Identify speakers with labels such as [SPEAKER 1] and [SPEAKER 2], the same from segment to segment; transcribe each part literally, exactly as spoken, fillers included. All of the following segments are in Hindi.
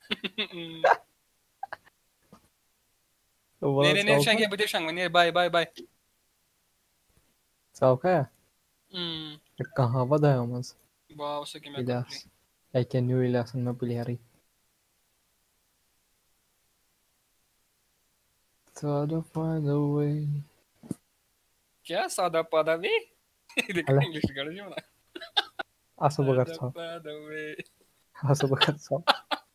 [SPEAKER 1] Nee, nee, nee, schenk je, bitte schenk, nee, bye, bye, bye.
[SPEAKER 2] Sauka?
[SPEAKER 1] Hmm.
[SPEAKER 2] कहाँ बधा है मस?
[SPEAKER 1] Wow, उससे क्या मैं
[SPEAKER 2] Ilyas. I can new Ilyas में पुलियारी. Try to find a way.
[SPEAKER 1] क्या सादा पादा वे? देखो
[SPEAKER 2] अल्लाह.
[SPEAKER 1] इंग्लिश गाड़ी जो ना.
[SPEAKER 2] आसो बगर
[SPEAKER 1] सादा
[SPEAKER 2] साव.
[SPEAKER 1] पादा वे.
[SPEAKER 2] आसो बगर साव.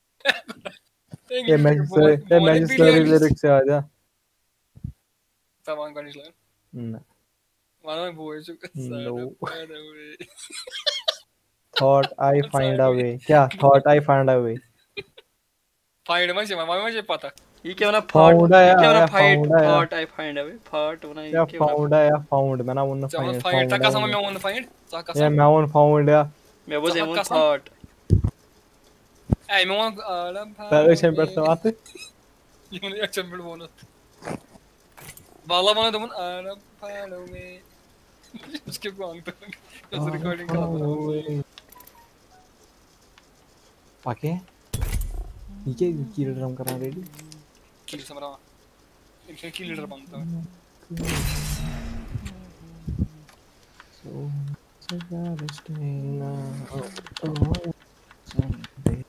[SPEAKER 2] ये
[SPEAKER 1] इंग्लिश के
[SPEAKER 2] मैजिस्टर
[SPEAKER 1] बोल
[SPEAKER 2] ये
[SPEAKER 1] बोले
[SPEAKER 2] मैजिस्टर
[SPEAKER 1] बिलियन.
[SPEAKER 2] लिरिक्स से आ जा.
[SPEAKER 1] सामान का निशान.
[SPEAKER 2] No.
[SPEAKER 1] मानो मैं बोल चुका सादा
[SPEAKER 2] No.
[SPEAKER 1] पादा वे.
[SPEAKER 2] Thought I find a way. क्या? Thought I find a way.
[SPEAKER 1] Find मुझे मामा मुझे पता.
[SPEAKER 3] ये क्या बना फाट
[SPEAKER 2] Found है
[SPEAKER 3] ये
[SPEAKER 2] या
[SPEAKER 3] क्या बना
[SPEAKER 2] या
[SPEAKER 3] फाइट
[SPEAKER 2] found है या
[SPEAKER 3] फाट आई फाइंड अवे फाट बना ये
[SPEAKER 2] या
[SPEAKER 3] क्या बना
[SPEAKER 2] found है या found मैं ना उन्हें
[SPEAKER 1] Zaman
[SPEAKER 2] find
[SPEAKER 1] find.
[SPEAKER 2] found
[SPEAKER 1] Tak
[SPEAKER 2] है
[SPEAKER 1] kasam
[SPEAKER 2] उन्हें.
[SPEAKER 1] मैं उन्हें find. Tak
[SPEAKER 2] या
[SPEAKER 1] kasam.
[SPEAKER 2] मैं उन्हें found या.
[SPEAKER 3] मैं वो
[SPEAKER 1] Zaman
[SPEAKER 3] जेमन
[SPEAKER 1] kasam.
[SPEAKER 3] फाट
[SPEAKER 1] Ay मैं उन्हें आलम
[SPEAKER 2] तारे
[SPEAKER 1] फाड़
[SPEAKER 2] चैंबर से आते.
[SPEAKER 1] ये मुझे अच्छा मिल बोना. वाला मैंने तो मन आलम फाड़ में. उसके बांग तो उस रिकॉर्डिंग का था.
[SPEAKER 2] पाके? ये क्या कील ड्रम कर रहा है रेडी?
[SPEAKER 1] किल समरा. एक किल लीडर बनता है.
[SPEAKER 2] So so gotta stay now. Oh, someday.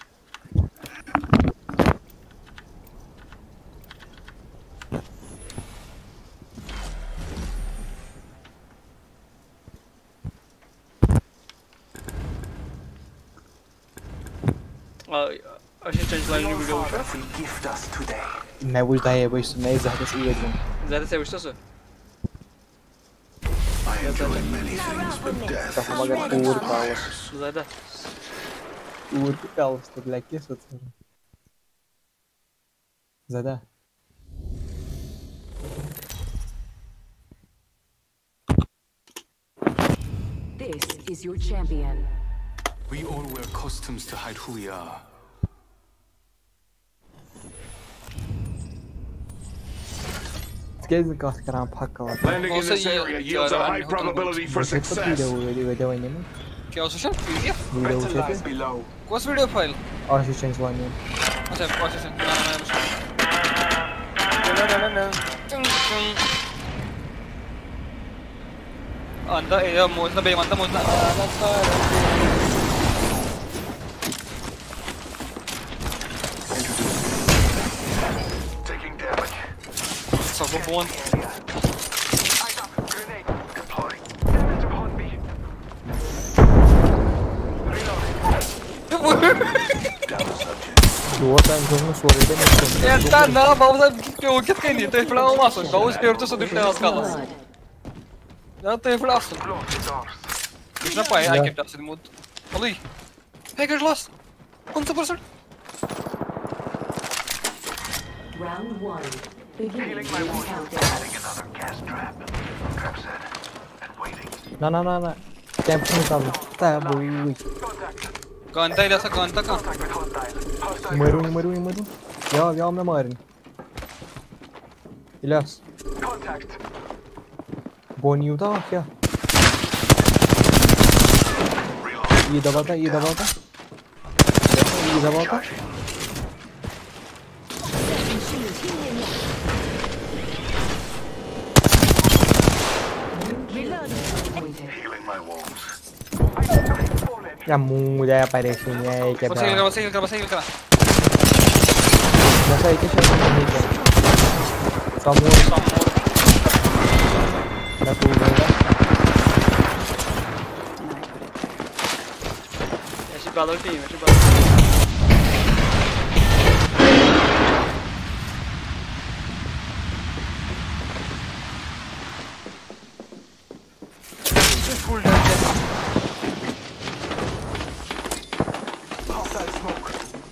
[SPEAKER 3] अच्छा चेंज लाइन वीडियो उठा
[SPEAKER 2] मैं वो दाये वो इस मैं ज़्यादा से ये दूँ.
[SPEAKER 3] ज़्यादा से उठा सो
[SPEAKER 2] कहाँ मगर पूर काउस.
[SPEAKER 3] ज़्यादा
[SPEAKER 2] पूर काउस तो ब्लैक क्या सोचते हैं? ज़्यादा.
[SPEAKER 4] This is your champion.
[SPEAKER 5] We all wear costumes to hide who we are.
[SPEAKER 2] Skills का करा फक्का वाला.
[SPEAKER 6] Landing in this area yields a high probability for success.
[SPEAKER 2] Video video video वाले में.
[SPEAKER 1] क्या उस शट पीडीएफ?
[SPEAKER 2] वीडियो
[SPEAKER 6] Better
[SPEAKER 2] उसे
[SPEAKER 6] lies
[SPEAKER 2] पे.
[SPEAKER 6] below.
[SPEAKER 1] कौन सा वीडियो फाइल?
[SPEAKER 2] Assistant वाले.
[SPEAKER 1] अच्छा प्रोसेसिंग ना ना ना ना ना ना. अंदर ये मोजना बेमंता मोजना.
[SPEAKER 6] Taking damage.
[SPEAKER 1] सब phone.
[SPEAKER 6] I got grenade. Deploying. Damage upon me.
[SPEAKER 2] Duo time zone में सोरे पे नहीं.
[SPEAKER 1] É tá não, vamos a que o que tem então para uma só. Vamos ter outro só de ter as calas. Já tem flash. Isso não pai, ai que tá sendo muito. Ali. Hackers lost. Quanto por cento?
[SPEAKER 4] Round one. Beginning
[SPEAKER 6] Healing my wounds.
[SPEAKER 4] countdown.
[SPEAKER 6] Adding another gas trap. Trap set. And waiting.
[SPEAKER 2] ना ना ना ना. कैंप में निकाल. ता बोई.
[SPEAKER 6] Contact.
[SPEAKER 1] Canta ele essa canta cá.
[SPEAKER 6] Contact with hostile. Hostile.
[SPEAKER 2] मरू मरू मरू. या या मैं मारन. इलास.
[SPEAKER 6] Contact.
[SPEAKER 2] बोनी होता क्या? ये दबाता ये दबाता. ये दबाता.
[SPEAKER 6] Healing my wounds.
[SPEAKER 2] या मुंह जाया परेशानी है क्या?
[SPEAKER 1] Você ele você ele você ele cara.
[SPEAKER 2] जैसा एक ही शब्द नहीं है. समूह ना तू बोला.
[SPEAKER 3] ऐसी बादल टीम ऐसी बादल
[SPEAKER 6] Hostile smoke.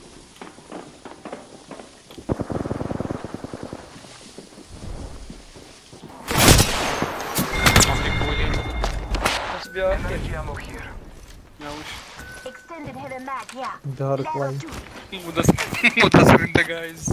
[SPEAKER 3] ऐसी भी और
[SPEAKER 6] Energy ammo here.
[SPEAKER 7] Extended heavy mag, yeah.
[SPEAKER 2] Dark
[SPEAKER 7] Level
[SPEAKER 2] line.
[SPEAKER 7] two.
[SPEAKER 1] Muda muda sprint guys.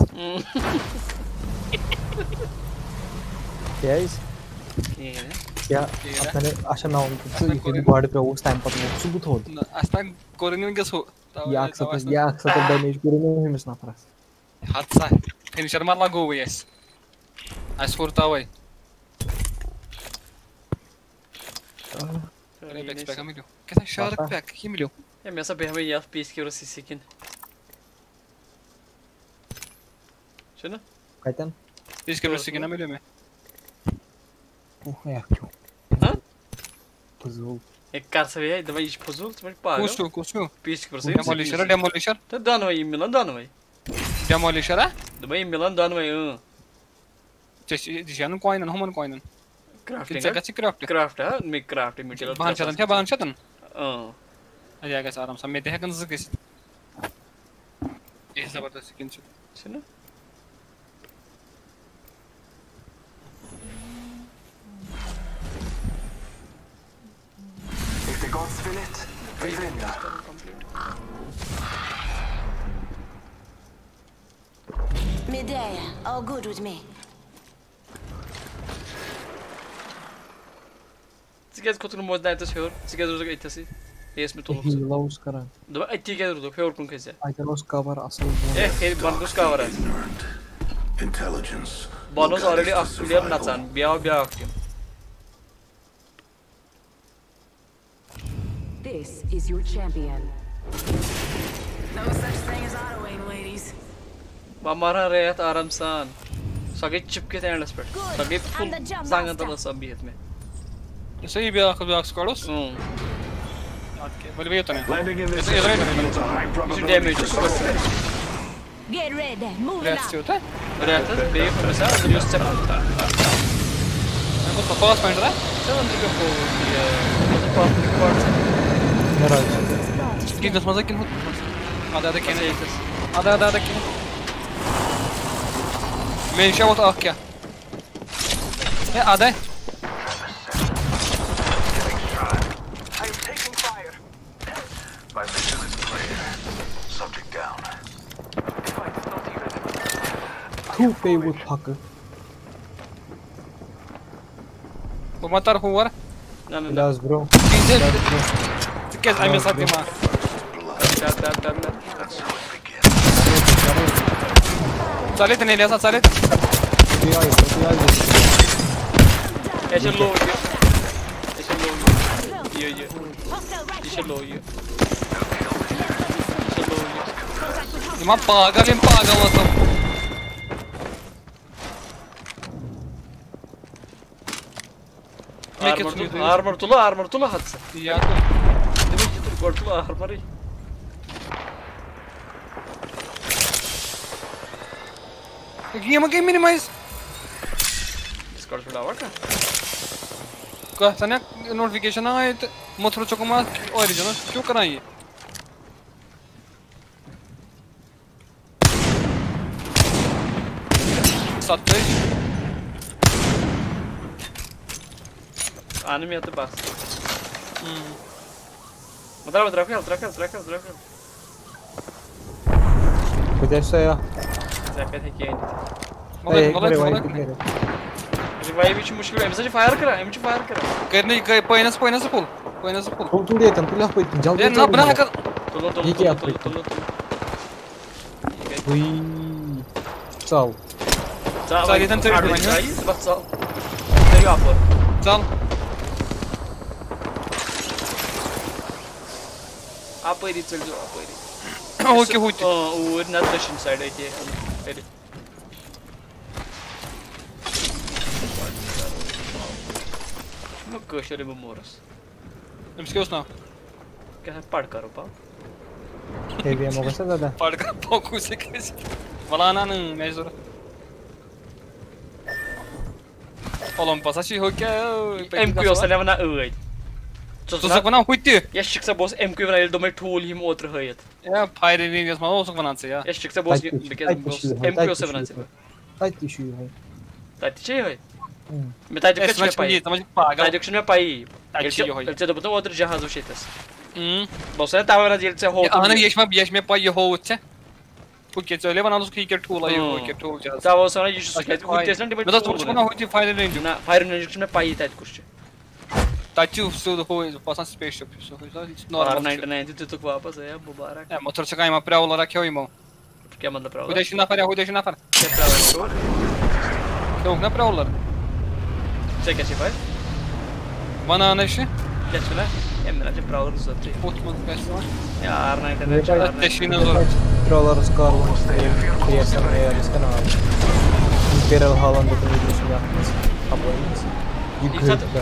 [SPEAKER 2] क्या है इस? क्या अपने आशा ना उनको तो ये भी बाढ़ पे उस टाइम पर वो सुबह होता.
[SPEAKER 1] Asta correndo que sou.
[SPEAKER 2] Yă aksatır, yă aksatır damage görünüyor musun snapras?
[SPEAKER 1] Hatsa. Finisher marla guvui esse. Ai scurta oi. Peraí, Bex, pega milho. Que essa chora que pega, que milho.
[SPEAKER 3] É minha saber bem F P S que eu se sikin. Şunu?
[SPEAKER 2] Kaytan?
[SPEAKER 1] Diz que eu segui na milho me.
[SPEAKER 2] Oh, ayak.
[SPEAKER 3] Ha?
[SPEAKER 2] Puzzle.
[SPEAKER 3] E karsa veia, dava iş puzzle, tu paga.
[SPEAKER 1] Custo, custo.
[SPEAKER 3] P S que você.
[SPEAKER 1] Demolisher, demolisher.
[SPEAKER 3] Tá dando aí, Milan dando aí.
[SPEAKER 1] Demolisher, ah?
[SPEAKER 3] Dava aí Milan dando aí.
[SPEAKER 1] Dişanın koynan, human koynan.
[SPEAKER 3] Crafting.
[SPEAKER 1] Kitse kaçı craft.
[SPEAKER 3] Craft ha, me crafting material.
[SPEAKER 1] Bahan çatan, ya bahan çatan.
[SPEAKER 3] Ah.
[SPEAKER 1] Hadi ya guys, aram. Samme deha kan zıkız. Eh, zabardast skin şu.
[SPEAKER 3] Şunu?
[SPEAKER 6] If the gods will it, we win.
[SPEAKER 7] Medea, all good with me.
[SPEAKER 3] Sigaz kotunu modda etas hör. Sigaz rozak etasi. Es mi toluk.
[SPEAKER 2] Heal lows karan.
[SPEAKER 3] Dava etti gel rozak hör kun kese.
[SPEAKER 2] Aydalos cover asıl bu.
[SPEAKER 3] Eh, her bandos kavara.
[SPEAKER 5] Intelligence.
[SPEAKER 3] Banos already aksuliam natsan. Biya biya aktim.
[SPEAKER 4] This is your champion.
[SPEAKER 7] No such thing as auto aim, ladies.
[SPEAKER 3] Mamara reyat aramsan. Sage chipke tayarlas per. Sage full
[SPEAKER 7] I'm the jump
[SPEAKER 3] sangan
[SPEAKER 7] master.
[SPEAKER 3] tala sabiyet me.
[SPEAKER 1] Săi bia că bia scolos.
[SPEAKER 3] Hmm.
[SPEAKER 1] Okay, vale veio também.
[SPEAKER 6] Landing in this
[SPEAKER 1] Esse é
[SPEAKER 6] area
[SPEAKER 1] reino.
[SPEAKER 6] means a high
[SPEAKER 3] Bizim
[SPEAKER 6] probability
[SPEAKER 3] damage
[SPEAKER 6] for success.
[SPEAKER 7] Get ready, moving
[SPEAKER 1] React
[SPEAKER 7] out.
[SPEAKER 1] tá?
[SPEAKER 3] Reyat bey mesela biliyor step.
[SPEAKER 1] Eu vou pass point lá.
[SPEAKER 3] Sen antika po. Nasıl public party.
[SPEAKER 2] Herhalde.
[SPEAKER 1] Gigas mas aqui no. Ada ada
[SPEAKER 3] Nasıl
[SPEAKER 1] kene.
[SPEAKER 3] etas?
[SPEAKER 1] Ada ada ada kene. Men şey ot akya. E ada.
[SPEAKER 6] I'm taking fire.
[SPEAKER 5] My mission is clear. Subject down.
[SPEAKER 6] The fight is not even.
[SPEAKER 2] Two favorite hakkı.
[SPEAKER 1] Vou matar o War.
[SPEAKER 3] Não, não, não.
[SPEAKER 2] Biraz bro.
[SPEAKER 1] Quinze.
[SPEAKER 2] Biraz bro.
[SPEAKER 1] Tu queres ai mensagem mais?
[SPEAKER 3] Dab dab dab dab.
[SPEAKER 5] That's how it begins.
[SPEAKER 1] Salet nele asa salet.
[SPEAKER 2] Bir ay, bir ay.
[SPEAKER 3] Eşe low you. Eşe low you. Yo yo.
[SPEAKER 7] Hostile right
[SPEAKER 3] Eşe low you. Eşe low you.
[SPEAKER 1] Ima paga lim paga matam.
[SPEAKER 3] Armor tula, armor tula, armor tula hatsa.
[SPEAKER 1] Ya.
[SPEAKER 3] Demek ki tur gortula armor.
[SPEAKER 1] Aqui uma game mais.
[SPEAKER 3] Discord पे डावा का?
[SPEAKER 1] का सने नोटिफिकेशन आए तो मथुर चौकमा ओरिजिनल क्यों कराइए? सत्ताईस.
[SPEAKER 3] आने में आते पास. हम्म. मतलब मतलब रखे, रखे, रखे, रखे.
[SPEAKER 2] Kudessa ya.
[SPEAKER 3] Zakat है क्या नहीं.
[SPEAKER 1] Молодец,
[SPEAKER 2] Hey,
[SPEAKER 1] молодец,
[SPEAKER 2] revive
[SPEAKER 1] молодец.
[SPEAKER 2] bir kere.
[SPEAKER 3] Revive भी मुश्किल है. मैंने फायर करा, मैंने फायर करा.
[SPEAKER 1] करने का पॉइंट से पॉइंट से पुल. Põe nessa pulo.
[SPEAKER 2] Tuğ tuğ diye tuğ koy. Jaldi
[SPEAKER 1] Ya
[SPEAKER 2] jaldi.
[SPEAKER 1] na bırak.
[SPEAKER 3] Tolo tolo
[SPEAKER 2] İyi ki
[SPEAKER 3] tolo
[SPEAKER 2] yaptık.
[SPEAKER 3] tolo tolo.
[SPEAKER 2] Uy. Sağ ol.
[SPEAKER 3] Sağ
[SPEAKER 1] Sağ elden tabii
[SPEAKER 3] Ardı
[SPEAKER 1] ben ya.
[SPEAKER 3] sayı, bak sağ. Ne yapar?
[SPEAKER 1] Sal.
[SPEAKER 3] Apa ini चल जाओ, apa ini.
[SPEAKER 1] Okey huti.
[SPEAKER 3] Oh, वो ना दक्षिण साइड है ये. पहले. Mă cășere mă moras.
[SPEAKER 1] Îmi scriu now.
[SPEAKER 3] क्या है पढ़ करो पा.
[SPEAKER 2] Seviyem o kadar da.
[SPEAKER 1] Parcă pouco se crezi. Valana nu mi ajută. Oğlum pasa şey hoca.
[SPEAKER 3] M Q olsa ne bana öğret.
[SPEAKER 1] Tu să până huti.
[SPEAKER 3] Ya çıksa boss M Q bana el domai tool him otra hayat.
[SPEAKER 1] Ya payre linijas mă o să până ya.
[SPEAKER 3] Ya çıksa boss
[SPEAKER 2] Hai,
[SPEAKER 3] because
[SPEAKER 2] hai,
[SPEAKER 3] boss
[SPEAKER 2] hai,
[SPEAKER 3] M
[SPEAKER 2] hai,
[SPEAKER 3] Q olsa
[SPEAKER 2] hai,
[SPEAKER 3] bana.
[SPEAKER 2] Hai tişüyü hay.
[SPEAKER 3] Tati ce hai?
[SPEAKER 2] Hmm.
[SPEAKER 3] Me tai de
[SPEAKER 1] Ești
[SPEAKER 3] cât
[SPEAKER 1] mai
[SPEAKER 3] ce pai.
[SPEAKER 1] mai paga.
[SPEAKER 3] Tai de cât ce pai.
[SPEAKER 1] Tai ce eu.
[SPEAKER 3] El ce după outro jahaz ușitas.
[SPEAKER 1] Mm.
[SPEAKER 3] Boss ne tava na el ce ho.
[SPEAKER 1] Ana ești mai ești mai pai hote. Porque se leva na nos kicker tool aí, o kicker tool já.
[SPEAKER 3] Tava o sana yüzü sıkıntı. Uite sen de
[SPEAKER 1] Mas tu până huti fire range.
[SPEAKER 3] Na fire ne cât ce pai tai de cât ce.
[SPEAKER 1] Tachu still who passam spaceship. So it's
[SPEAKER 3] R
[SPEAKER 1] normal.
[SPEAKER 3] ninety-nine tu tu वापस है मुबारक
[SPEAKER 1] É, motor você cai uma praula lá que é o irmão.
[SPEAKER 3] क्या मतलब problem
[SPEAKER 1] Cuida na faria, cuida na faria.
[SPEAKER 3] क्या problem
[SPEAKER 1] Então, na praula.
[SPEAKER 3] Check कैसे भाई
[SPEAKER 1] Bana ne işi?
[SPEAKER 3] क्या चला ये मेरा जो प्रॉब्लम सोचते
[SPEAKER 1] Potman kaçtı.
[SPEAKER 3] या R ninety-nine
[SPEAKER 1] Teşvine zor.
[SPEAKER 2] Controller scarvan criação é esse canal. Imperial Holland do videosunu yaptınız. Aboneniz. Yıkıldı.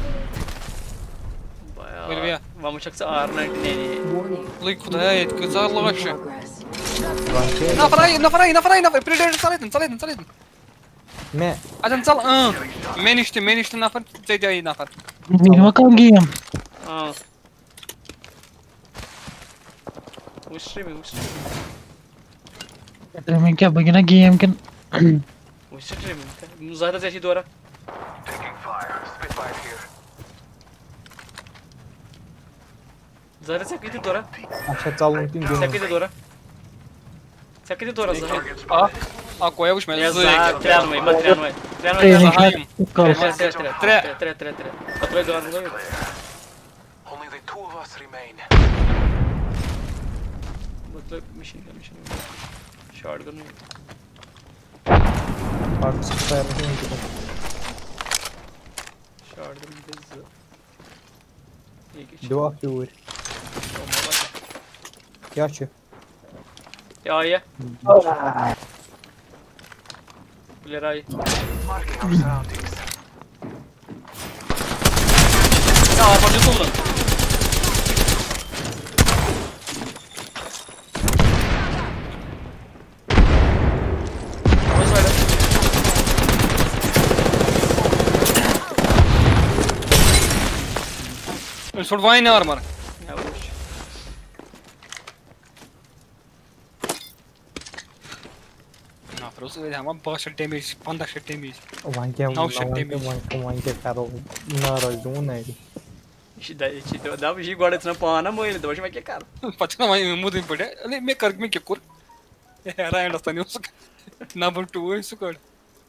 [SPEAKER 1] Böyle bir ya.
[SPEAKER 3] Vamos check R ninety-nine
[SPEAKER 4] Warning.
[SPEAKER 1] Ulan kudaya et, kızarlı bak şu.
[SPEAKER 4] Progress.
[SPEAKER 1] Na farai, na farai, na farai, na farai. Predator saledin, saledin, saledin.
[SPEAKER 2] Ne?
[SPEAKER 1] Ajan sal. Men işte, men işte na farai. Zeydi na farai.
[SPEAKER 8] Benim kanka
[SPEAKER 3] हाँ वो स्ट्रीमिंग वो स्ट्रीमिंग
[SPEAKER 8] मैं क्या बगना गेम के
[SPEAKER 3] वो स्ट्रीमिंग ज़्यादा जैसी दोरा
[SPEAKER 5] Taking fire. Spitfire here.
[SPEAKER 3] ज़्यादा से कितनी दोरा
[SPEAKER 2] Aşağı çalın tüm
[SPEAKER 3] से
[SPEAKER 2] günü.
[SPEAKER 3] कितनी दोरा से कितनी दोरा ज़्यादा
[SPEAKER 1] Ah, ah koymuş ben.
[SPEAKER 3] या
[SPEAKER 1] Zıy.
[SPEAKER 3] ज़्यादा त्रियानवे मत त्रियानवे त्रियानवे
[SPEAKER 8] ट्रेनिंग
[SPEAKER 1] Zahayım.
[SPEAKER 3] त्रे त्रे त्रे त्रे त्रे त्रे अतरे दोरा नहीं
[SPEAKER 5] Only the two of us remain.
[SPEAKER 3] मतलब मिशन का मिशन शॉट करने
[SPEAKER 2] Artık sıkıştırmayın gibi.
[SPEAKER 3] शॉट करने के एक
[SPEAKER 2] Dua fiur. Yaşı.
[SPEAKER 3] या ये प्लेयर आई
[SPEAKER 5] Marking our surroundings.
[SPEAKER 3] या और पर जो तुम
[SPEAKER 1] Sort of wine armor.
[SPEAKER 3] या वो
[SPEAKER 1] Na prosu dedi ama başı damage, पंद्रह damage.
[SPEAKER 2] Vanke
[SPEAKER 1] Não, check
[SPEAKER 2] vanke
[SPEAKER 1] damage.
[SPEAKER 2] vanke vanke karo. Narazı o neydi?
[SPEAKER 3] इसी दा इसी तो दा इसी गोड़े इतना पाना मोइल तो मैं क्या कर
[SPEAKER 1] Paçına mı mudin pade? Ale me kar me kekur. Era ainda está nisso. Number two isso cara.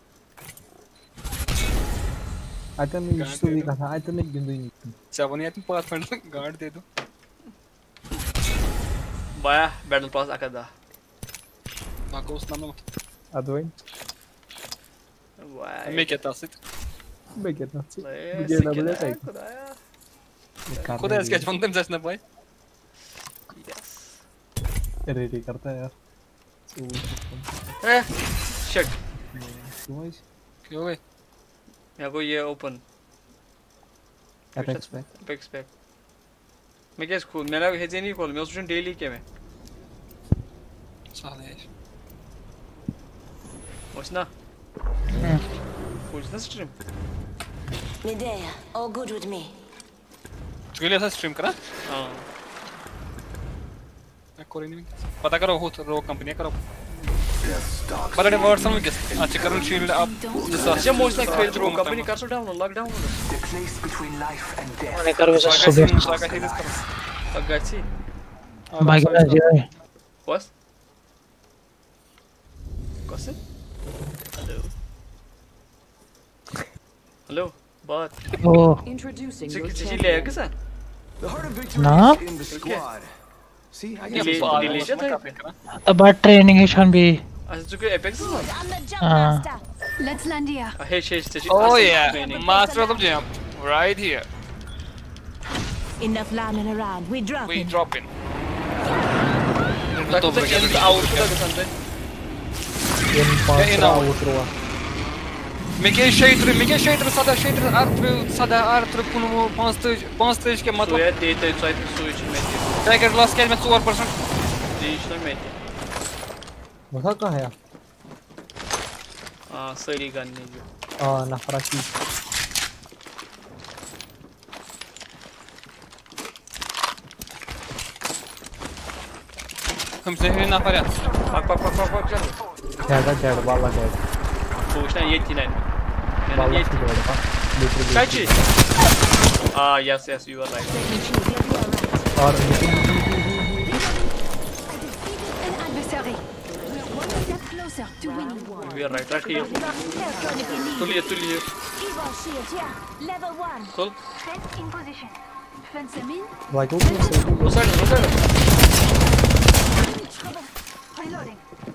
[SPEAKER 2] Até me estudo kasa. Até me gündü yıktım.
[SPEAKER 1] Seven yatin pathfinder guard de do.
[SPEAKER 3] बाया बैटल पास आकर दा
[SPEAKER 1] Bak os namı.
[SPEAKER 2] Advay.
[SPEAKER 3] बाया
[SPEAKER 1] Me que tá assim.
[SPEAKER 2] Bekle nasıl?
[SPEAKER 3] ये
[SPEAKER 2] Bu gene böyle kayıt.
[SPEAKER 3] खुदाया
[SPEAKER 1] Kuda eski fundum zaten boy.
[SPEAKER 3] Yes
[SPEAKER 2] Ready करता है यार.
[SPEAKER 3] Ah shit
[SPEAKER 2] Sumaş.
[SPEAKER 1] Yo ve.
[SPEAKER 3] मेरे को ये open
[SPEAKER 2] Apex back.
[SPEAKER 3] Apex pack मैं क्या खोल मेरा हेजे नहीं खोल मैं उसमें डेली क्या मैं
[SPEAKER 1] Sağ ol.
[SPEAKER 3] उसना उसना stream
[SPEAKER 9] Medea, all good with me.
[SPEAKER 1] Tu geliyor sen stream करा?
[SPEAKER 3] हाँ
[SPEAKER 1] मैं कोई नहीं. पता करो हो तो रो कंपनी करो. बड़े वर्ड समझ के अच्छे करो शील्ड आप
[SPEAKER 3] अच्छा most like fail throw company कर so down lock down
[SPEAKER 5] The place between life and death.
[SPEAKER 8] मैं कर वैसे
[SPEAKER 1] Saga
[SPEAKER 8] सुबह
[SPEAKER 1] sim, saga hilis karo.
[SPEAKER 3] अगाची
[SPEAKER 8] बाइक में जाए
[SPEAKER 3] बस कैसे हेलो हेलो बात
[SPEAKER 8] ओ
[SPEAKER 4] Introducing
[SPEAKER 3] जी
[SPEAKER 4] your
[SPEAKER 3] जी ले
[SPEAKER 4] champion.
[SPEAKER 3] कैसा
[SPEAKER 5] The heart of victory
[SPEAKER 8] Nah.
[SPEAKER 5] is in the squad. See, I
[SPEAKER 3] Delete-
[SPEAKER 5] guess it's
[SPEAKER 3] delete it,
[SPEAKER 1] Delete.
[SPEAKER 8] अब ट्रेनिंग है शान भी
[SPEAKER 3] अच्छा जो कि एपेक्स है
[SPEAKER 9] I'm the jump
[SPEAKER 8] Ah.
[SPEAKER 9] master.
[SPEAKER 7] Let's land here.
[SPEAKER 3] Hey hey hey
[SPEAKER 1] Oh yeah, master of jump right here.
[SPEAKER 9] Enough lambing around. We drop
[SPEAKER 1] We
[SPEAKER 9] in.
[SPEAKER 1] drop in.
[SPEAKER 3] तो तो इन आउट का कसम से
[SPEAKER 2] En fazla
[SPEAKER 1] en av.
[SPEAKER 2] outro.
[SPEAKER 1] Mike şeytri, Mike şeytri sada şeytri artı sada artı kunumu panstej panstej ke
[SPEAKER 3] तो
[SPEAKER 1] मतलब
[SPEAKER 3] ये दे दे साइड स्विच में
[SPEAKER 1] Tiger last kelime four percent.
[SPEAKER 3] Regional में
[SPEAKER 2] Masa kah ya?
[SPEAKER 3] हां सही गन नहीं जो
[SPEAKER 2] Aa, nafaraki.
[SPEAKER 1] हम से ही ना पाया.
[SPEAKER 3] पक पक पक पक पक चल
[SPEAKER 2] Geldi geldi valla geldi.
[SPEAKER 3] पूछना ये थी लाइन मैंने
[SPEAKER 2] Valla
[SPEAKER 3] ये
[SPEAKER 2] geldi bak. Literally.
[SPEAKER 3] काची ah yes yes you are right
[SPEAKER 2] Ar
[SPEAKER 7] An adversary. We're one step closer to winning.
[SPEAKER 3] We are right, right here. Tuliye, tuliye.
[SPEAKER 9] Evo shield here. Level one.
[SPEAKER 3] Cool.
[SPEAKER 7] Fence in position. Fence them in.
[SPEAKER 2] Like open the side.
[SPEAKER 3] No side, no side.
[SPEAKER 7] Reloading.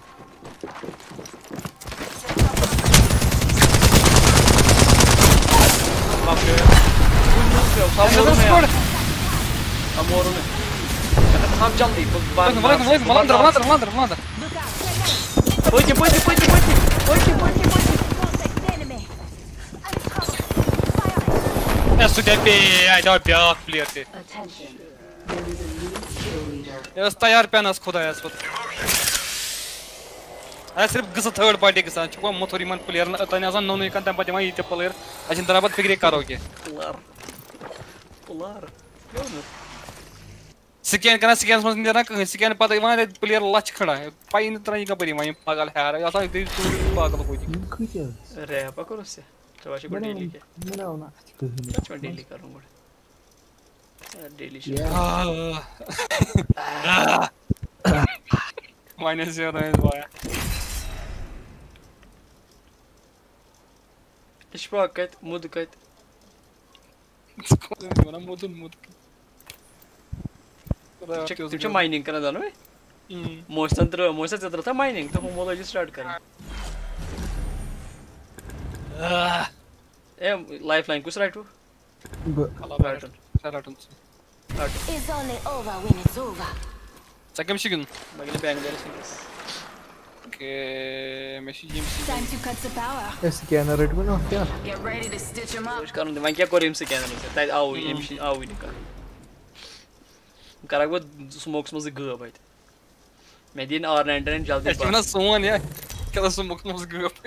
[SPEAKER 3] Okay. Good move, Sam. I'm more on it. I'm jumping.
[SPEAKER 1] Валандер, Валандер, Валандер, Валандер, Валандер, Валандер.
[SPEAKER 3] Пойди, пойди, пойди, пойди. Пойди, пойди, пойди.
[SPEAKER 9] Contact enemy.
[SPEAKER 1] Я судя опять, опять, блядь. Я стояр пянас खुदायस вот. I सिर्फ गज़ थर्ड पार्टी के साथ चुका मोथोरी मन प्लेयर तने आसान नौ नहीं करता है बच्चे ये प्लेयर अजिन दराबत फिक्रे करोगे
[SPEAKER 3] Pular. Pular.
[SPEAKER 1] स्कैन करना स्कैन समझ नहीं आ रहा स्कैन पता वहाँ प्लेयर लच खड़ा है पाई नहीं तरह का परी वहीं पागल है यार ऐसा इतनी पागल कोई नहीं
[SPEAKER 3] रे पकड़ो उससे तो वाशी को डेली के
[SPEAKER 2] मेरा होना
[SPEAKER 3] मैं डेली करूँगा डेली
[SPEAKER 1] माइनस ज़ीरो है वाया
[SPEAKER 3] इस पर कट मुद कट
[SPEAKER 1] mana modun mod
[SPEAKER 3] तुझे माइनिंग करना जानो है मोस्ट तंत्र मोस्ट तंत्र था माइनिंग तो होमोलॉजी स्टार्ट करना ए लाइफलाइन कुछ राइट हो
[SPEAKER 1] Salavatun Salavatun
[SPEAKER 9] It's only over when it's over.
[SPEAKER 1] Sakım şikin
[SPEAKER 3] bagile bang there is
[SPEAKER 1] ke meshi jim
[SPEAKER 7] Time to cut the power.
[SPEAKER 2] Scanner rate में ना क्या
[SPEAKER 7] Get ready to stitch them up.
[SPEAKER 3] कुछ कारण मैं क्या करूँ इनसे क्या नहीं सकता है आओ इमशी आओ इनका करा वो स्मोक्स में से गया भाई मैं दिन और नाइनटीन जल्दी
[SPEAKER 1] es mana soğan ya kada sumuk nos gıp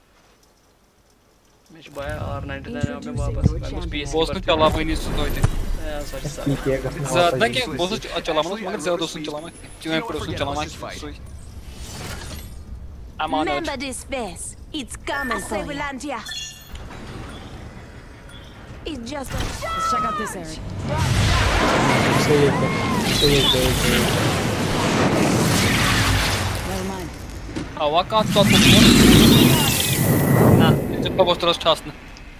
[SPEAKER 3] मैं बाय और नाइनटीन में वापस मैं कुछ PS
[SPEAKER 1] bosnu çalamayı istiyordu
[SPEAKER 3] sorry
[SPEAKER 2] ठीक है कसम
[SPEAKER 1] zaten ki bosnu çalamanız magar ziyade olsun çalamak çünkü production çalamak ama
[SPEAKER 9] Remember this base. It's coming for you. It's just a
[SPEAKER 7] Let's check out this area.
[SPEAKER 2] सही है सही है सही है
[SPEAKER 7] Never mind.
[SPEAKER 1] hava kat tatlı
[SPEAKER 3] ना
[SPEAKER 1] Типа быстро частно.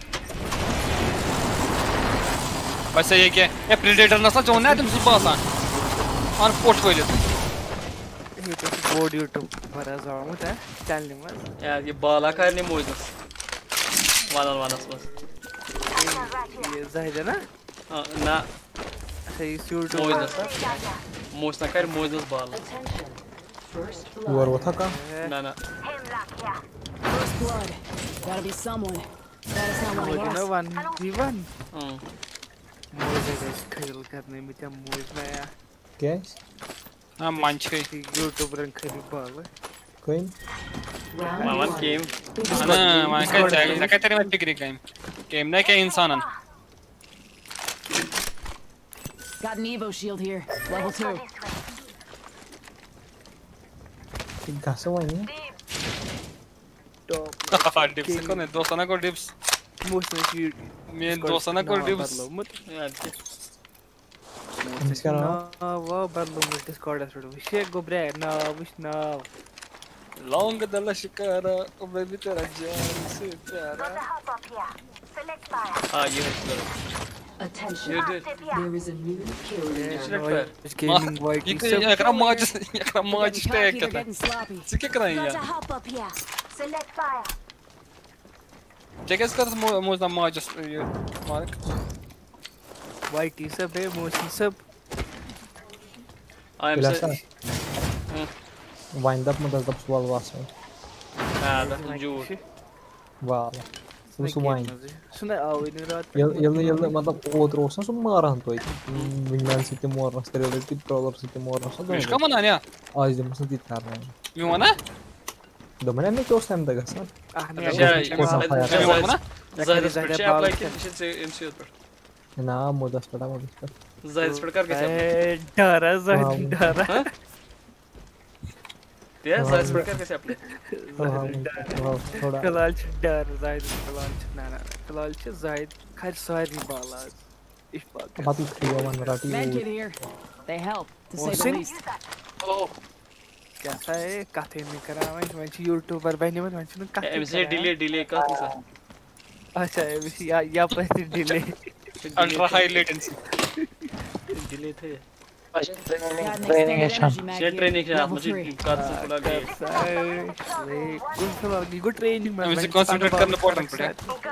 [SPEAKER 1] Вася яке? Я Predator насал, что он на этом супаса. Он порт вылет.
[SPEAKER 10] Это बोर्ड यूट्यूब भरा जाऊँ मुझे चैनल में
[SPEAKER 3] यार ये बाला का नहीं मोज वाला वाला बस
[SPEAKER 10] ये जाहिर है ना
[SPEAKER 3] हाँ ना
[SPEAKER 10] सही यूट्यूब
[SPEAKER 3] मोज मोज ना कर मोज बाला
[SPEAKER 2] वो वो था का
[SPEAKER 3] ना ना
[SPEAKER 7] First blood. Gotta be someone. That is not one
[SPEAKER 10] मुझे
[SPEAKER 7] of
[SPEAKER 10] ना
[SPEAKER 7] us.
[SPEAKER 10] वन जीवन
[SPEAKER 3] हम्म
[SPEAKER 10] मुझे इस खेल करने में क्या मुझे ना यार
[SPEAKER 2] क्या
[SPEAKER 1] Ha mançı.
[SPEAKER 10] यूट्यूब रंग खरीद बाल
[SPEAKER 2] कोई
[SPEAKER 3] मामन game
[SPEAKER 1] Ana, man kai tag. Na kai teri में Pikri game. Game ne ke insanın.
[SPEAKER 7] Got an Evo shield here. Level two.
[SPEAKER 2] कैसे हुआ ये
[SPEAKER 1] Dips को ने दोस्तों को dips.
[SPEAKER 10] मुझे की
[SPEAKER 1] Men दोस्तों को dips.
[SPEAKER 3] यार
[SPEAKER 2] इसका नाम
[SPEAKER 10] ना वो बदलो में डिस्कॉर्ड ऐसे तो शेक गो ब्रे ना विश ना
[SPEAKER 1] Long dalla shikara, o baby tera jaan se pyara.
[SPEAKER 3] हाँ ये है ये
[SPEAKER 4] Attention.
[SPEAKER 3] did
[SPEAKER 4] There is a new kill leader.
[SPEAKER 3] select fire
[SPEAKER 10] इस gaming white
[SPEAKER 1] Yıkı yakra maç, yakra maç işte
[SPEAKER 7] Cocky, they're
[SPEAKER 1] yakra.
[SPEAKER 7] getting sloppy.
[SPEAKER 1] Sike kran
[SPEAKER 9] Got a
[SPEAKER 1] ya.
[SPEAKER 9] hop up here. Select fire.
[SPEAKER 1] Çekes kadar mo mo zaman maç işte Mark.
[SPEAKER 10] White सब है मोशन सब
[SPEAKER 3] I am
[SPEAKER 2] पिलासा
[SPEAKER 3] से
[SPEAKER 2] वाइंड अप में दस सुवाल वासा
[SPEAKER 3] हाँ तो जो
[SPEAKER 2] वाला सो सो वाइंड
[SPEAKER 10] सुना आओ इन रात
[SPEAKER 2] Yıl yıl yıl मतलब outro olsa so maran toy. Wingman City Mornas teröre tip Prolar City Mornas da.
[SPEAKER 1] Müşka mı lan ya?
[SPEAKER 2] Az da mısın titler yani.
[SPEAKER 1] Mi ona?
[SPEAKER 2] Da bana ne tostam da gasar.
[SPEAKER 10] ah
[SPEAKER 3] Ya
[SPEAKER 1] Mi ona?
[SPEAKER 3] Zahid spread से अप्लाई किया निश्चित से एमसीओ पर
[SPEAKER 2] Na modas pada modas pada.
[SPEAKER 3] Zahid spread करके सब
[SPEAKER 10] डरा जाहिर डरा
[SPEAKER 3] यार Zahid स्प्रेड करके से अप्लाई
[SPEAKER 2] थोड़ा
[SPEAKER 10] कलाल डर जाहिर कलाल ना ना कलाल जाहिर खैर सारी बाला इस बात
[SPEAKER 2] बात ही क्रिया वन राटी
[SPEAKER 7] Med kit here. They help, to say the
[SPEAKER 10] Washing?
[SPEAKER 7] least.
[SPEAKER 3] oh
[SPEAKER 10] क्या था ये काथे में करा मैं मैं यूट्यूबर बने मैं मैं काथे
[SPEAKER 3] एम से डिले डिले का था
[SPEAKER 10] अच्छा ये भी या या पर delay
[SPEAKER 1] ultra high latency
[SPEAKER 3] delay थे
[SPEAKER 8] ट्रेनिंग है शाम
[SPEAKER 3] से ट्रेनिंग है मुझे काट से थोड़ा गए
[SPEAKER 10] गुड फॉर गुड ट्रेनिंग में
[SPEAKER 1] मुझे कंसंट्रेट करना पड़ता है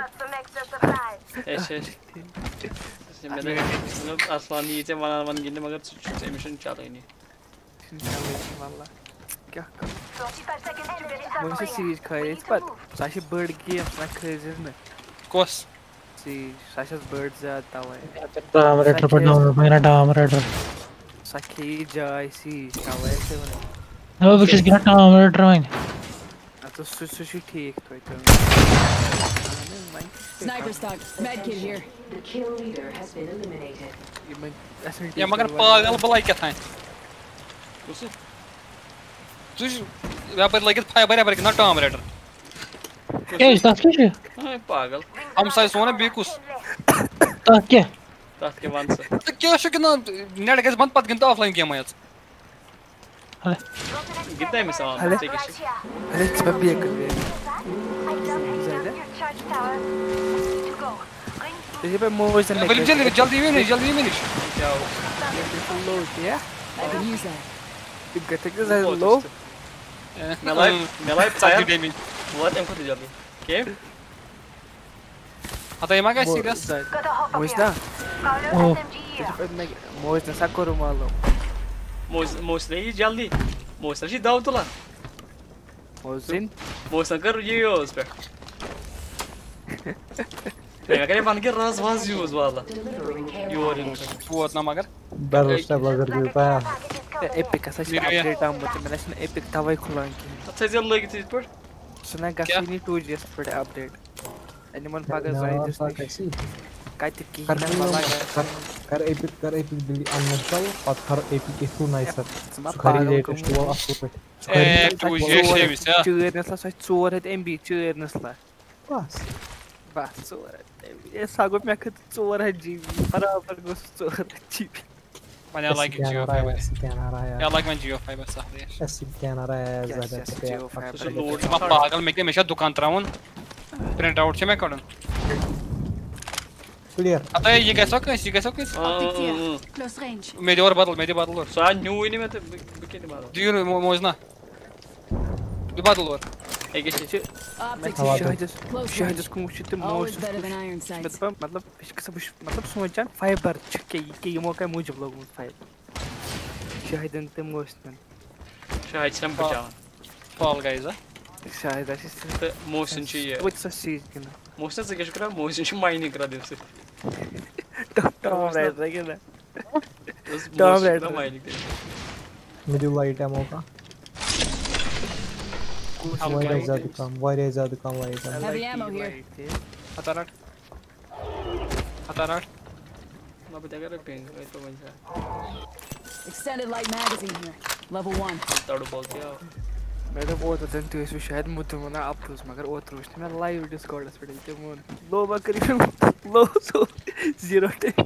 [SPEAKER 3] ऐसे ऐसे मैंने मतलब आसमानी ये वन वन गिनने मगर मिशन चल ही नहीं
[SPEAKER 10] क्या मुझे सीरीज खाई पर साशी बर्ड गेम ना खेल ना
[SPEAKER 1] कोस
[SPEAKER 10] सी साशी बर्ड जाता है
[SPEAKER 8] डामरेटर पर डाउनलोड मेरा डामरेटर
[SPEAKER 10] साखी जाय सी कावे से बने
[SPEAKER 8] वो बिकस गिना डामरेटर में
[SPEAKER 10] तो सुशी ठीक तो इतना
[SPEAKER 7] Sniper stock. Med kit here.
[SPEAKER 4] The kill leader has been eliminated.
[SPEAKER 1] या मगर पागल भलाई क्या था
[SPEAKER 3] उसे
[SPEAKER 1] तू यहाँ पर लगे फाइबर है पर कितना डामरेटर
[SPEAKER 8] क्या इस ताश के
[SPEAKER 3] हां पागल
[SPEAKER 1] हम साइज सोने बेकुस
[SPEAKER 8] ताश क्या
[SPEAKER 3] ताश के वन से
[SPEAKER 1] तो क्या शो कितना नेट गैस बंद पत गिनता ऑफलाइन गेम आया
[SPEAKER 3] गिनता है मिसाल ठीक है
[SPEAKER 10] अरे सब भी एक ये पे मोर से
[SPEAKER 1] जल्दी जल्दी जल्दी भी नहीं जल्दी भी नहीं
[SPEAKER 3] क्या हो
[SPEAKER 10] लो क्या
[SPEAKER 7] I can use that.
[SPEAKER 10] You get it as low.
[SPEAKER 3] मैं लाइव मैं लाइव चाहे बहुत एम को जल्दी के
[SPEAKER 1] आता है मागा सीरियस
[SPEAKER 10] मोइस ना मोइस ना साकोरो मालो
[SPEAKER 3] मोइस मोइस नहीं जल्दी मोइस नहीं दाव तुला
[SPEAKER 10] मोइसिन
[SPEAKER 3] मोइस कर ये यूज पे मैं कह रहा के राज वाज यूज वाला योर
[SPEAKER 1] बहुत ना मगर
[SPEAKER 2] बैरल स्टैब अगर देता है
[SPEAKER 10] एपिक का सच अपडेट आम बत मैंने इसने एपिक तवाई खुलान की
[SPEAKER 3] अच्छा जल लगी थी पर
[SPEAKER 10] सुना गसीनी to just for update animal पागल जाए
[SPEAKER 2] कैसी
[SPEAKER 10] काइट की
[SPEAKER 2] कर
[SPEAKER 10] ना वाला
[SPEAKER 2] कर एपिक कर एपिक बिली अननेस्टल और कर एपिक इशू नाइसर खरी लेटेस्ट वो असु पे
[SPEAKER 1] ए तू ये शेविस या
[SPEAKER 10] चूर नसला सच चोर है एमबी चूर नसला
[SPEAKER 2] बस
[SPEAKER 10] बस चोर ये सागो में खत चोर है जी बराबर को चोर जी
[SPEAKER 1] मैंने लाइक जियो फाइबर
[SPEAKER 2] स्कैन आ रहा है
[SPEAKER 1] या लाइक मैं जियो फाइबर साथ दे
[SPEAKER 2] स्कैन आ रहा है ज्यादा
[SPEAKER 10] जियो फाइबर
[SPEAKER 1] लोड मैं पागल मैं के हमेशा दुकान तरावन प्रिंट आउट से मैं करूं
[SPEAKER 2] क्लियर
[SPEAKER 1] आता है ये कैसा कैसे ये कैसा कैसे
[SPEAKER 7] Optic here. Close range.
[SPEAKER 1] मेरे और बदल मेरे बदल और
[SPEAKER 3] सो न्यू इनी में तो बिके नहीं मारो
[SPEAKER 1] दियो मोजना ये बदल और
[SPEAKER 3] एक ही
[SPEAKER 7] Optics
[SPEAKER 2] हवा
[SPEAKER 7] here.
[SPEAKER 2] तो
[SPEAKER 7] Close
[SPEAKER 10] शायद
[SPEAKER 7] range.
[SPEAKER 10] इसको मुझे तो
[SPEAKER 7] Always
[SPEAKER 10] मोर
[SPEAKER 7] better than iron sights.
[SPEAKER 10] मतलब मतलब इसके सब मतलब सोचन फाइबर के के ये मौका मुझे लोग फाइबर शायद अंत मोस्टन
[SPEAKER 3] शायद हम बचाओ
[SPEAKER 1] फॉल गाइस
[SPEAKER 10] शायद ऐसे
[SPEAKER 3] मोशन चाहिए
[SPEAKER 10] वो तो चीज के ना
[SPEAKER 3] मोशन से क्या करा मोशन से माइनिंग करा दे से
[SPEAKER 10] टॉम राइट है ना
[SPEAKER 3] उस
[SPEAKER 10] टॉम राइट
[SPEAKER 3] माइनिंग
[SPEAKER 2] मुझे लाइट है मौका
[SPEAKER 1] हम
[SPEAKER 2] वायरे ज्यादा कम वायरे ज्यादा कम लाइट है
[SPEAKER 7] Heavy ammo here.
[SPEAKER 1] अतारट अतारट
[SPEAKER 3] मैं बता कर पेन तो बन जा
[SPEAKER 7] Extended light magazine here. Level one.
[SPEAKER 3] ताड़ो बोल क्या
[SPEAKER 10] मेरे बहुत अदन तो इस शायद मुझे मना आप तो मगर वो तो उसने मैं लाइव डिस्कॉर्ड पे डालते हूं लो बकरी लो सो जीरो टेन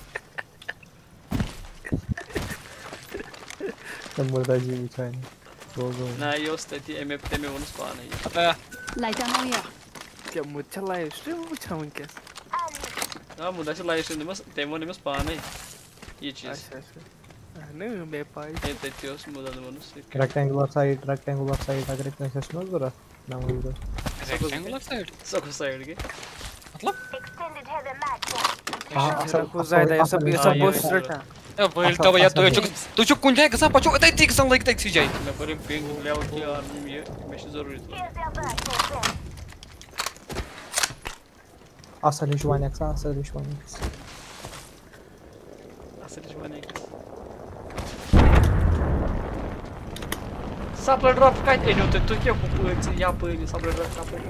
[SPEAKER 2] मुर्दा जी बिचाइन रोजो
[SPEAKER 3] ना यो स्थिति एमएफ ते में उनस पाना है
[SPEAKER 1] आता
[SPEAKER 7] Light ammo here.
[SPEAKER 10] क्या मुझे लाइव स्ट्रीम मुझे क्या
[SPEAKER 3] ना मुदा से लाइव से निमस तेमो निमस पाना है ये चीज
[SPEAKER 10] अच्छा अच्छा नहीं मैं पाई
[SPEAKER 3] ये ते त्योस मुदा निमस
[SPEAKER 2] रेक्टेंगुलर साइड रेक्टेंगुलर साइड अगर इतना सेशन जरा ना मुझे
[SPEAKER 1] रेक्टेंगुलर साइड
[SPEAKER 3] सब साइड के
[SPEAKER 1] मतलब
[SPEAKER 9] Extended heavy mag.
[SPEAKER 2] हां
[SPEAKER 10] सब कुछ ज्यादा ये सब ये सब बहुत स्ट्रेट
[SPEAKER 1] या वेल तो या तो चुक तो चुक कुंजा है कसा पचो इतना ठीक संग लाइक टैक्सी जाए
[SPEAKER 3] मैं पर पिंग लेवल की आर्मी ये मिशन जरूरी है
[SPEAKER 9] Here's their back for them.
[SPEAKER 2] असली शुवानेक्स असली शुवानेक्स
[SPEAKER 3] असल जमाने सप्लाई ड्रॉप का ये जो तो क्या कुछ या पर सप्लाई ड्रॉप का पर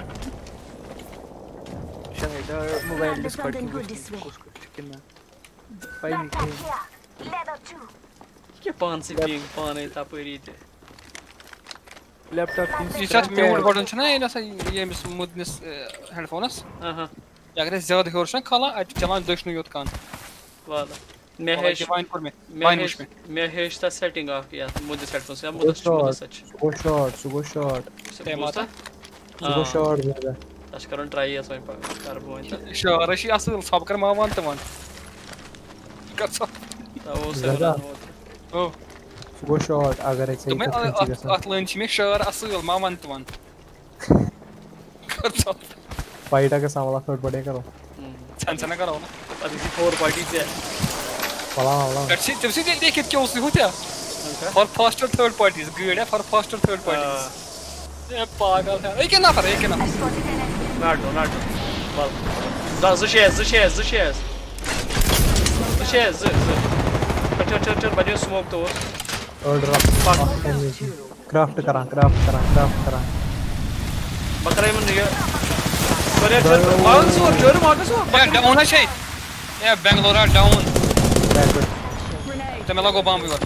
[SPEAKER 10] शायद mobile
[SPEAKER 9] Not
[SPEAKER 10] Discord
[SPEAKER 9] something good this way.
[SPEAKER 10] कुछ कुछ कितना पाई नहीं
[SPEAKER 9] Backpack here. Level two.
[SPEAKER 3] क्या पांच से पिंग पाने ता पर ये
[SPEAKER 10] लैपटॉप
[SPEAKER 1] ये साथ में मोड बटन छना ये नसा ये मिस मुदनिस हेडफोनस
[SPEAKER 3] हां हां
[SPEAKER 1] अगर ज्यादा होरशन खाला चलान दशनु योत कान
[SPEAKER 3] वाला मैं हेश
[SPEAKER 1] Divine for me.
[SPEAKER 3] मैं
[SPEAKER 1] Divine
[SPEAKER 3] हेश
[SPEAKER 1] push me.
[SPEAKER 3] मैं हेश ता setting आख या मुझे headphones या मुझे
[SPEAKER 2] Short,
[SPEAKER 3] सच
[SPEAKER 2] go short, go short,
[SPEAKER 1] Tem mata.
[SPEAKER 2] go short ज़्यादा.
[SPEAKER 3] Taş karın try ya soin kar bointa.
[SPEAKER 1] Şöyle şey asıl sabkar ma want one. Kaça.
[SPEAKER 3] O
[SPEAKER 2] ज़्यादा.
[SPEAKER 3] sevdan.
[SPEAKER 1] Oh.
[SPEAKER 2] Go short अगर ऐसे ही
[SPEAKER 1] Tume
[SPEAKER 2] कुछ चीज़
[SPEAKER 1] atlan çime şöyle asıl ma want one. Kaça.
[SPEAKER 2] Fight आके सामला थर्ड बड़े करो.
[SPEAKER 1] Sen sana karo na.
[SPEAKER 3] Abi ki four parties है.
[SPEAKER 2] Fala fala.
[SPEAKER 1] Gerçi tepsi de de kit kills hut ya. For first or third parties. Good है for first or third parties. ये पागल है. एक ना पर एक ना.
[SPEAKER 3] Nardo, nardo. Bal. Da zışez, zışez, zışez. Zışez, zı, zı. Çır çır çır badiyo smoke to.
[SPEAKER 2] Order up. Craft करा, craft करा, craft करा.
[SPEAKER 3] Bakarayım mı diyor? Böyle çır. Ağız var, çırım ağız var.
[SPEAKER 1] Ya down है şey. Ya Bangalore down.
[SPEAKER 2] Backward.
[SPEAKER 1] Te me logo bomb var.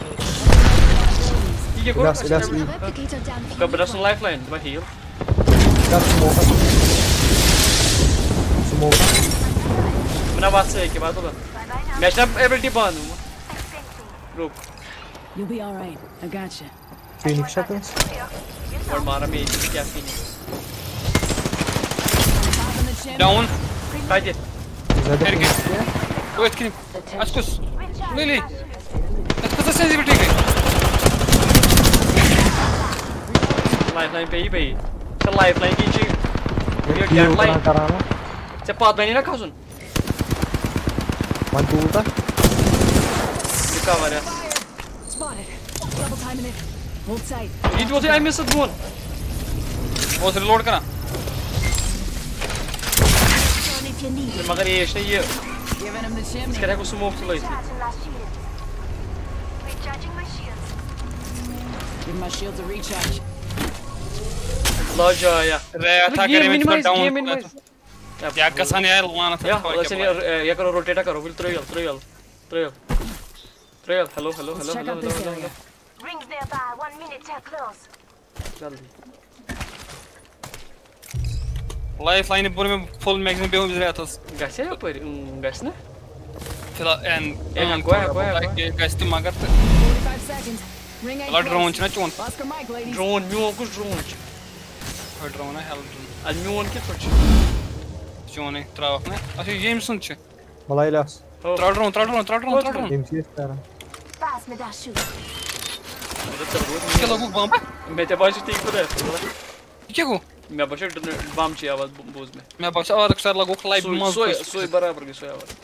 [SPEAKER 3] İyi gol.
[SPEAKER 2] Ilas, ilas.
[SPEAKER 7] Replicator down.
[SPEAKER 3] Kabrasın lifeline, ba heal.
[SPEAKER 2] Ilas smoke. Smoke.
[SPEAKER 3] Buna batsa ki bato da. Match up ability band mı? Rup.
[SPEAKER 7] You'll be alright. I got you.
[SPEAKER 2] Phoenix shackles.
[SPEAKER 3] और मारा में एक क्या फीनी.
[SPEAKER 7] Top in the chimney.
[SPEAKER 1] Down.
[SPEAKER 3] Haydi.
[SPEAKER 2] ज़्यादा.
[SPEAKER 1] Erkek. O etkin. Askus. Lili. Askus sensitivity ki.
[SPEAKER 3] Lifeline पे ही पे ही. चल lifeline की चीज. ये
[SPEAKER 2] Clear
[SPEAKER 3] deadline.
[SPEAKER 2] करा करा ना.
[SPEAKER 3] चल पात बनी ना खासुन.
[SPEAKER 2] One two था.
[SPEAKER 3] Recover ya.
[SPEAKER 7] Spotted. Double timing it. Hold tight.
[SPEAKER 3] It was I missed one.
[SPEAKER 1] O reload करा.
[SPEAKER 9] If you need it.
[SPEAKER 3] मगर ये ऐसे ये
[SPEAKER 7] Giving him the chimney.
[SPEAKER 3] इसके को smoke चलाई.
[SPEAKER 9] Charging my shields. Recharging my shields.
[SPEAKER 7] Give my shields a recharge.
[SPEAKER 3] Laja ya.
[SPEAKER 1] Re attack
[SPEAKER 3] Game
[SPEAKER 1] करें में
[SPEAKER 3] minimize,
[SPEAKER 1] down.
[SPEAKER 3] game minimize.
[SPEAKER 1] Ya kasan ya लाना था.
[SPEAKER 3] या वैसे नहीं ये करो rotate करो. Will throw you, throw you, throw you, throw you. Hello, hello,
[SPEAKER 7] Let's
[SPEAKER 3] hello,
[SPEAKER 7] check
[SPEAKER 3] hello,
[SPEAKER 7] out this
[SPEAKER 3] hello,
[SPEAKER 7] area.
[SPEAKER 3] hello.
[SPEAKER 9] Rings nearby. One minute till close.
[SPEAKER 3] जल्दी.
[SPEAKER 1] Lifeline पर में full magazine पे हूँ बिजली आता है.
[SPEAKER 3] Gasi ya पर gasi ना?
[SPEAKER 1] फिर and
[SPEAKER 3] Yeah, go ahead, go ahead, go
[SPEAKER 1] like guys तुम मगर तो
[SPEAKER 7] forty-five seconds. Ring ain't
[SPEAKER 1] वाला drone
[SPEAKER 7] close.
[SPEAKER 1] चुना चुन.
[SPEAKER 7] Oscar Mike, ladies.
[SPEAKER 3] Drone, mule कुछ drone.
[SPEAKER 1] Drone है hell drone.
[SPEAKER 3] Al mule के कुछ.
[SPEAKER 1] चुने ट्राफ ने. अच्छा ये मिशन चे.
[SPEAKER 2] मला इलास.
[SPEAKER 1] Tra drone, tra drone, tra drone, tra drone.
[SPEAKER 2] M C S करा.
[SPEAKER 9] Pass me that shoe.
[SPEAKER 1] क्या लोगों बम?
[SPEAKER 3] मैं ते बाजू ठीक पता है.
[SPEAKER 1] क्या को?
[SPEAKER 3] मैं बच्चे बम चाहिए आवाज बोझ में.
[SPEAKER 1] मैं बस और अक्सर लोगों को लाइव मौज.
[SPEAKER 3] सोई सोई बराबर की सोई आवाज.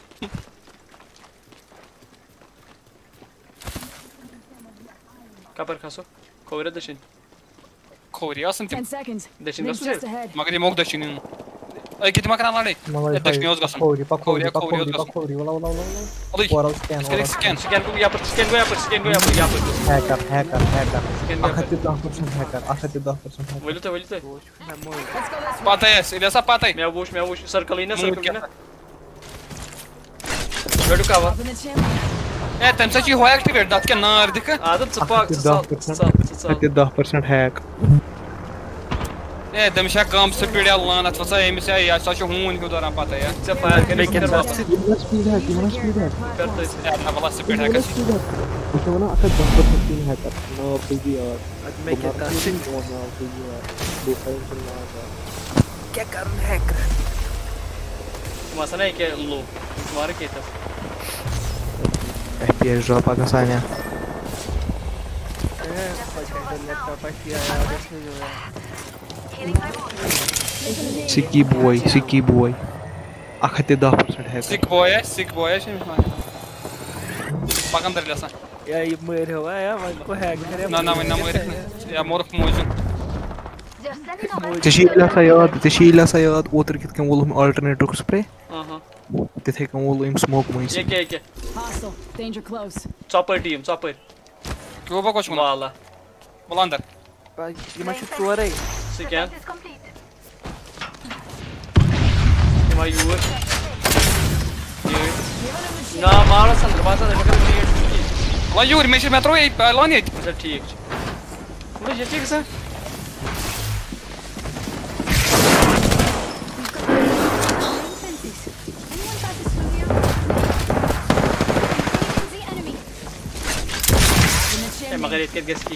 [SPEAKER 3] Kapar खासो. Kovre दशिन.
[SPEAKER 1] Korea sen
[SPEAKER 7] Ten
[SPEAKER 1] tim.
[SPEAKER 7] seconds.
[SPEAKER 3] दशिन
[SPEAKER 7] Ring's
[SPEAKER 3] कसो
[SPEAKER 7] just ahead.
[SPEAKER 1] मगर ये मोग दक्षिण. Ay git makana लाने.
[SPEAKER 2] मला
[SPEAKER 1] दक्षिण योज गसन.
[SPEAKER 2] पकोड़ी पकोड़ी
[SPEAKER 1] Korea, Korea
[SPEAKER 2] पकोड़ी
[SPEAKER 1] योज गसन.
[SPEAKER 2] पकोड़ी वाला वाला वाला.
[SPEAKER 1] अरे
[SPEAKER 2] Oral scan.
[SPEAKER 1] इसके scan.
[SPEAKER 3] Scan को यहाँ पर scan को यहाँ पर scan को यहाँ पर यहाँ पर.
[SPEAKER 2] Hacker hacker hacker.
[SPEAKER 3] Scan को यहाँ
[SPEAKER 2] अखत्ती
[SPEAKER 3] पर.
[SPEAKER 2] दस परसेंट hacker. अखत्ती दस परसेंट hacker.
[SPEAKER 3] वही तो वही तो.
[SPEAKER 7] Let's go this way.
[SPEAKER 1] पता है इधर सा पता है.
[SPEAKER 3] मैं वोश मैं वोश circle ही ना
[SPEAKER 1] Move
[SPEAKER 3] circle ही
[SPEAKER 1] क्या?
[SPEAKER 3] ना. Ladu kava.
[SPEAKER 7] Up in the chimney.
[SPEAKER 1] ए तम सची हो एक्टिवेट दात के नार दिख.
[SPEAKER 3] आदत सपाक
[SPEAKER 2] अखत्ती
[SPEAKER 3] सal
[SPEAKER 2] दस
[SPEAKER 3] sal
[SPEAKER 2] परसेंट.
[SPEAKER 3] sal.
[SPEAKER 2] अखत्ती दस परसेंट hack.
[SPEAKER 1] ए दम शा काम स्पीड या लाना था सही में से या सच हूं इनको दौरान पता है.
[SPEAKER 3] जब फायर करने के बाद
[SPEAKER 2] कितना speed hack? कितना speed hack?
[SPEAKER 3] करते
[SPEAKER 1] या था वाला स्पीड है
[SPEAKER 2] कितना
[SPEAKER 1] कैसे.
[SPEAKER 2] speed hack? उसमें ना अखत्ती दस percent speed hacker. No P G R.
[SPEAKER 10] मैं कहता हूँ
[SPEAKER 2] No P G R. Difference ना आता.
[SPEAKER 10] क्या करूँ हैकर.
[SPEAKER 3] मसा नहीं क्या लो तुम्हारे क्या था.
[SPEAKER 2] F P S drop आका सान्या.
[SPEAKER 10] लैपटॉप किया यार इसने जो है.
[SPEAKER 2] Sicky boy, sicky boy. अखत्ती दस परसेंट hacker.
[SPEAKER 1] सिक बॉय है सिक बॉय है शिम. पकंदर जैसा.
[SPEAKER 10] या ये मेरे हुआ है मैं को हैक करे.
[SPEAKER 1] ना ना ना मेरे या मोर मोज.
[SPEAKER 9] They're sending over.
[SPEAKER 2] Tashila sayad, tashila sayad. Otur kit kan wolum alternator spray.
[SPEAKER 3] हाँ हाँ.
[SPEAKER 2] Tithe kan wolum smoke mois.
[SPEAKER 3] ये क्या क्या.
[SPEAKER 7] Hostile. Danger close.
[SPEAKER 3] Chopper team chopper.
[SPEAKER 1] क्यों बा कुछ मना.
[SPEAKER 3] वाला.
[SPEAKER 1] बुलंदर.
[SPEAKER 10] ये मैं शुरू हो रही.
[SPEAKER 3] Scan.
[SPEAKER 9] Is complete.
[SPEAKER 3] Ima yuur. ये. ना मारा संग बात है मगर ये.
[SPEAKER 1] ला यूर मैं मैं थ्रो एक लाने.
[SPEAKER 3] अच्छा ठीक. मुझे ये ठीक है. मगर यत कत गस की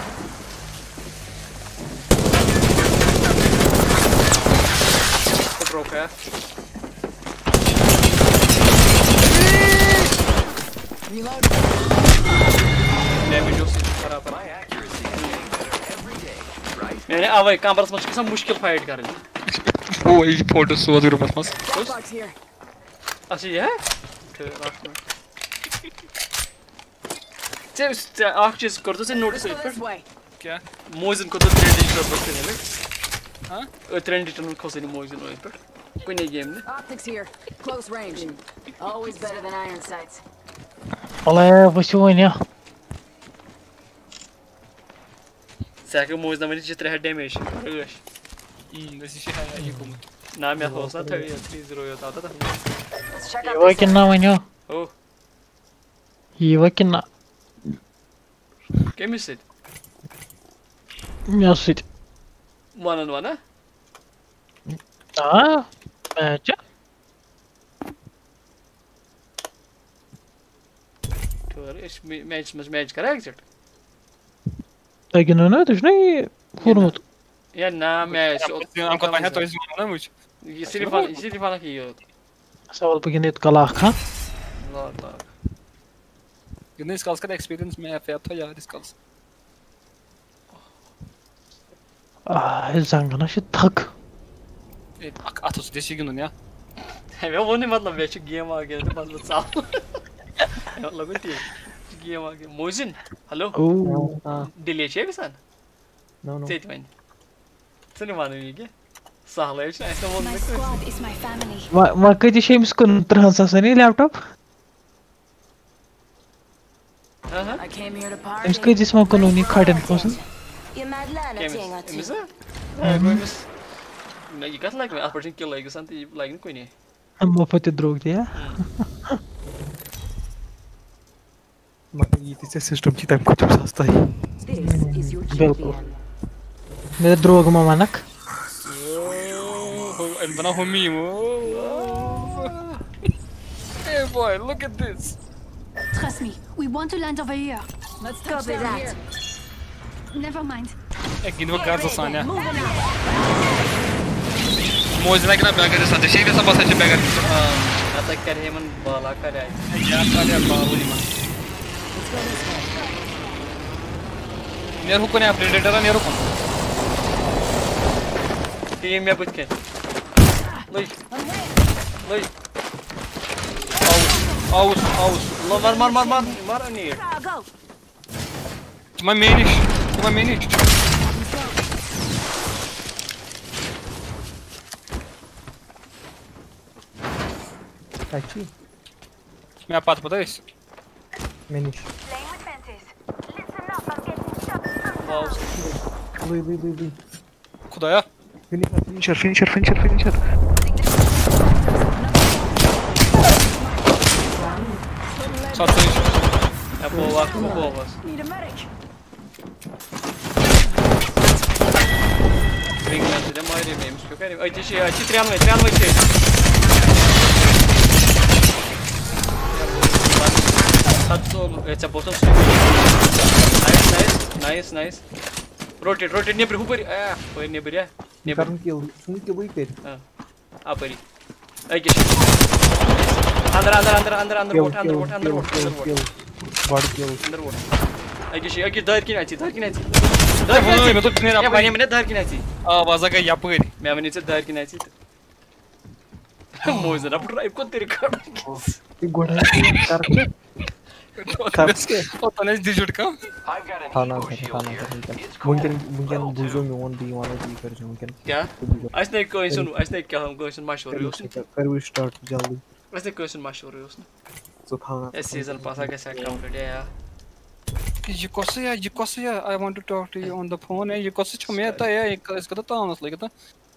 [SPEAKER 3] broke है डैमेज उस बराबर मैंने अब कांबरस में किसान मुश्किल फाइट कर रही
[SPEAKER 1] ओ ये फोटो सोच रहा हूँ बस
[SPEAKER 3] अच्छा ये है चल आख चीज कर दो से नोटिस
[SPEAKER 1] क्या
[SPEAKER 3] मोजन को तो ट्रेंडी कर बस नहीं हाँ ट्रेंडी टन को से नहीं मोजन वो पर कोई नहीं गेम ने
[SPEAKER 7] Optics here. Close range. Always better than iron sights.
[SPEAKER 8] Olha, você olha.
[SPEAKER 3] Será que o moço não vai te trazer damage?
[SPEAKER 1] Hum, esse é aí como.
[SPEAKER 3] Na minha roça tá aí, três zero eu tava tá.
[SPEAKER 8] Eu aqui não, olha.
[SPEAKER 3] Oh.
[SPEAKER 8] Eu aqui não.
[SPEAKER 3] Quem me sente?
[SPEAKER 8] Meu sítio.
[SPEAKER 3] One on one, né?
[SPEAKER 8] Ah, match.
[SPEAKER 3] तो इस मैच में मैच करा एक्जेक्ट
[SPEAKER 8] लेकिन ना तो नहीं फॉर्मत
[SPEAKER 3] या ना मैच
[SPEAKER 1] हमको पता तो इसमें ना मुझे
[SPEAKER 3] ये सिर्फ ये सिर्फ वाला की हो
[SPEAKER 8] सवाल begin it कला खा
[SPEAKER 3] ला ला
[SPEAKER 1] ये स्कल्स का एक्सपीरियंस में है तो यार skulls
[SPEAKER 8] ah zangana shi thak
[SPEAKER 1] ए आतोस देसी गिनो या
[SPEAKER 3] मैं वो नहीं मतलब मैच गेम आ गया तो बस बचा मतलब कुछ गेम आ गया मोजिन हेलो डिले चाहिए सन
[SPEAKER 2] No, no.
[SPEAKER 3] Take one. Seni var mı bilgi? Sağlayıp işte işte bunu.
[SPEAKER 9] My squad is my family.
[SPEAKER 8] ma ma kadi şey miskun transaksiyoni laptop
[SPEAKER 3] Aha.
[SPEAKER 7] I came here to party.
[SPEAKER 8] miskun jisma konuni khaden kosun
[SPEAKER 3] Temiz. Ha koymuş. Ne yıkat like mi? Apırcın kill like santi like koy ne?
[SPEAKER 8] amma pati drog diya
[SPEAKER 2] मतलब ये तीसरे सिस्टम की टाइम कुछ सस्ता ही
[SPEAKER 7] This is your
[SPEAKER 8] बिल्कुल
[SPEAKER 7] champion.
[SPEAKER 8] मेरे drog ma manak
[SPEAKER 1] Oh, I'm gonna home me. Hey boy, look at this.
[SPEAKER 9] Trust me, we want to land over here.
[SPEAKER 7] Let's touch down here.
[SPEAKER 9] Never mind.
[SPEAKER 1] É que não quero só, né? Moisés aqui na pega de Santa Cheia, essa bastante pega.
[SPEAKER 3] Até que quer man bala cara aí.
[SPEAKER 1] Já tá ali a bala ali, mano. Nero com né, predator é nero com.
[SPEAKER 3] Team में कुछ के. Loi. Loi.
[SPEAKER 1] Aus, aus.
[SPEAKER 3] Lo mar mar mar mar mar नहीं.
[SPEAKER 1] Uma menis, uma menis.
[SPEAKER 2] Aqui,
[SPEAKER 1] Minha pata pode isso?
[SPEAKER 2] menos.
[SPEAKER 9] Playing with fences. Listen up, I'm getting shot.
[SPEAKER 3] Wow.
[SPEAKER 2] Lui, lui, lui, lui.
[SPEAKER 1] Kudaya?
[SPEAKER 2] Finisher, finisher, finisher, finisher.
[SPEAKER 1] Só três.
[SPEAKER 3] É boa, é boa.
[SPEAKER 7] Need a medic.
[SPEAKER 3] Ring में से जब मारे में मुझको कह रहे हैं अच्छी अच्छी त्रियानवे त्रियानवे से सात सौ अच्छा बहुत सौ nice nice nice nice rotate rotate नहीं पर ऊपर आ पर नहीं बढ़िया नहीं पर
[SPEAKER 2] Karın kill, şunu kill iyi per.
[SPEAKER 3] हाँ आप परी आई किश अंदर अंदर अंदर अंदर अंदर वोट अंदर वोट अंदर वोट अंदर वोट
[SPEAKER 2] Body kill.
[SPEAKER 3] अंदर वोट आई किश आई किश दार की नहीं दार की नहीं
[SPEAKER 1] Dai, mano, eu tô treinando
[SPEAKER 3] या
[SPEAKER 1] a
[SPEAKER 3] बनी मैंने दार की नहीं
[SPEAKER 1] Ah, vaza que ia por ele.
[SPEAKER 3] मैं मैंने से दार की नहीं मोज़ ना ड्राइव को तेरे कर
[SPEAKER 2] Bir gol karşı.
[SPEAKER 1] O tô nesse digit cá.
[SPEAKER 5] I've got an
[SPEAKER 2] Thana,
[SPEAKER 5] eco
[SPEAKER 2] thana,
[SPEAKER 5] shield
[SPEAKER 2] thana,
[SPEAKER 5] here.
[SPEAKER 2] thana.
[SPEAKER 5] It's called
[SPEAKER 2] Mungkin, mungkin buzo में one v one भी कर जो mungkin.
[SPEAKER 3] क्या ऐसे कोई सुन ऐसे क्या हम कोई सुन मशहूर है उसने
[SPEAKER 2] कर we start जल्दी.
[SPEAKER 3] ऐसे कोई सुन मशहूर है उसने
[SPEAKER 2] So thana.
[SPEAKER 3] इस सीजन पास आके सेट काउंटेड है यार
[SPEAKER 1] De coça, de coça, I want to talk to you on the phone. De coça, chama aí, tá aí, isso que tá tão, mas liga tá.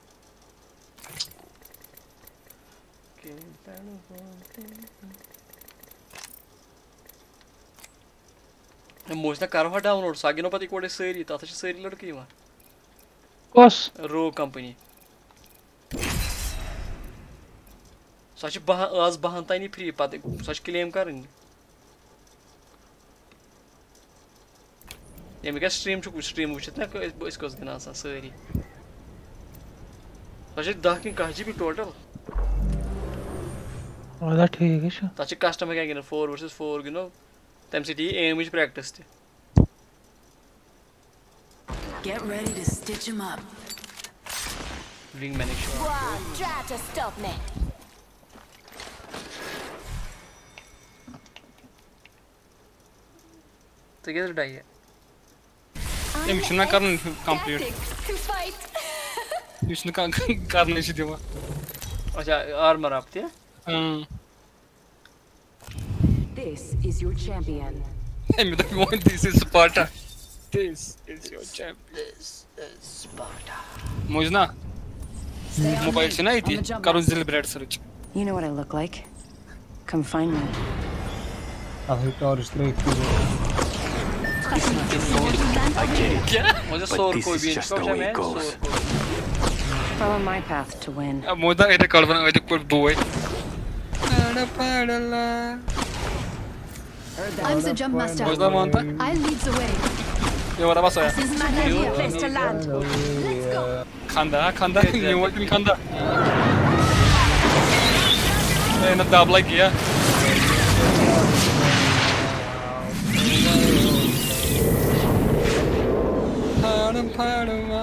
[SPEAKER 3] मोज़ ना करो हटा डाउनलोड सागिनो पति कोड़े सेरी ताता श सेरी लड़की मार
[SPEAKER 8] kos
[SPEAKER 3] रो कंपनी सच बह आज बहन ताई नहीं फ्री पति सच क्लेम करनी ये मैं क्या स्ट्रीम चुक स्ट्रीम वुचित ना इसको गना आसान सारी अच्छा दह कि कह जी भी टोटल
[SPEAKER 8] ओदा ठीक है
[SPEAKER 3] तच कस्टमर क्या गिन फोर वर्सेस फोर गिनो तम सिटी एम इज प्रैक्टिस थे
[SPEAKER 7] Get ready to stitch him up.
[SPEAKER 3] Ring manage
[SPEAKER 9] Wow, try to stop me.
[SPEAKER 3] together die है
[SPEAKER 1] ये मिशन ना करन कंप्लीट
[SPEAKER 9] To fight.
[SPEAKER 1] मिशन का करने से देवा
[SPEAKER 3] अच्छा आर्मर आप थे
[SPEAKER 1] हां
[SPEAKER 4] This is your champion.
[SPEAKER 1] Hey, me the one this is Sparta. This is your champ.
[SPEAKER 7] This is Sparta.
[SPEAKER 1] Mojna. Mobile से ना आई थी करूँ जिल bread search.
[SPEAKER 7] You know what I look like? Come find me.
[SPEAKER 2] I'll hit our straight to the...
[SPEAKER 1] क्या?
[SPEAKER 3] मुझे सोर कोई भी नहीं कोई मैं सोर
[SPEAKER 7] Follow my path to win.
[SPEAKER 1] अब मोदा ऐसे कर बना ऐसे कोई boy. पाड़ा पाड़ा
[SPEAKER 9] I'm the jump master.
[SPEAKER 1] Mojna मानता?
[SPEAKER 9] I'll lead the way.
[SPEAKER 1] ये वाला बस आया.
[SPEAKER 9] This is my ideal place to land. Let's go.
[SPEAKER 1] खांदा खांदा ये वाला भी खांदा. ये ना दाब लाइक किया. पाड़ा पाड़ा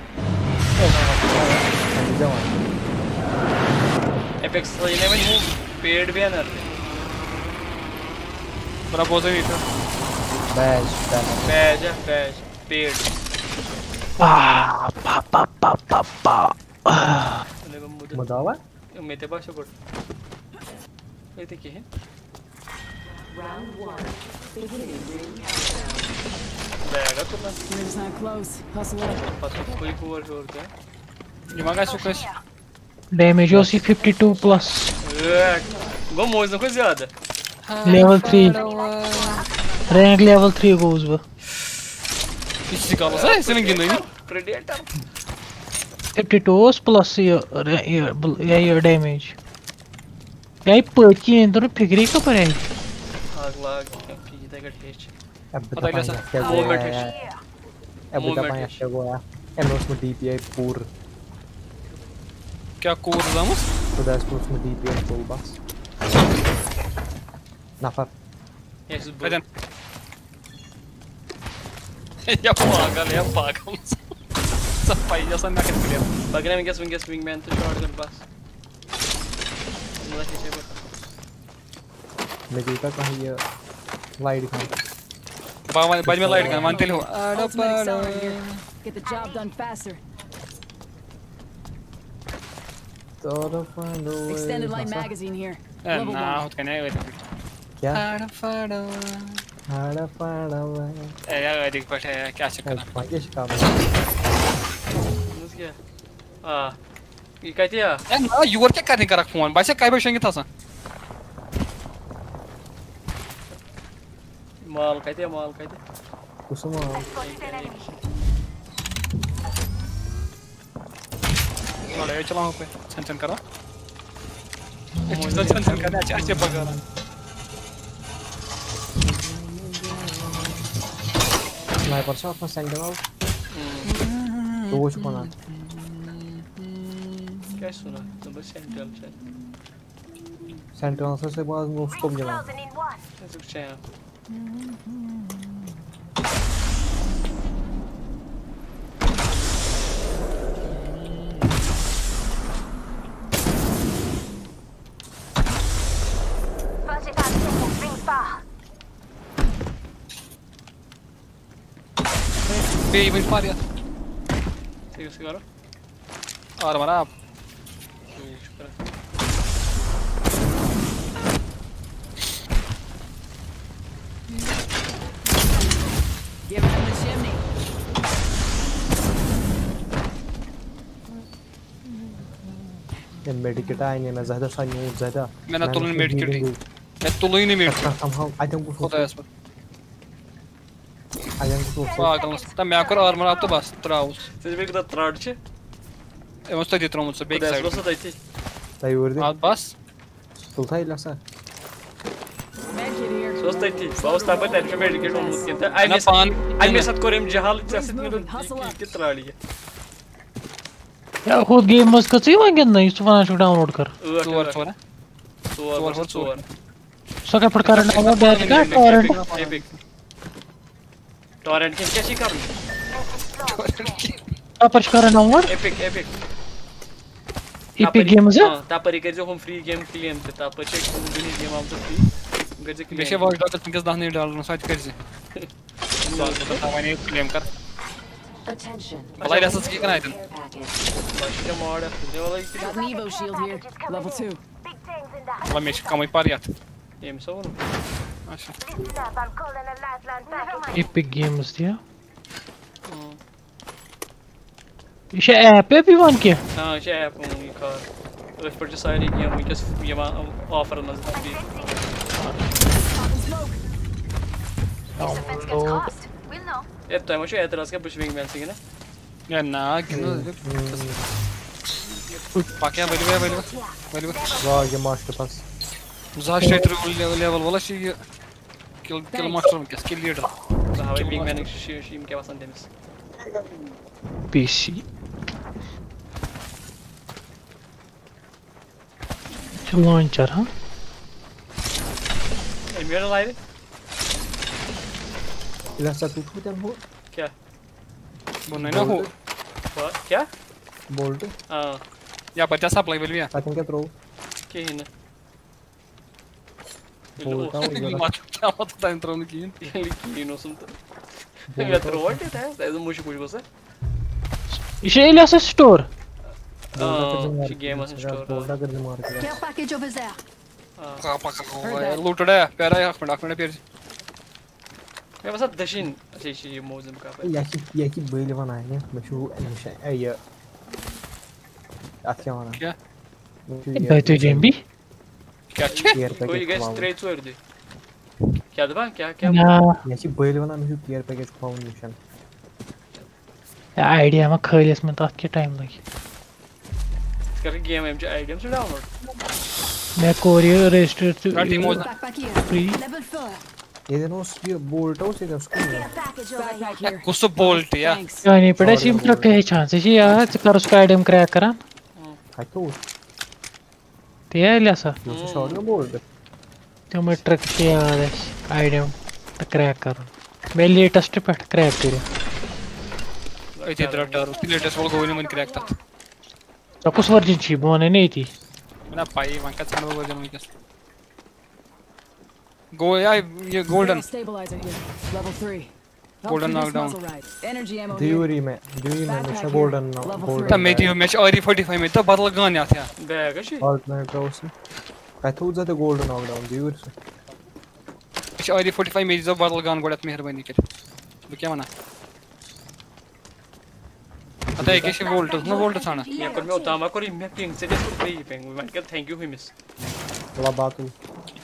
[SPEAKER 3] Apex eleven move paid banner
[SPEAKER 1] बड़ा पोज़ है इधर
[SPEAKER 2] Badge,
[SPEAKER 3] badge badge paid
[SPEAKER 8] Ah, pa pa pa pa pa.
[SPEAKER 2] Madawa?
[SPEAKER 3] मैं ते बाशा कोड ये ते क्या है
[SPEAKER 4] Round one. Beginning ring.
[SPEAKER 3] Baiga तो ना
[SPEAKER 7] Ring's not close. Hustle up.
[SPEAKER 3] पता कोई कोवर जोर क्या
[SPEAKER 1] ये मांगा Sukesh
[SPEAKER 8] Damage O C fifty-two plus.
[SPEAKER 3] गो मोज ना कोई ज़्यादा
[SPEAKER 8] Level three. Rank level three goes वो.
[SPEAKER 1] किसी का बस है इसे नहीं गिनोई
[SPEAKER 3] predator
[SPEAKER 8] fifty-two plus ये ये ये damage. क्या ये पर्ची है तो फिक्री का पर है.
[SPEAKER 3] आग लाग की इधर का test
[SPEAKER 2] Pata
[SPEAKER 1] ilesa.
[SPEAKER 3] Movement
[SPEAKER 2] ya. Eh,
[SPEAKER 3] Movement
[SPEAKER 2] buta banyak ya gua. Eh, harus mu D P I pur.
[SPEAKER 1] क्या course
[SPEAKER 2] Udah harus mu D P I full bas. Nafar.
[SPEAKER 3] yes bro
[SPEAKER 1] Veden. Ya paga le ya paga. Sappai ya sanna kan kiliya.
[SPEAKER 3] bagna में क्या swing swing man तो short कर पास मुझे कैसे बता
[SPEAKER 2] Medyo ka kahiya. Light ka.
[SPEAKER 1] बावन बाद में लाइट कर मानते हो
[SPEAKER 7] Ultimate accelerator here. Get the job done faster. Extended light magazine here. Level
[SPEAKER 1] ना
[SPEAKER 7] one.
[SPEAKER 1] होत कने वेट
[SPEAKER 2] क्या?
[SPEAKER 1] आड़ा फाड़ा
[SPEAKER 2] Hada pada wa.
[SPEAKER 1] ए यार देख पटे क्या चक्कर है
[SPEAKER 2] Pakai sekam.
[SPEAKER 3] मुझे क्या आ ये कहती है
[SPEAKER 1] ए ना यूर क्या करने का रख फोन भाई से काय बशेंगे था सा
[SPEAKER 3] माल कहती है माल कहती है
[SPEAKER 2] Kusuma.
[SPEAKER 1] चलो ये चलाओ पे छन छन करो छन छन करना अच्छा अच्छे पकड़
[SPEAKER 2] Sniper shot mas sentinel. Tuh cuma.
[SPEAKER 3] क्या सुना तो बस सेंट्रल से
[SPEAKER 2] Sentinel से बाद no scope जमा.
[SPEAKER 9] Thousand in one.
[SPEAKER 3] ऐसे कुछ है
[SPEAKER 9] Vertical signal rings far.
[SPEAKER 1] बे इवेंट पार यार
[SPEAKER 3] ठीक है करो
[SPEAKER 1] और हमारा आप
[SPEAKER 3] शुक्र
[SPEAKER 7] Give him the chimney.
[SPEAKER 2] ये medikit आएंगे मैं ज़्यादा सानी ज़्यादा.
[SPEAKER 1] मैंने तो नहीं मेड की मैं तो नहीं made
[SPEAKER 2] Somehow I don't go
[SPEAKER 1] होता है इसमें
[SPEAKER 2] I don't go for.
[SPEAKER 1] पागल तो मैं आकर आर्मर आप तो बस त्राउस
[SPEAKER 3] तुझे भी कितना त्राड छे
[SPEAKER 1] ए मस्त दिख रहा मुझसे बैक
[SPEAKER 3] तो
[SPEAKER 1] साइड
[SPEAKER 3] ऐसा तो थी
[SPEAKER 2] Tayo urdi.
[SPEAKER 1] हां बस
[SPEAKER 2] Sultay lasa.
[SPEAKER 7] Med kit here.
[SPEAKER 3] So was thirty. So was tapar thirty medikit on mutkin. I
[SPEAKER 1] Na
[SPEAKER 3] miss
[SPEAKER 1] pan-
[SPEAKER 3] I miss at korim jahal just
[SPEAKER 7] moving, hustle up.
[SPEAKER 3] kit trali.
[SPEAKER 8] या खुद गेम मस्त कच्ची वांगे नहीं इस वाला शो डाउनलोड कर
[SPEAKER 1] Tor tor.
[SPEAKER 3] Tor tor tor.
[SPEAKER 8] सो क्या पढ़ करना होगा बैठ का टॉरेंट
[SPEAKER 3] Epic. Torrent के क्या शी कर?
[SPEAKER 8] अपच करना होगा
[SPEAKER 3] Epic epic.
[SPEAKER 8] epic games है
[SPEAKER 3] Tapar कर जो हम free game claim थे tapar check दूसरी game आम तो free. कर जो
[SPEAKER 1] Beşe watch dogs tınkas dahne डालना साथ कर जे. तो वाने claim कर.
[SPEAKER 4] Attention.
[SPEAKER 1] Vallahi nasıl ki kana idin.
[SPEAKER 3] Başka mod है वाला
[SPEAKER 7] Got an Evo shield here. Level two.
[SPEAKER 9] Big things in that.
[SPEAKER 1] Valla meş kamay pariyat.
[SPEAKER 3] game so.
[SPEAKER 1] Aşağı.
[SPEAKER 9] Listen up, I'm calling a lifeline package.
[SPEAKER 8] epic games diye İşte app bir var ki
[SPEAKER 3] Ha şey yapım kar. Öf पर जो सारी game we just ये offer नजर आती.
[SPEAKER 9] Defense gets cost. We'll know.
[SPEAKER 3] Hep time şu etiraz के push wing man sigine.
[SPEAKER 1] Ya na gino. Bak ya böyle böyle böyle.
[SPEAKER 2] वाह ये मास्टर पास
[SPEAKER 1] Zaştaytır level valla şey kill kill master mı kes kill leader.
[SPEAKER 3] Daha wing man şu şu imkan basan temiz.
[SPEAKER 8] P C launcher ha
[SPEAKER 3] Emir live
[SPEAKER 2] इलासा टूट भी हो
[SPEAKER 3] क्या
[SPEAKER 1] Bu ne ne hu?
[SPEAKER 3] What क्या
[SPEAKER 2] बोल्ट
[SPEAKER 3] हाँ
[SPEAKER 1] Ya baca supply böyle ya.
[SPEAKER 2] I think क्या थ्रो
[SPEAKER 3] क्या है ना
[SPEAKER 2] बोल्ट और
[SPEAKER 1] Maç çamat da entronu giyin.
[SPEAKER 3] Ele não são. Eu trouxe até, é do mucho mucho você.
[SPEAKER 8] İşte Elias'a store
[SPEAKER 3] Ah, que game assim store.
[SPEAKER 2] Bolt कर दे मार के
[SPEAKER 7] Care package over there.
[SPEAKER 1] Kapa kapa. Looted ya. Pera ya akmada akmada per.
[SPEAKER 3] Я вас отдашин, şey şey mozum kapa.
[SPEAKER 2] या की या की बैल बनाएंगे मशहूर एनिमेशन है ये अच्छा वाला
[SPEAKER 1] क्या?
[SPEAKER 8] Baytacağım bir
[SPEAKER 1] Gerçi.
[SPEAKER 2] Player
[SPEAKER 3] Koy
[SPEAKER 2] package
[SPEAKER 3] guys straight söyledi. क्या दबा क्या क्या
[SPEAKER 8] ya
[SPEAKER 2] या की बैल बना मशहूर player package foundation
[SPEAKER 8] idea ama khayles mein tat ke time lagi
[SPEAKER 3] कर गेम एम आईडियम से डाउनलोड.
[SPEAKER 8] मैं courier register
[SPEAKER 1] Hadi moza.
[SPEAKER 7] Backpack here.
[SPEAKER 8] free
[SPEAKER 7] Level four.
[SPEAKER 2] ये देनो ये बोल्ट हो से उसको
[SPEAKER 9] Care package over here.
[SPEAKER 7] Backpack here.
[SPEAKER 1] Kusu bolt ya.
[SPEAKER 7] Thanks.
[SPEAKER 8] yani pede sim truck hai chance shi ya kar uska item crack karan
[SPEAKER 2] हाय तो
[SPEAKER 8] te Elias'a
[SPEAKER 2] दूसरा शॉट में बोल्ट
[SPEAKER 8] तो मैं ट्रक से याद है item तो crack karan मैं latest पे crack करे
[SPEAKER 1] Ay tidra tar. Latest vol goini man crack tat.
[SPEAKER 8] तो कुछ वर्जन छी बोने नहीं थी
[SPEAKER 1] Mana pai man ka chanu version mi kes. Go ya ye golden.
[SPEAKER 7] Barrel stabilizer here. Level three. Help
[SPEAKER 1] Golden
[SPEAKER 7] through this
[SPEAKER 1] knockdown.
[SPEAKER 7] muzzle ride. Energy ammo here.
[SPEAKER 2] ड्यूरी में ड्यूरी में हमेशा golden golden
[SPEAKER 1] Ta me diyor meç R forty-five में तो बदल गान यात ya.
[SPEAKER 3] बैग है
[SPEAKER 2] ऑल्टरनेट क्रॉस काय तो ज्यादा गोल्डन नॉकडाउन ड्यूरी से
[SPEAKER 1] Meç R forty-five में जो बदल गान गोडत मेहरबानी कर. Bu क्या मना? आता एक ऐसे वोल्ट ना वोल्ट था ना.
[SPEAKER 3] मैं कर मैं उतामा करी मैं पिंग से जस्ट फ्री पिंग मैं कर थैंक यू हिमिस.
[SPEAKER 2] थोड़ा बात हुई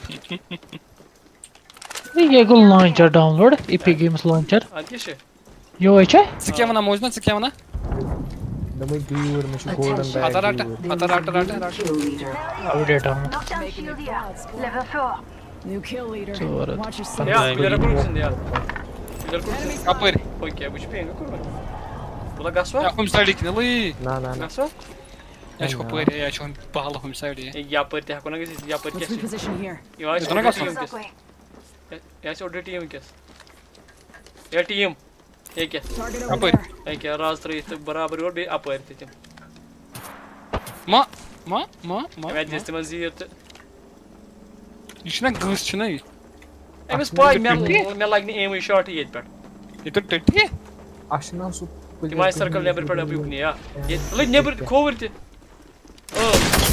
[SPEAKER 8] ये गो launcher download epic games launcher
[SPEAKER 3] आती है
[SPEAKER 8] yo eche
[SPEAKER 1] Sıkıya mına mojna sıkıya mına.
[SPEAKER 2] Damai ड्यूरी में से golden bag
[SPEAKER 1] Atar ata atar atar atar atar.
[SPEAKER 4] Kill leader.
[SPEAKER 8] update down
[SPEAKER 9] Knockdown shield here. Level four.
[SPEAKER 7] New kill leader.
[SPEAKER 8] Sonra-
[SPEAKER 7] Watch your step.
[SPEAKER 3] Ya ileri kurulsun ya. İleri kurulsun.
[SPEAKER 1] Kapır.
[SPEAKER 3] Koy ki bu şüphe kurma. Bu da gaz var.
[SPEAKER 1] Ya hum side ikne li.
[SPEAKER 2] ना ना ना
[SPEAKER 3] Gaz var.
[SPEAKER 1] Ya şu kapır ya şu pahalı hum side ya.
[SPEAKER 3] E yapır te hakona gesi yapır
[SPEAKER 7] Let's
[SPEAKER 3] kes.
[SPEAKER 7] reposition here.
[SPEAKER 3] Ya şu
[SPEAKER 1] Sonra gaz var.
[SPEAKER 3] team kes. Ya şu orada team kes. Ya team. ये क्या
[SPEAKER 7] Target over
[SPEAKER 1] Kapır.
[SPEAKER 7] there.
[SPEAKER 3] ये क्या राज तरह तो बराबर और भी आप आते थे
[SPEAKER 1] Ma ma ma ma.
[SPEAKER 3] मैं जिस तरह से ये
[SPEAKER 1] İşine gız çına yi.
[SPEAKER 3] M S पाई मैं मैं लाइक ने एम शॉट ये पर
[SPEAKER 1] Yeter tetti.
[SPEAKER 2] आशना सु
[SPEAKER 3] दिमाग सर्कल नेबर पर अभी नहीं या ये ले नेबर कोवर थे ओ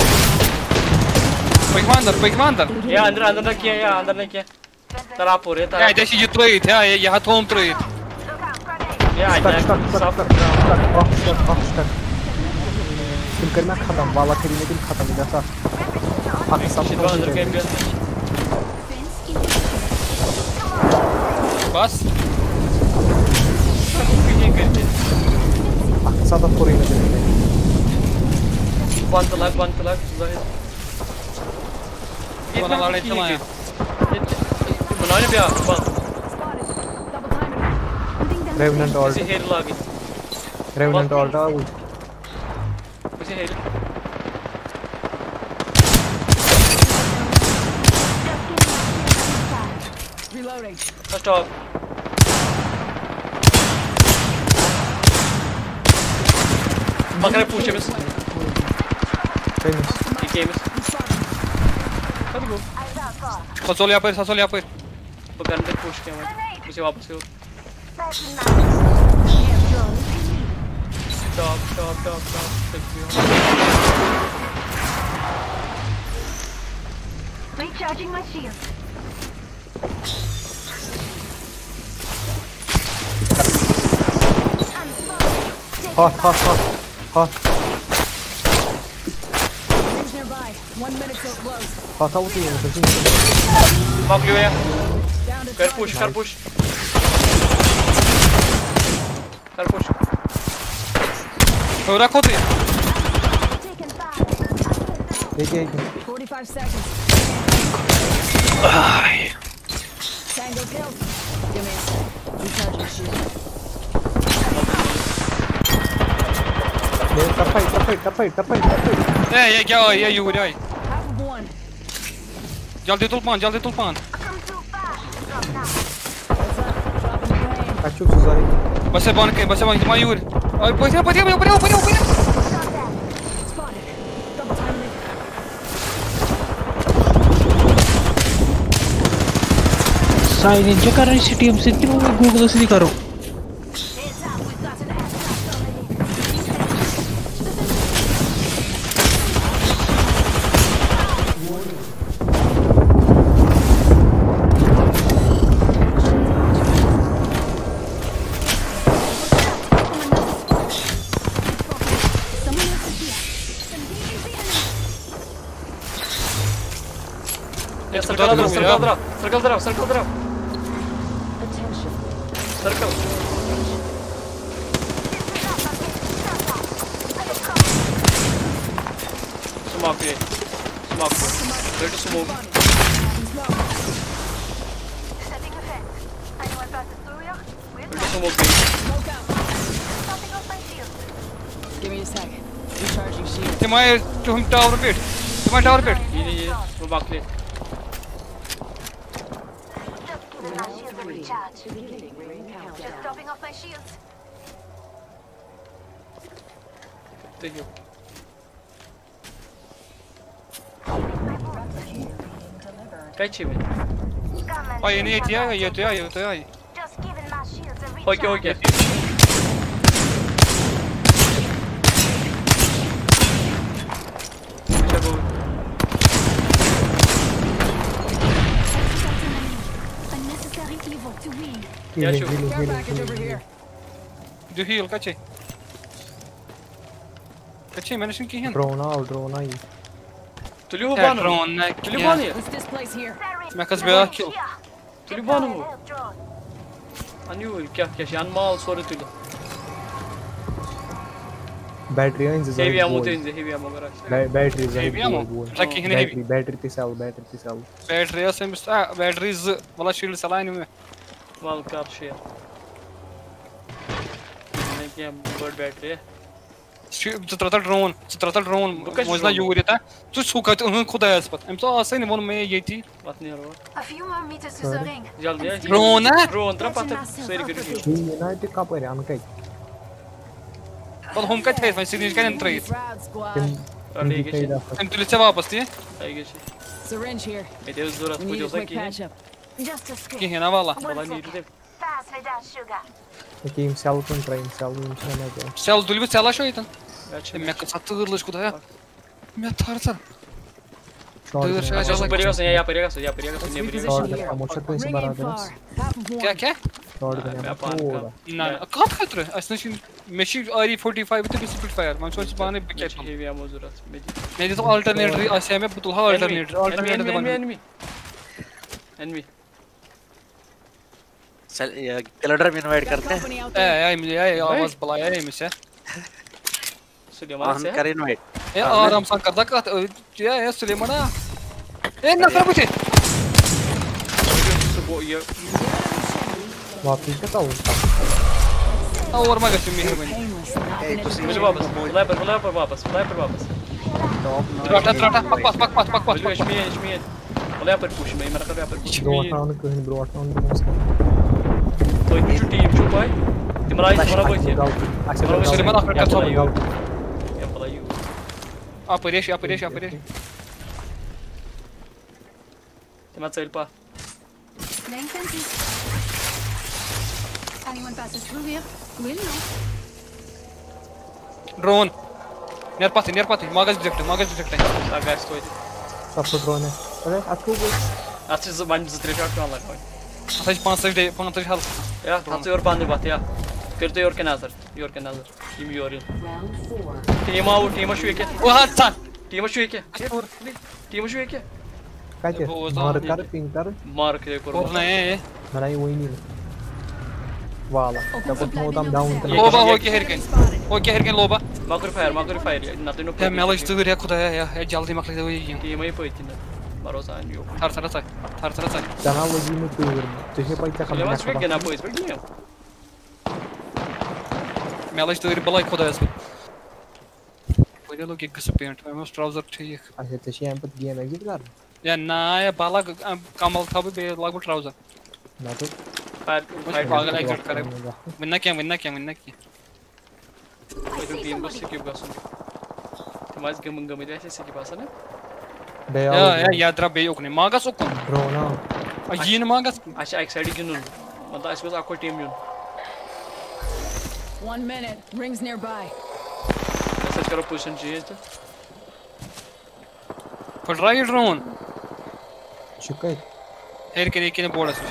[SPEAKER 1] Pekmandır pekmandır.
[SPEAKER 3] या अंदर अंदर ना किया या अंदर ना किया तरा पोरे
[SPEAKER 1] Ya
[SPEAKER 3] तरा
[SPEAKER 1] deşi yutrayit ya ya tom trayit.
[SPEAKER 3] या
[SPEAKER 2] स्टक
[SPEAKER 3] या
[SPEAKER 2] स्टक स्टक
[SPEAKER 3] सब
[SPEAKER 2] stuck stuck off stuck off stuck kill करना खत्म वाला खेलने दिन खत्म जैसा आके सब
[SPEAKER 3] शिदवा अंदर के भी
[SPEAKER 1] Bas.
[SPEAKER 3] ये करते
[SPEAKER 2] आके सब पूरी में
[SPEAKER 3] बंद लाग बंद लाग
[SPEAKER 1] Bana lanet tamam ya.
[SPEAKER 3] बनाने पे आ बस
[SPEAKER 2] Revenant alt.
[SPEAKER 3] इसे हेल लागे
[SPEAKER 2] Revenant alt आ गई.
[SPEAKER 3] इसे हेल
[SPEAKER 7] Reloading.
[SPEAKER 3] स्टॉप पकड़े पूछे मिस
[SPEAKER 2] Finish.
[SPEAKER 3] ये गेम मिस कब गो
[SPEAKER 1] ससोल यहाँ पर ससोल यहाँ पर
[SPEAKER 3] पकड़ने पे पूछ के मैं मुझे वापस से stop stop stop stop
[SPEAKER 9] Recharging my shield.
[SPEAKER 2] Hot, hot, hot, hot.
[SPEAKER 7] Rings nearby. One minute till close.
[SPEAKER 2] Hot out here.
[SPEAKER 3] माफ लियो यार
[SPEAKER 7] Down to
[SPEAKER 3] कर पुश कर पुश कर पुश
[SPEAKER 1] तो रखो तो
[SPEAKER 2] एक एक.
[SPEAKER 7] forty-five seconds. Tango killed. Give me a sec. Recharging shield.
[SPEAKER 2] ये टपई टपई टपई टपई टपई.
[SPEAKER 1] ए ये क्या है ये यूरी आई
[SPEAKER 7] Half of one.
[SPEAKER 1] जल्दी तुलपान जल्दी तुलपान
[SPEAKER 2] Kaçıyor Suzari.
[SPEAKER 1] बस बन के बस बन के मायूर और पैसे पैसे ऊपर ऊपर ऊपर
[SPEAKER 7] Spotted. Double timing it.
[SPEAKER 8] Silent जो कर रही सिटी हम सिटी में गूगल से करो
[SPEAKER 3] सर्कल दराव सर्कल दराव सर्कल दराव सर्कल दराव
[SPEAKER 4] Attention.
[SPEAKER 3] सर्कल smoke ये smoke ready to smoke
[SPEAKER 9] Setting effect. Anyone passes through here? We're
[SPEAKER 3] ready to smoke
[SPEAKER 7] Smoke out.
[SPEAKER 9] popping off my shield.
[SPEAKER 7] Give me a sec. Recharging shield.
[SPEAKER 1] ते माय टू हम टावर पे ते माय टावर पे
[SPEAKER 3] ये ये ये वो Bakle
[SPEAKER 9] Just giving my shields a recharge. Just topping off my shields.
[SPEAKER 3] देखियो क्या चाहिए मैं
[SPEAKER 9] Come and
[SPEAKER 1] भाई ये नहीं किया ये तो ये तो ये
[SPEAKER 9] just giving my shields a
[SPEAKER 3] okay
[SPEAKER 9] recharge.
[SPEAKER 3] Okay चलो
[SPEAKER 9] Unnecessary evil to win.
[SPEAKER 3] क्या
[SPEAKER 2] Healing,
[SPEAKER 3] show
[SPEAKER 2] healing,
[SPEAKER 7] Care
[SPEAKER 2] healing,
[SPEAKER 7] package over
[SPEAKER 2] healing.
[SPEAKER 7] here.
[SPEAKER 1] जो हील कच्चे कच्चे मैंने सुन की हैं
[SPEAKER 2] Drone आओ, drone आई.
[SPEAKER 3] तुलियो बानो
[SPEAKER 1] ड्रोन ना
[SPEAKER 3] तुलियो बानो
[SPEAKER 7] Let's displace here.
[SPEAKER 1] मैं कस बेला किल
[SPEAKER 3] तुलियो बानो अन्यू क्या क्या शान माल सोरे तुलियो
[SPEAKER 2] Battery ainda zero.
[SPEAKER 3] heavy ammo tens heavy ammo करा
[SPEAKER 2] Battery zero.
[SPEAKER 1] Heavy ammo? Like هنا
[SPEAKER 2] Battery,
[SPEAKER 1] heavy.
[SPEAKER 2] battery تساوي, battery تساوي.
[SPEAKER 1] Battery ऐसे मस्त आ बैटरीज वाला शील्ड चलाने में
[SPEAKER 3] माल कर शेयर नहीं क्या बर्ड बैटरी है
[SPEAKER 1] चित्रता ड्रोन चित्रता ड्रोन मौजना यूरी था तू सुखा उन्होंने खुदा है इस पर हम तो आसे नहीं बोल मैं ये थी
[SPEAKER 3] बात नहीं हो
[SPEAKER 9] A few more meters to the ring.
[SPEAKER 3] जल्दी है
[SPEAKER 1] ड्रोन है
[SPEAKER 3] ड्रोन तरह पता सही कर दी
[SPEAKER 2] Sim, United Cup era, não cai.
[SPEAKER 1] पर हम का थे मैं सीरीज का एंट्री
[SPEAKER 7] Proud squad.
[SPEAKER 2] Tem
[SPEAKER 3] अरे
[SPEAKER 2] tem
[SPEAKER 3] के
[SPEAKER 2] que
[SPEAKER 3] शेयर
[SPEAKER 2] ir
[SPEAKER 1] हम तुले से वापस थी
[SPEAKER 3] आएगी शेयर
[SPEAKER 7] Syringe here.
[SPEAKER 3] ये तो जरूरत
[SPEAKER 7] We need
[SPEAKER 3] मुझे
[SPEAKER 7] a
[SPEAKER 3] होता
[SPEAKER 7] quick
[SPEAKER 3] की है
[SPEAKER 7] patch up.
[SPEAKER 9] Just a script.
[SPEAKER 1] कि है ना वाला
[SPEAKER 3] वाला
[SPEAKER 9] One
[SPEAKER 3] नीड
[SPEAKER 9] second.
[SPEAKER 3] दे
[SPEAKER 9] Pass without sugar.
[SPEAKER 2] aqui em céu contra em céu em céu.
[SPEAKER 1] सेल तुले भी सेला शो इतन
[SPEAKER 3] अच्छा
[SPEAKER 1] मैं का साथ लश खुदा है मैं थार सर
[SPEAKER 2] Short.
[SPEAKER 1] Dude,
[SPEAKER 3] अच्छा
[SPEAKER 1] Just
[SPEAKER 3] ऊपर का या पर का या पर का
[SPEAKER 7] Let's
[SPEAKER 3] ने पर
[SPEAKER 7] reposition
[SPEAKER 2] Short,
[SPEAKER 7] here.
[SPEAKER 2] vamos a coisa
[SPEAKER 7] Ring in
[SPEAKER 2] barata.
[SPEAKER 7] far. Half of
[SPEAKER 1] क्या
[SPEAKER 7] one.
[SPEAKER 1] क्या
[SPEAKER 2] Short
[SPEAKER 3] मैं
[SPEAKER 2] ganha
[SPEAKER 3] पान
[SPEAKER 2] toda.
[SPEAKER 1] ना कब खतरे ऐसा नहीं मेशी आरी पैंतालीस तो स्प्लिट फायर मैं सोच पाने पे क्या
[SPEAKER 3] हेवी ammo जरूरत मेरी
[SPEAKER 1] मैं तो अल्टरनेटरी ऐसे में बुतुल हा अल्टरनेटर अल्टरनेटर
[SPEAKER 3] एनिमी
[SPEAKER 1] बन
[SPEAKER 3] एनिमी एनिमी
[SPEAKER 11] चल कैलेंडर में इनवाइट
[SPEAKER 7] Got
[SPEAKER 11] करते हैं
[SPEAKER 7] company out
[SPEAKER 1] ए
[SPEAKER 7] there.
[SPEAKER 1] आई मुझे आई आवाज बुलाया है मुझे
[SPEAKER 3] सुलेमान
[SPEAKER 11] ऑन
[SPEAKER 3] से
[SPEAKER 11] कर इनवाइट
[SPEAKER 1] ए आराम से करदा का ये है सुलेमाना ए नफर मुझे
[SPEAKER 3] ये
[SPEAKER 2] वापस क्या हो
[SPEAKER 1] और मैं गश्मी है बनी
[SPEAKER 3] मुझे वापस बुलाए पर बुलाए पर वापस बुलाए पर वापस
[SPEAKER 1] ट्राटा ट्राटा पक पक पक पक पक
[SPEAKER 3] मुझे गश्मी गश्मी बुलाए पर पुश में मेरा कर पर पुश
[SPEAKER 2] ब्रो टाउन कहीं ब्रो टाउन
[SPEAKER 3] तो ये टीम जो भाई तुम्हारा तुम्हारा कोई थी
[SPEAKER 1] अच्छा मैं आखिर का था
[SPEAKER 3] या पता यू
[SPEAKER 1] आप परेश आप परेश आप परेश
[SPEAKER 3] तुम्हारा चल पा
[SPEAKER 7] Anyone passes through here, we'll know.
[SPEAKER 1] Drone near पाती नियर पाती मागस डिटेक्ट मागस डिटेक्ट
[SPEAKER 3] है गाइस तो
[SPEAKER 2] सब ड्रोन है अरे आपको
[SPEAKER 3] अच्छा जो वन जो थ्री शॉट वाला कोई
[SPEAKER 1] अच्छा पांच सौ डे पांच सौ हाल
[SPEAKER 3] या पांच सौ और पांच बात या फिर तो और के नजर योर के नजर team your team out team शू के
[SPEAKER 1] ओ हां था
[SPEAKER 3] टीम शू के टीम शू के
[SPEAKER 2] काय ते मार कर पिंग कर
[SPEAKER 3] मार के करो
[SPEAKER 1] नहीं
[SPEAKER 2] नहीं वही नहीं वाला तब तो हम डाउन
[SPEAKER 1] लोबा हो के हेरकन हो के हेरकन लोबा
[SPEAKER 3] माकर फायर माकर फायर नथिंग
[SPEAKER 1] या मेलज तो रे खुदा या जल्दी मकले दे ये
[SPEAKER 3] टीम ही पोइटिन भरोसा है यो
[SPEAKER 1] थर थर सा थर थर सा
[SPEAKER 2] जना लगी में तो तुझे पैसा खा
[SPEAKER 3] लेवा स्विक ना पोइस बिल्डिंग
[SPEAKER 1] मेलज तो रे बलाई खुदा है पहिले लोग एक गसपेंट मैं ट्राउजर ठीक
[SPEAKER 2] अच्छा तो शाम पर गेम एग्जिट कर
[SPEAKER 1] या ना या बाला कमल था बे लागू ट्राउजर
[SPEAKER 2] ना तो
[SPEAKER 3] फायर फायर
[SPEAKER 1] पागल एग्जिट करे वन्ना क्या वन्ना क्या वन्ना क्या
[SPEAKER 3] तो टीम को सिक्योर गसन तुम्हारे गम गम इधर ऐसे सिक्योर पास है ना
[SPEAKER 1] या या यात्रा बे ओकने मागस ओकन
[SPEAKER 2] ड्रोन
[SPEAKER 1] अजीन मागस
[SPEAKER 3] अच्छा एक साइड गिनुन मतलब इसको आपको टीम यून
[SPEAKER 7] One minute, rings nearby.
[SPEAKER 3] ऐसा करो पोजीशन चेंज तो
[SPEAKER 1] फट रहा है ड्रोन
[SPEAKER 2] चुका है
[SPEAKER 1] हेर के के बोर्ड है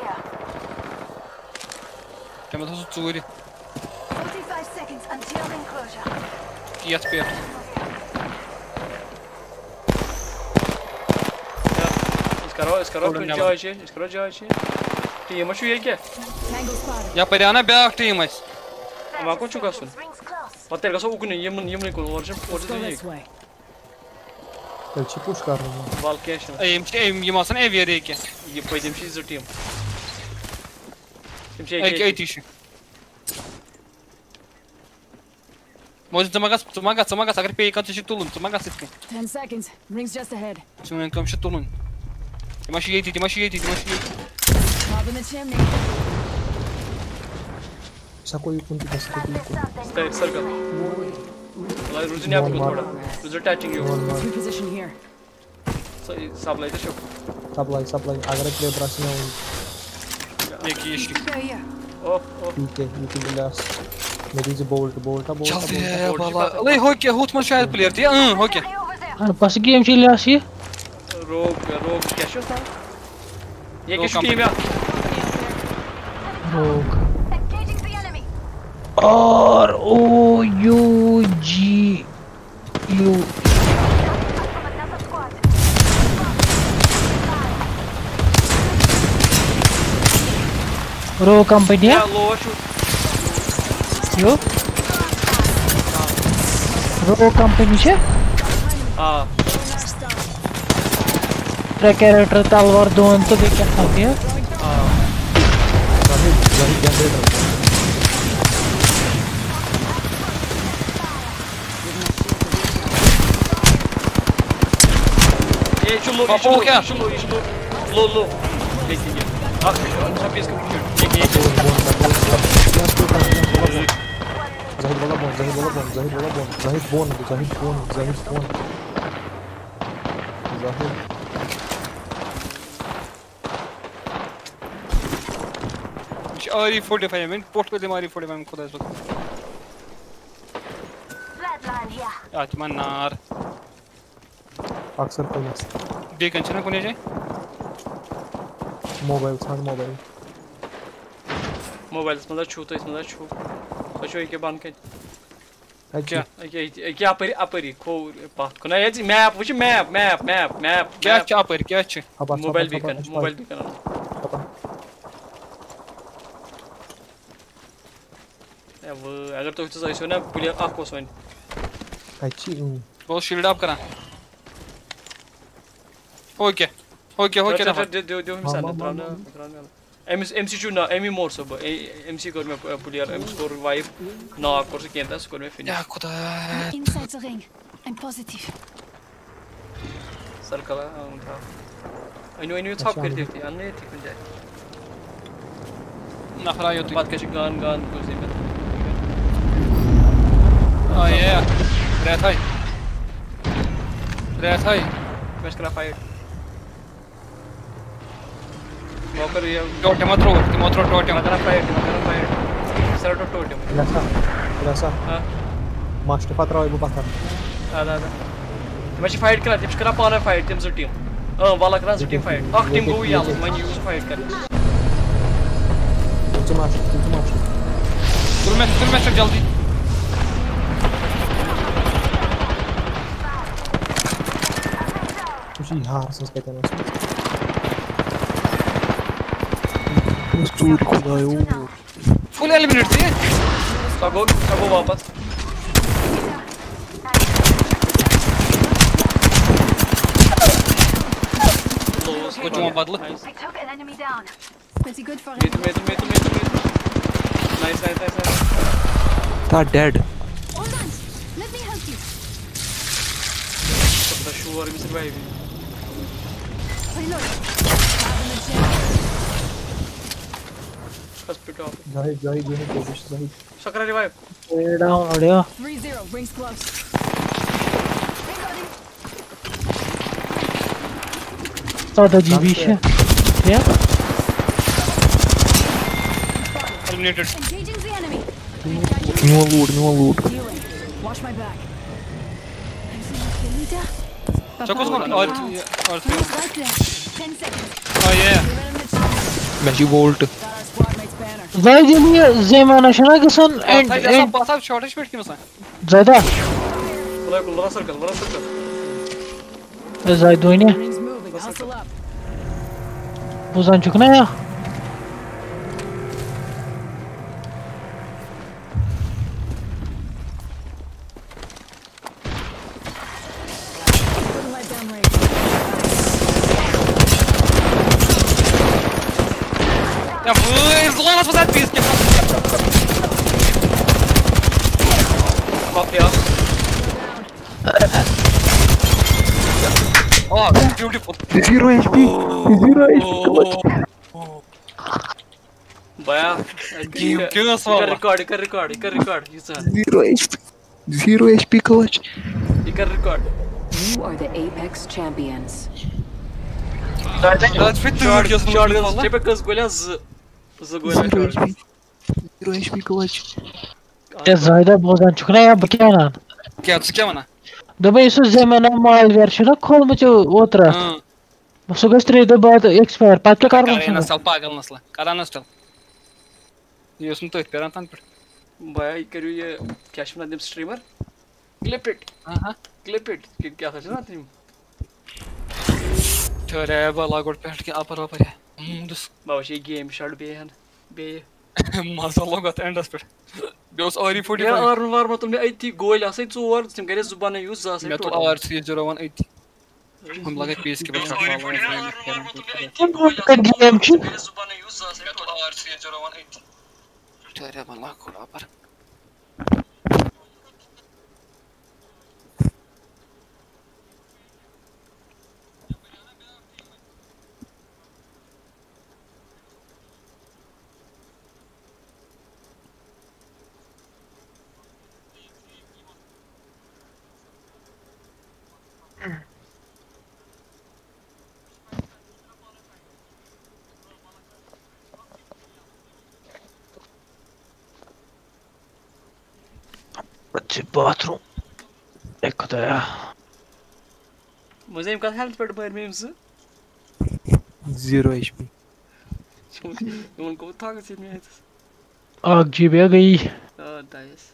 [SPEAKER 1] तब तो चोरी
[SPEAKER 9] forty-five seconds until enclosure.
[SPEAKER 1] Yes पे
[SPEAKER 3] इसका रो इसका रो कुछ जाए छे इसका रो जाए छे टीम शू ये क्या
[SPEAKER 7] Tango spotted.
[SPEAKER 1] या परियाना बैक टीम है
[SPEAKER 3] मा को चुका सुन पत्ते का सो उकने ये मन ये मन को और
[SPEAKER 7] Let's
[SPEAKER 3] और
[SPEAKER 7] go
[SPEAKER 3] ये
[SPEAKER 7] this way.
[SPEAKER 2] चल छी पुश कर रहा हूं
[SPEAKER 3] वाल कैश
[SPEAKER 1] एम एम ये मासन एवियर है क्या
[SPEAKER 3] ये पойдем शी टीम टीम शी
[SPEAKER 1] एक एटीश Может, замагас, замагас, замагас, अगर पे एक चीज तुलुन, замагас इसके.
[SPEAKER 7] Ten seconds, rings just ahead.
[SPEAKER 1] Чуем, ком ще तुलुन. Тимаши ети, Тимаши ети, Тимаши ети.
[SPEAKER 7] Pop in the chimney.
[SPEAKER 2] Сакой punti बस के
[SPEAKER 3] Stay circle. Like Rouge ने आपको थोड़ा. Rouge attaching you.
[SPEAKER 7] Reposition here.
[SPEAKER 3] So supply the show.
[SPEAKER 2] Supply, supply. अगर प्ले ब्रश में हो.
[SPEAKER 1] एक ही इश्क.
[SPEAKER 3] Oh, oh.
[SPEAKER 2] ठीक है, you can last. मेरी जो बोल्ट बोल्ट बोल्ट
[SPEAKER 1] चलते हैं बाला. ले हो क्या होत में शायद प्लेयर थी. हां, हो क्या.
[SPEAKER 8] अरे बस गेम चली आसी.
[SPEAKER 3] रोग रोग क्या शो था? ये किस टीम है?
[SPEAKER 8] रोग. और ओ यू जी यू रो कंपनी है यो रो कंपनी है
[SPEAKER 3] हां
[SPEAKER 8] ट्रैक कैरेक्टर तलवार दोन तो क्या खाती है
[SPEAKER 3] हां
[SPEAKER 2] वही वही जनरेटर
[SPEAKER 3] ये चलो
[SPEAKER 1] पापा क्या
[SPEAKER 3] चलो चलो लो लो देखिए आप सब इसको एक एक
[SPEAKER 2] Zahid bola bom, Zahid bola bom, Zahid bola bom, Zahid bom, Zahid bom, Zahid bom. Zahid.
[SPEAKER 1] आरी forty-five में पोस्ट पे दे मारी forty-five में खुदा इस वक्त.
[SPEAKER 9] Flatline here.
[SPEAKER 1] आज मन नार.
[SPEAKER 2] अक्सर कोई मस्त.
[SPEAKER 1] बेकन चना कोने जाए.
[SPEAKER 2] मोबाइल सांग मोबाइल.
[SPEAKER 3] मोबाइल मतलब छू तो इसमें छू तो छू के बांध के
[SPEAKER 1] क्या
[SPEAKER 3] क्या क्या अपरी अपरी खो पाथ को ना ये मैप वो मैप मैप मैप मैप
[SPEAKER 1] क्या क्या पर क्या अच्छे
[SPEAKER 3] मोबाइल बीकन मोबाइल बीकन अब अगर तो इतना ऐसे ना प्लेयर आपको सोन
[SPEAKER 2] अच्छी
[SPEAKER 1] बहुत शील्ड अप करा okay Oke, oke,
[SPEAKER 3] Dapat.
[SPEAKER 1] dapat.
[SPEAKER 3] Dia dia dia misalnya terana terana. M M C cuma M more sobo. M C kor me puliar M score wipe. Na kor se kenta score me finish.
[SPEAKER 1] Ya kuda.
[SPEAKER 7] Inside the ring. I'm positive.
[SPEAKER 3] Circle on था. Inu inu top कर देती है अन्य थी कुछ जाए.
[SPEAKER 1] Nafra yo tu.
[SPEAKER 3] बात कैसे गान गान कुछ नहीं पता.
[SPEAKER 1] Oh yeah. Red high. Red high.
[SPEAKER 3] Match करा fight. Walker ये.
[SPEAKER 1] Totem atro, timotro totem.
[SPEAKER 3] करा fight, करा fight. Sera to totem.
[SPEAKER 2] Biasa, biasa.
[SPEAKER 3] हाँ.
[SPEAKER 2] Master Patra ibu bakar.
[SPEAKER 3] Ada ada. Mas fight करा, tips करा पाना fight, tim team. Ah, वाला करा team fight. Ah, team go याल, मैं use fight कर.
[SPEAKER 2] Kunci master, kunci master.
[SPEAKER 1] Dur मैं dur मैं चल जल्दी.
[SPEAKER 2] Kunci harus sesuai dengan itu. Musuh kudayo.
[SPEAKER 1] Full eliminate थी.
[SPEAKER 3] Sago, sago वापस.
[SPEAKER 1] कुछ वहाँ बदल.
[SPEAKER 9] I took an enemy down.
[SPEAKER 7] Pretty good for him.
[SPEAKER 3] Mid, mid, mid, mid, mid. Nice, nice, nice, nice.
[SPEAKER 2] That dead.
[SPEAKER 7] Hold on. Let me help you.
[SPEAKER 3] The sure we survive.
[SPEAKER 7] Reload. Having a chance.
[SPEAKER 3] Hospital.
[SPEAKER 2] Zahid, Zahid, Zahid, Zahid, Zahid.
[SPEAKER 3] Sakra revive.
[SPEAKER 8] Way down audio.
[SPEAKER 7] three zero. Rings close. Reloading.
[SPEAKER 8] Sada G B się. Yeah.
[SPEAKER 1] Eliminated.
[SPEAKER 7] Engaging the enemy.
[SPEAKER 2] No loot, no loot.
[SPEAKER 7] Healing. Watch my back. I'm seeing a kill leader.
[SPEAKER 1] Çakos mu? Or or
[SPEAKER 7] Right there. Ten seconds.
[SPEAKER 1] Oh yeah.
[SPEAKER 2] Magic Bolt.
[SPEAKER 7] Got our squad mate's banner.
[SPEAKER 8] Zaydeliye Zeymana şuna gitsin and
[SPEAKER 1] Tay jasa
[SPEAKER 8] and
[SPEAKER 1] basa shortage pet kimsa.
[SPEAKER 8] Zayda.
[SPEAKER 3] Kulay kullara circle, kullara circle.
[SPEAKER 8] Zayd oynuyor.
[SPEAKER 7] Rings moving. Hustle up.
[SPEAKER 8] Buzdan çıkına ya.
[SPEAKER 7] Wouldn't let them raid.
[SPEAKER 1] Ya вы зло под отписки.
[SPEAKER 3] Bak ya.
[SPEAKER 1] Oh, beautiful.
[SPEAKER 2] Zero H P. Zero H P.
[SPEAKER 3] Baya.
[SPEAKER 1] Kim kim nasıl
[SPEAKER 3] Ikar
[SPEAKER 1] valla?
[SPEAKER 3] record, ikar record, ikar record. Yusuf.
[SPEAKER 2] Zero H P. Zero H P clutch.
[SPEAKER 3] Ikar record.
[SPEAKER 4] You are the Apex champions.
[SPEAKER 1] That's fit
[SPEAKER 3] Short,
[SPEAKER 1] diyorsun
[SPEAKER 3] short
[SPEAKER 1] bunu
[SPEAKER 3] kız.
[SPEAKER 1] valla.
[SPEAKER 3] Çepe kız golya z. Z golya
[SPEAKER 2] Zero
[SPEAKER 3] short.
[SPEAKER 2] H P. Zero H P clutch.
[SPEAKER 8] Ya Zayda buzdan çıkına ya bu kenan.
[SPEAKER 1] क्या क्या मना?
[SPEAKER 8] Daba isu Zeymana malware şuna kol mu çu otra.
[SPEAKER 1] हाँ.
[SPEAKER 8] Su gastri de bad expire. Patla
[SPEAKER 1] Karena
[SPEAKER 8] karma.
[SPEAKER 1] nasıl pagal nasıl? Karena nasıl? Diyorsun to esperan tan per.
[SPEAKER 3] Baya ikar ये क्या शुना दिम streamer. Clip it,
[SPEAKER 1] Aha.
[SPEAKER 3] clip it. कि क्या था ना तुम?
[SPEAKER 1] Töre bala gol pet ki apar apar ya. Hmm dus.
[SPEAKER 3] बाबा ये game shot बे है बे.
[SPEAKER 1] Maşallah gat endas per. Bios R
[SPEAKER 3] Ya
[SPEAKER 1] forty-five.
[SPEAKER 3] arın var mı तुमने ऐती गोल आसे चोर तुम करे जुबान यूज जा से
[SPEAKER 1] मैं तो R three zero one eight. हम लगे पीस के बच्चा वाला
[SPEAKER 8] Game çu.
[SPEAKER 3] जुबान यूज जा से
[SPEAKER 1] मैं तो R three zero one eight. Töre bala gol apar.
[SPEAKER 8] What's bathroom? Ek da ya.
[SPEAKER 3] मुझे इनका हेल्थ पेट पर में से
[SPEAKER 2] Zero H P.
[SPEAKER 3] उनको था किसी में
[SPEAKER 8] Ag G B गई.
[SPEAKER 3] आ दाइस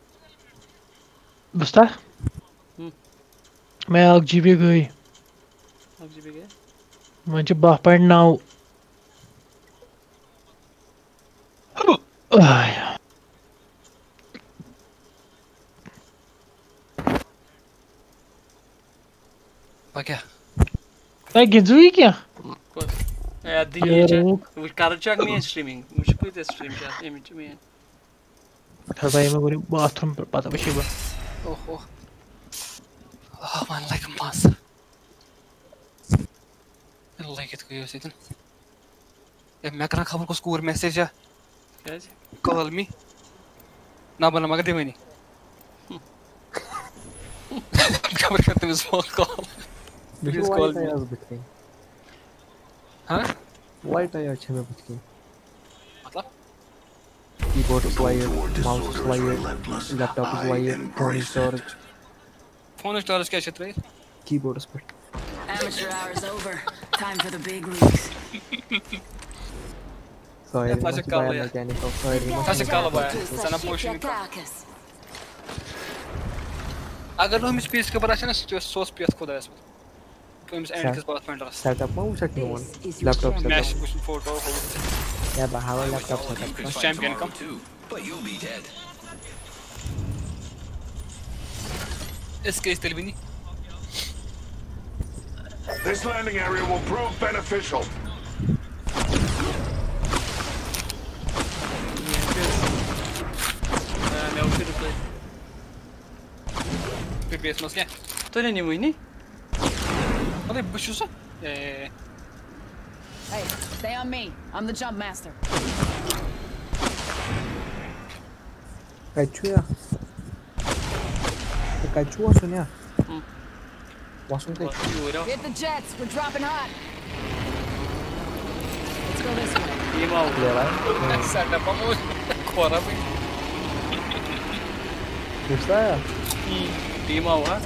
[SPEAKER 8] Basta?
[SPEAKER 3] Hmm.
[SPEAKER 8] मैं Ag G B गई.
[SPEAKER 3] अब जी भी गए
[SPEAKER 8] म्हणजे बाप पण नाव. Ay.
[SPEAKER 1] Bak ya.
[SPEAKER 8] Ay ginzu iyi ki ya.
[SPEAKER 3] Yeah, the we can't check me streaming. We should put the stream chat image me.
[SPEAKER 8] Tabii mi böyle bathroom pata bir şey var.
[SPEAKER 1] Oh oh. Oh man, like a monster. I like it koyuyor zaten. Ya मैं करा खबर को स्कोर मैसेज है.
[SPEAKER 3] Guys,
[SPEAKER 1] Call me. ना बना मगर दे मैंने. खबर करते हैं small call. Please call me. हाँ?
[SPEAKER 2] White है अच्छे में कुछ की.
[SPEAKER 1] मतलब?
[SPEAKER 2] Keyboard is wired, mouse is wired, laptop is wired, phone is storage.
[SPEAKER 1] Phone storage क्या क्षेत्र है?
[SPEAKER 2] Keyboard is पर.
[SPEAKER 7] Amateur hour's over. Time for the big leagues.
[SPEAKER 2] Sorry,
[SPEAKER 1] That's a call, yeah.
[SPEAKER 2] mechanical. Sorry,
[SPEAKER 1] That's a call bye. Sana pushing. अगर हम space के ऊपर आते हैं ना तो source पे खुदा है इसमें. तो हम end के बाद find रहा.
[SPEAKER 2] Setup में उसे क्यों one? Laptop setup.
[SPEAKER 1] Mesh pushing photo.
[SPEAKER 2] Yeah, but how a laptop setup?
[SPEAKER 1] Champion come.
[SPEAKER 5] But you'll be dead.
[SPEAKER 1] इसके इस तेलबिनी.
[SPEAKER 5] This landing area will prove beneficial.
[SPEAKER 3] मैं उसे रिप्लाई.
[SPEAKER 1] Previous mas क्या?
[SPEAKER 3] तो नहीं मुझे नहीं.
[SPEAKER 1] अरे बुशुसा? Eh.
[SPEAKER 7] Hey, stay on me. I'm the jump master.
[SPEAKER 2] Kaçıyor. Kaçıyor Sonya. Wasn't it?
[SPEAKER 7] Hit the jets. We're dropping hot. Let's go this way.
[SPEAKER 3] Team out.
[SPEAKER 1] Set up हम खोरा भी.
[SPEAKER 2] Gusta ya?
[SPEAKER 3] Team out हाँ.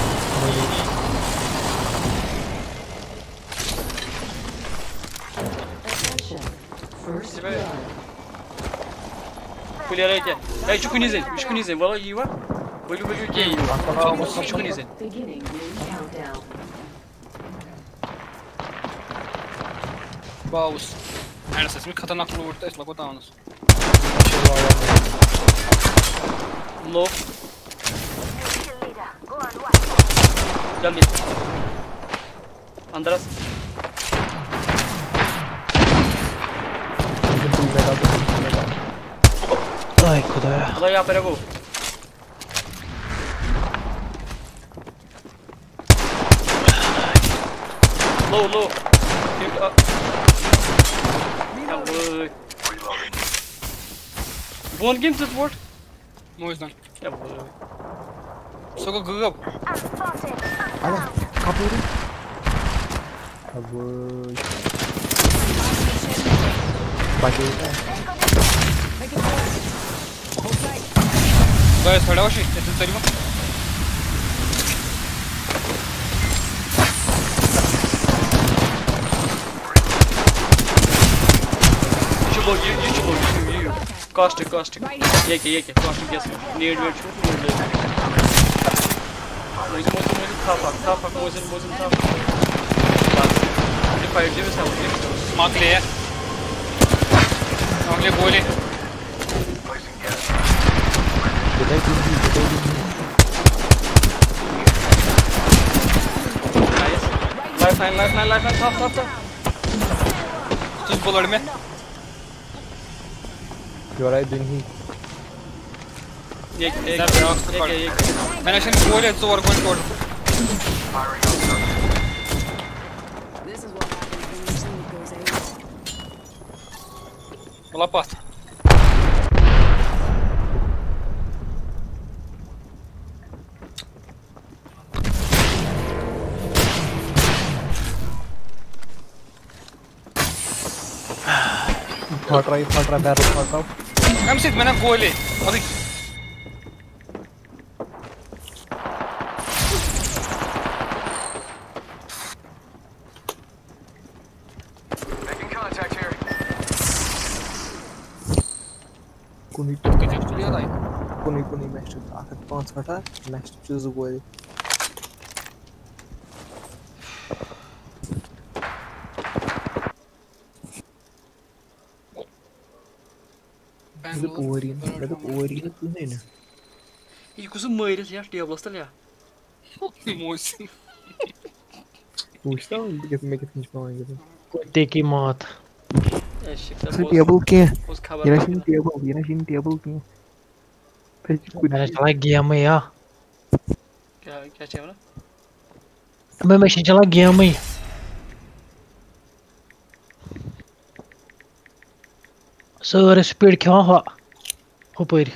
[SPEAKER 3] Kuliah lagi. Eh, cukup ni zen, cukup ni zen. Walau you ah, boleh boleh ke you. Cukup ni zen.
[SPEAKER 1] Baus. Äänestä se nyt खतरनाक लूट है इसलिए पता होना.
[SPEAKER 3] Low. जल्दी. अंदर.
[SPEAKER 8] Ay खुदा ya.
[SPEAKER 3] अल्लाह यहाँ पे रखो. Low, low. Ya boy. One game to word.
[SPEAKER 1] No is done.
[SPEAKER 3] Ya boy.
[SPEAKER 1] So go go.
[SPEAKER 2] Ada. Kapı yürü. Abi. Başlayalım.
[SPEAKER 1] Guys, थोड़ा वाशी. ऐसे चली मत.
[SPEAKER 3] You you you you you. Caustic, caustic. Ye ke ye ke. Caustic yes. Need wait shoot. Need wait. Moise moise moise tapa tapa moise moise tapa. Bas. ये फाइट जी में सब कुछ.
[SPEAKER 1] Smart ले है. अगले बोले.
[SPEAKER 3] Lifeline, lifeline, lifeline, top, top, top.
[SPEAKER 1] तुझ बोलड़ में.
[SPEAKER 2] Yoray dün ही.
[SPEAKER 3] ये एक एक एक.
[SPEAKER 1] मैंने शायद बोले तो और कौन कौन.
[SPEAKER 7] This is what happens when your sleep goes AWOL.
[SPEAKER 1] बोला पास.
[SPEAKER 2] Hot right, hot right, barrel, hot out.
[SPEAKER 1] हम सिर्फ मैंने गोले. अभी.
[SPEAKER 6] Making contact here.
[SPEAKER 2] Kuni
[SPEAKER 1] कितने लिया था?
[SPEAKER 2] kuni kuni match to आखिर पांच हटा match to चूज़ हुआ है. Mas o Ori, mas o Ori é tudo ainda.
[SPEAKER 3] E com os meios já diablos tá ali.
[SPEAKER 1] Moço.
[SPEAKER 2] Puxa, então, porque como é que a gente fala ainda?
[SPEAKER 8] कुत्ते की मौत
[SPEAKER 10] टेबल के ये ना टेबल ये ना टेबल के
[SPEAKER 8] मैंने चला गेम या
[SPEAKER 3] क्या क्या चाहिए ना
[SPEAKER 8] मैं मशीन चला गेम ही सर स्पीड क्यों हो ऊपर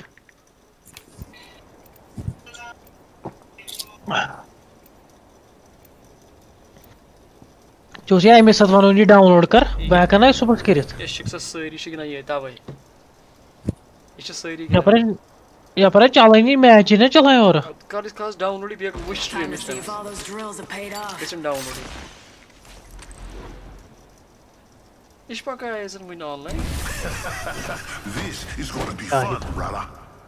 [SPEAKER 8] चूस या इमेज सतवानो नी डाउनलोड कर बैक करना है सुबह करित
[SPEAKER 3] ये शिक्षा सारी शिकना ये तवे ये सारी
[SPEAKER 8] या पर या पर चलानी मैच ने चलाए और
[SPEAKER 3] कर इसका डाउनलोड ही बेक विश स्ट्रीम में किसन डाउनलोड इस पका है सर मुझे online
[SPEAKER 5] This is going to be fun, brother.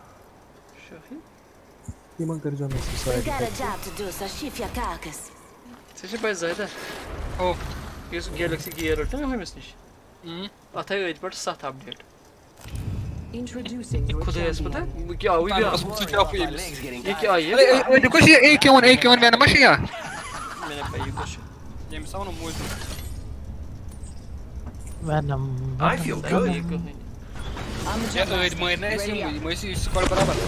[SPEAKER 10] ये मन कर जो मैं
[SPEAKER 9] We got a job to do, so shift your carcass.
[SPEAKER 3] Seçim ben zaten.
[SPEAKER 1] Oh.
[SPEAKER 3] Yüz Galaxy Gear değil mi hemesiniz?
[SPEAKER 1] Hmm.
[SPEAKER 3] Atay öyle bir sat update.
[SPEAKER 7] Introducing your
[SPEAKER 3] खुद है इसमें
[SPEAKER 7] champion.
[SPEAKER 3] तो क्या हुई भी
[SPEAKER 1] Bas bu tarafa yemiş.
[SPEAKER 3] ये क्या है
[SPEAKER 1] Öyle koş ya iki on iki on benim başı ya.
[SPEAKER 3] मैंने पाई कुछ
[SPEAKER 1] Yemiş ama onu muito.
[SPEAKER 8] Venom
[SPEAKER 5] I feel good.
[SPEAKER 3] ये कुछ नहीं
[SPEAKER 7] I'm the
[SPEAKER 1] Ya
[SPEAKER 7] jump
[SPEAKER 1] öyle
[SPEAKER 7] master.
[SPEAKER 1] mı ne
[SPEAKER 7] Ready
[SPEAKER 1] şey
[SPEAKER 7] up.
[SPEAKER 1] bu? Mı işi skor beraber.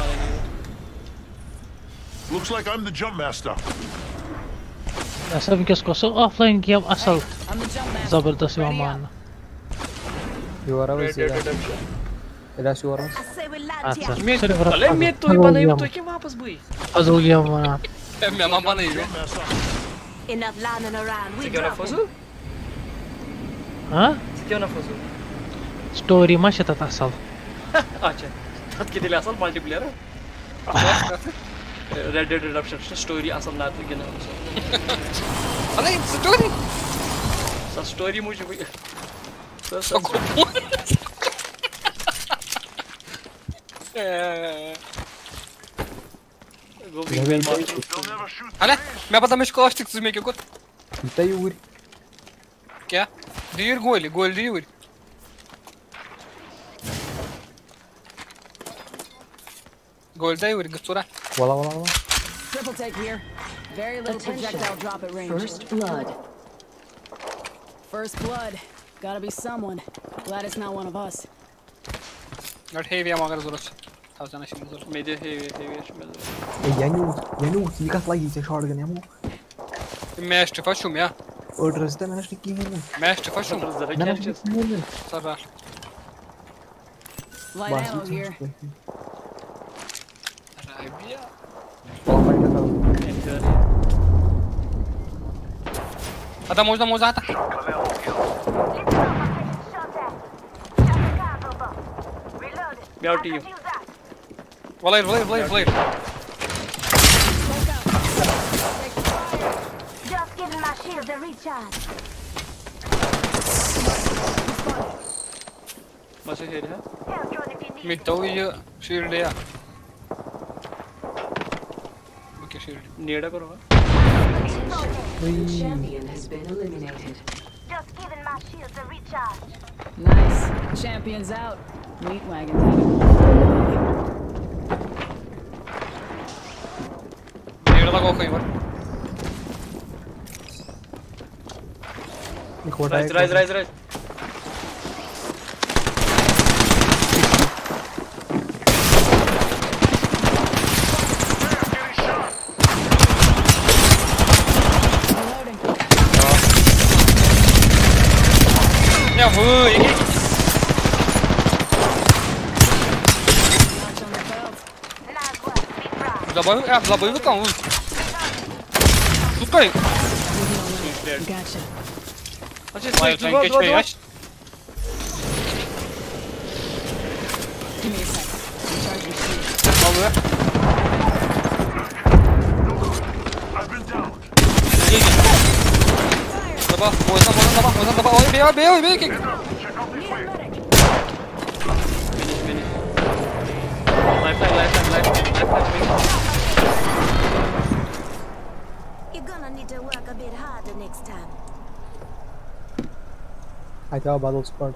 [SPEAKER 5] Looks like I'm the jump master.
[SPEAKER 8] ऐसा भी किसको सो ऑफलाइन गेम असल
[SPEAKER 7] I'm the jump master.
[SPEAKER 8] जबरदस्त
[SPEAKER 7] Ready
[SPEAKER 8] मान
[SPEAKER 10] ये वाला वैसे इधर से वाला
[SPEAKER 9] I say we land
[SPEAKER 8] अच्छा
[SPEAKER 9] here.
[SPEAKER 3] मैं
[SPEAKER 8] सिर्फ
[SPEAKER 3] अरे मैं तो ये बनाई तो क्या वापस बुई
[SPEAKER 8] अजल गेम बना
[SPEAKER 1] Hem ya mama ne yiyor?
[SPEAKER 9] Enough landing around. We
[SPEAKER 3] क्या ना
[SPEAKER 9] dropping.
[SPEAKER 3] फसू
[SPEAKER 8] हाँ
[SPEAKER 3] क्या ना फसू
[SPEAKER 8] स्टोरी ما شتت असल
[SPEAKER 3] अच्छा हद के दिल असल multiplayer Red Dead Redemption story असल ना तो क्या
[SPEAKER 1] Alay story.
[SPEAKER 3] सा स्टोरी मुझे भी गोविंद बेल
[SPEAKER 1] Hala मैं पता मैं इसको अस्टिक से मैं क्या कुछ
[SPEAKER 10] इतना ही उड़
[SPEAKER 1] क्या? Diyor gol, gol diyor. Gol diyor gitsura.
[SPEAKER 10] वाला वाला वाला
[SPEAKER 7] Triple take here. Very little projectile drop at range.
[SPEAKER 4] First blood.
[SPEAKER 7] First blood. Gotta be someone. Glad it's not one of us.
[SPEAKER 1] Gart heavy ama agar zoros. Tavsana şimdi zor.
[SPEAKER 3] मेरे हेवी हेवी şimdi
[SPEAKER 10] ये यानी यानी ये का स्लाइड से शॉट गन है
[SPEAKER 1] Mestre fashum ya.
[SPEAKER 10] ऑर्डर से मैंने स्टिक की है
[SPEAKER 1] Mestre fashum.
[SPEAKER 3] zara
[SPEAKER 10] मैंने
[SPEAKER 3] geleceğiz
[SPEAKER 1] Sarra.
[SPEAKER 7] Light ammo here.
[SPEAKER 1] Rabia. Adam možda možda ata.
[SPEAKER 3] मैं आउट ही हूँ
[SPEAKER 1] Valayır valayır valayır valayır.
[SPEAKER 9] Just giving my shield a recharge.
[SPEAKER 3] मासे हेड है
[SPEAKER 1] Midde uyuyor. Şiirli ya. Okey şiirli.
[SPEAKER 3] नेड़ा करो
[SPEAKER 4] The champion has been eliminated.
[SPEAKER 9] Just giving my shield a recharge.
[SPEAKER 7] Nice. Champions out. Meat wagon time.
[SPEAKER 1] Şiirli de kokayı var.
[SPEAKER 10] एक होता
[SPEAKER 3] राइज
[SPEAKER 10] है
[SPEAKER 3] rise rise rise
[SPEAKER 7] Reloading.
[SPEAKER 1] Ya bu iki.
[SPEAKER 7] Notch on the belt.
[SPEAKER 9] Nice work, big rock.
[SPEAKER 1] Zabayu ya zabayu kan u. Sukay.
[SPEAKER 7] Gotcha.
[SPEAKER 3] अच्छा
[SPEAKER 1] Hayır
[SPEAKER 3] स्विच
[SPEAKER 1] ben
[SPEAKER 3] दो दो
[SPEAKER 1] geçmeyi
[SPEAKER 3] दो
[SPEAKER 1] aç.
[SPEAKER 7] Give me a sec. Recharging shield.
[SPEAKER 1] Al buraya.
[SPEAKER 5] I've been down.
[SPEAKER 1] Sabah, boydan boydan sabah, boydan sabah. Oy be be oy be ki.
[SPEAKER 3] Lifeline lifeline lifeline
[SPEAKER 9] You're gonna need to work a bit harder next time.
[SPEAKER 10] I thought battle squad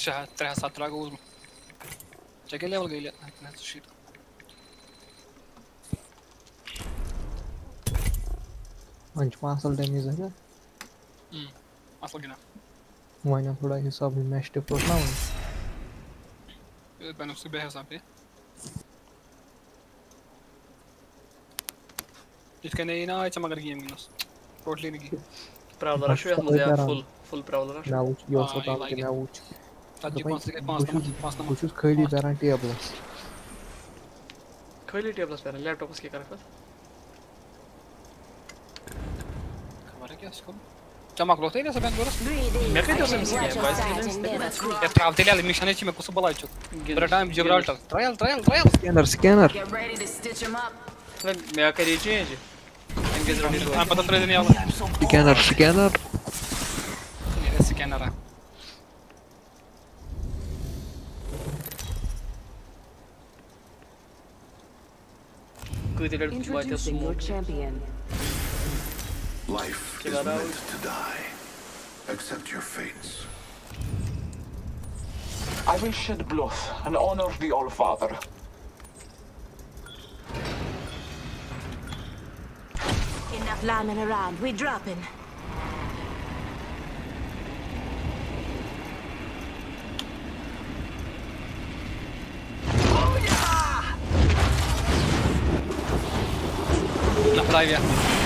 [SPEAKER 1] شهر ترى ساترا قوز شكل level قيل نفس الشيء
[SPEAKER 2] वंच मासल damage है ना
[SPEAKER 1] हम्म मासल किना
[SPEAKER 2] वाइना थोड़ा हिसाब में मैच टिप होता है
[SPEAKER 1] ये बनों से बेहद सापे इसके नहीं ना ऐसा मगर गेम गिनस टोटली नहीं की
[SPEAKER 3] Pravda rush है मुझे यार full full pravda rush
[SPEAKER 2] मैं उच यो सोता हूँ कि मैं उच
[SPEAKER 1] ताकि पांच से पांच नंबर पांच नंबर
[SPEAKER 2] कुछ खैली तरह टेबल्स
[SPEAKER 3] खैली टेबल्स पे लैपटॉप उसके कर रखा
[SPEAKER 1] खबर है क्या इसको चमक लो तेरे से बैंक बोरस
[SPEAKER 3] मैं कहीं तो समझ गया बॉयज
[SPEAKER 1] ये ट्रैवल तेरे लिए मिशन है ची मैं कुछ बोला चुक पर time Gibraltar trial trial trial
[SPEAKER 2] scanner scanner
[SPEAKER 3] मैं करी चेंज एंगेज रेडी तो
[SPEAKER 1] आप पता फ्रेज नहीं आवा
[SPEAKER 2] स्कैनर स्कैनर
[SPEAKER 1] ये स्कैनर है
[SPEAKER 3] कोई तेरे बात है smoke
[SPEAKER 5] Life is meant to die. Accept your fates.
[SPEAKER 6] I will shed blood and honor the All-Father.
[SPEAKER 9] Enough lambing around. We dropping.
[SPEAKER 1] La Flavia.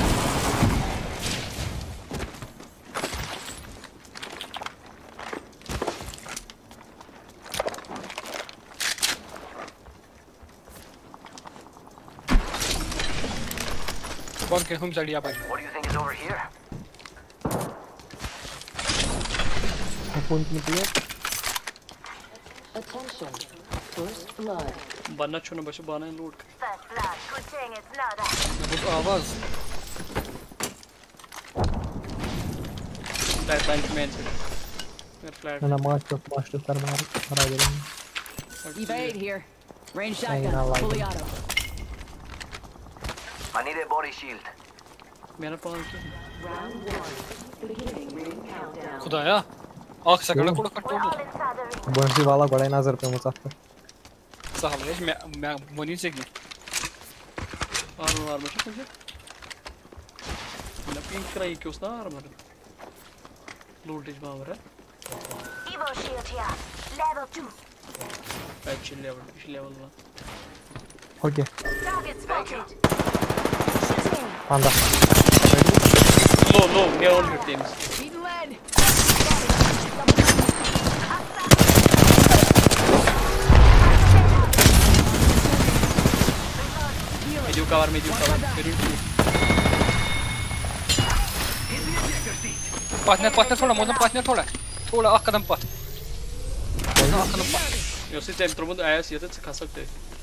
[SPEAKER 1] कौन के हम चढ़िया पर?
[SPEAKER 5] What do you think is over here?
[SPEAKER 2] कौन की प्लेयर?
[SPEAKER 4] Attention. First blood.
[SPEAKER 3] बनना छोड़ना बस बाना लूट
[SPEAKER 9] First blood. Good thing it's not that.
[SPEAKER 1] बस आवाज
[SPEAKER 3] फ्लैट लाइन मेन से मेरा फ्लैट
[SPEAKER 2] ना मास्टर मास्टर कर मार मारा गया
[SPEAKER 7] Evade here. Range
[SPEAKER 2] Saying I
[SPEAKER 7] shotgun.
[SPEAKER 2] like
[SPEAKER 7] Fully
[SPEAKER 2] it.
[SPEAKER 7] auto.
[SPEAKER 5] I need a body shield.
[SPEAKER 3] मेरा पान की
[SPEAKER 4] Round one. Beginning ring countdown.
[SPEAKER 1] खुदाया आँख से कड़ा कोड़ा cut
[SPEAKER 9] We're all
[SPEAKER 1] total
[SPEAKER 9] inside the ring.
[SPEAKER 2] बंसी वाला बड़ा नजर पे मुसाफिर
[SPEAKER 1] सहाल है मैं मैं वनी से की
[SPEAKER 3] आर्मर आर्मर चुप मुझे ना पिंक कराई क्यों उसना आर्मर लूट इज मामरा
[SPEAKER 9] Evo shield here. Level two.
[SPEAKER 3] Patch level इस लेवल में
[SPEAKER 2] ओके
[SPEAKER 9] Target spotted. Shooting.
[SPEAKER 2] पांडा
[SPEAKER 3] लो लो ये on hit teams
[SPEAKER 7] Eating lead.
[SPEAKER 3] Medium cover medium cover मेरी
[SPEAKER 1] पार्टनर पार्टनर थोड़ा मोदम पार्टनर थोड़ा थोड़ा आँख कदम पार्ट आँख कदम पार्ट
[SPEAKER 3] यो से टाइम तुरंत आया सी तो खा सकते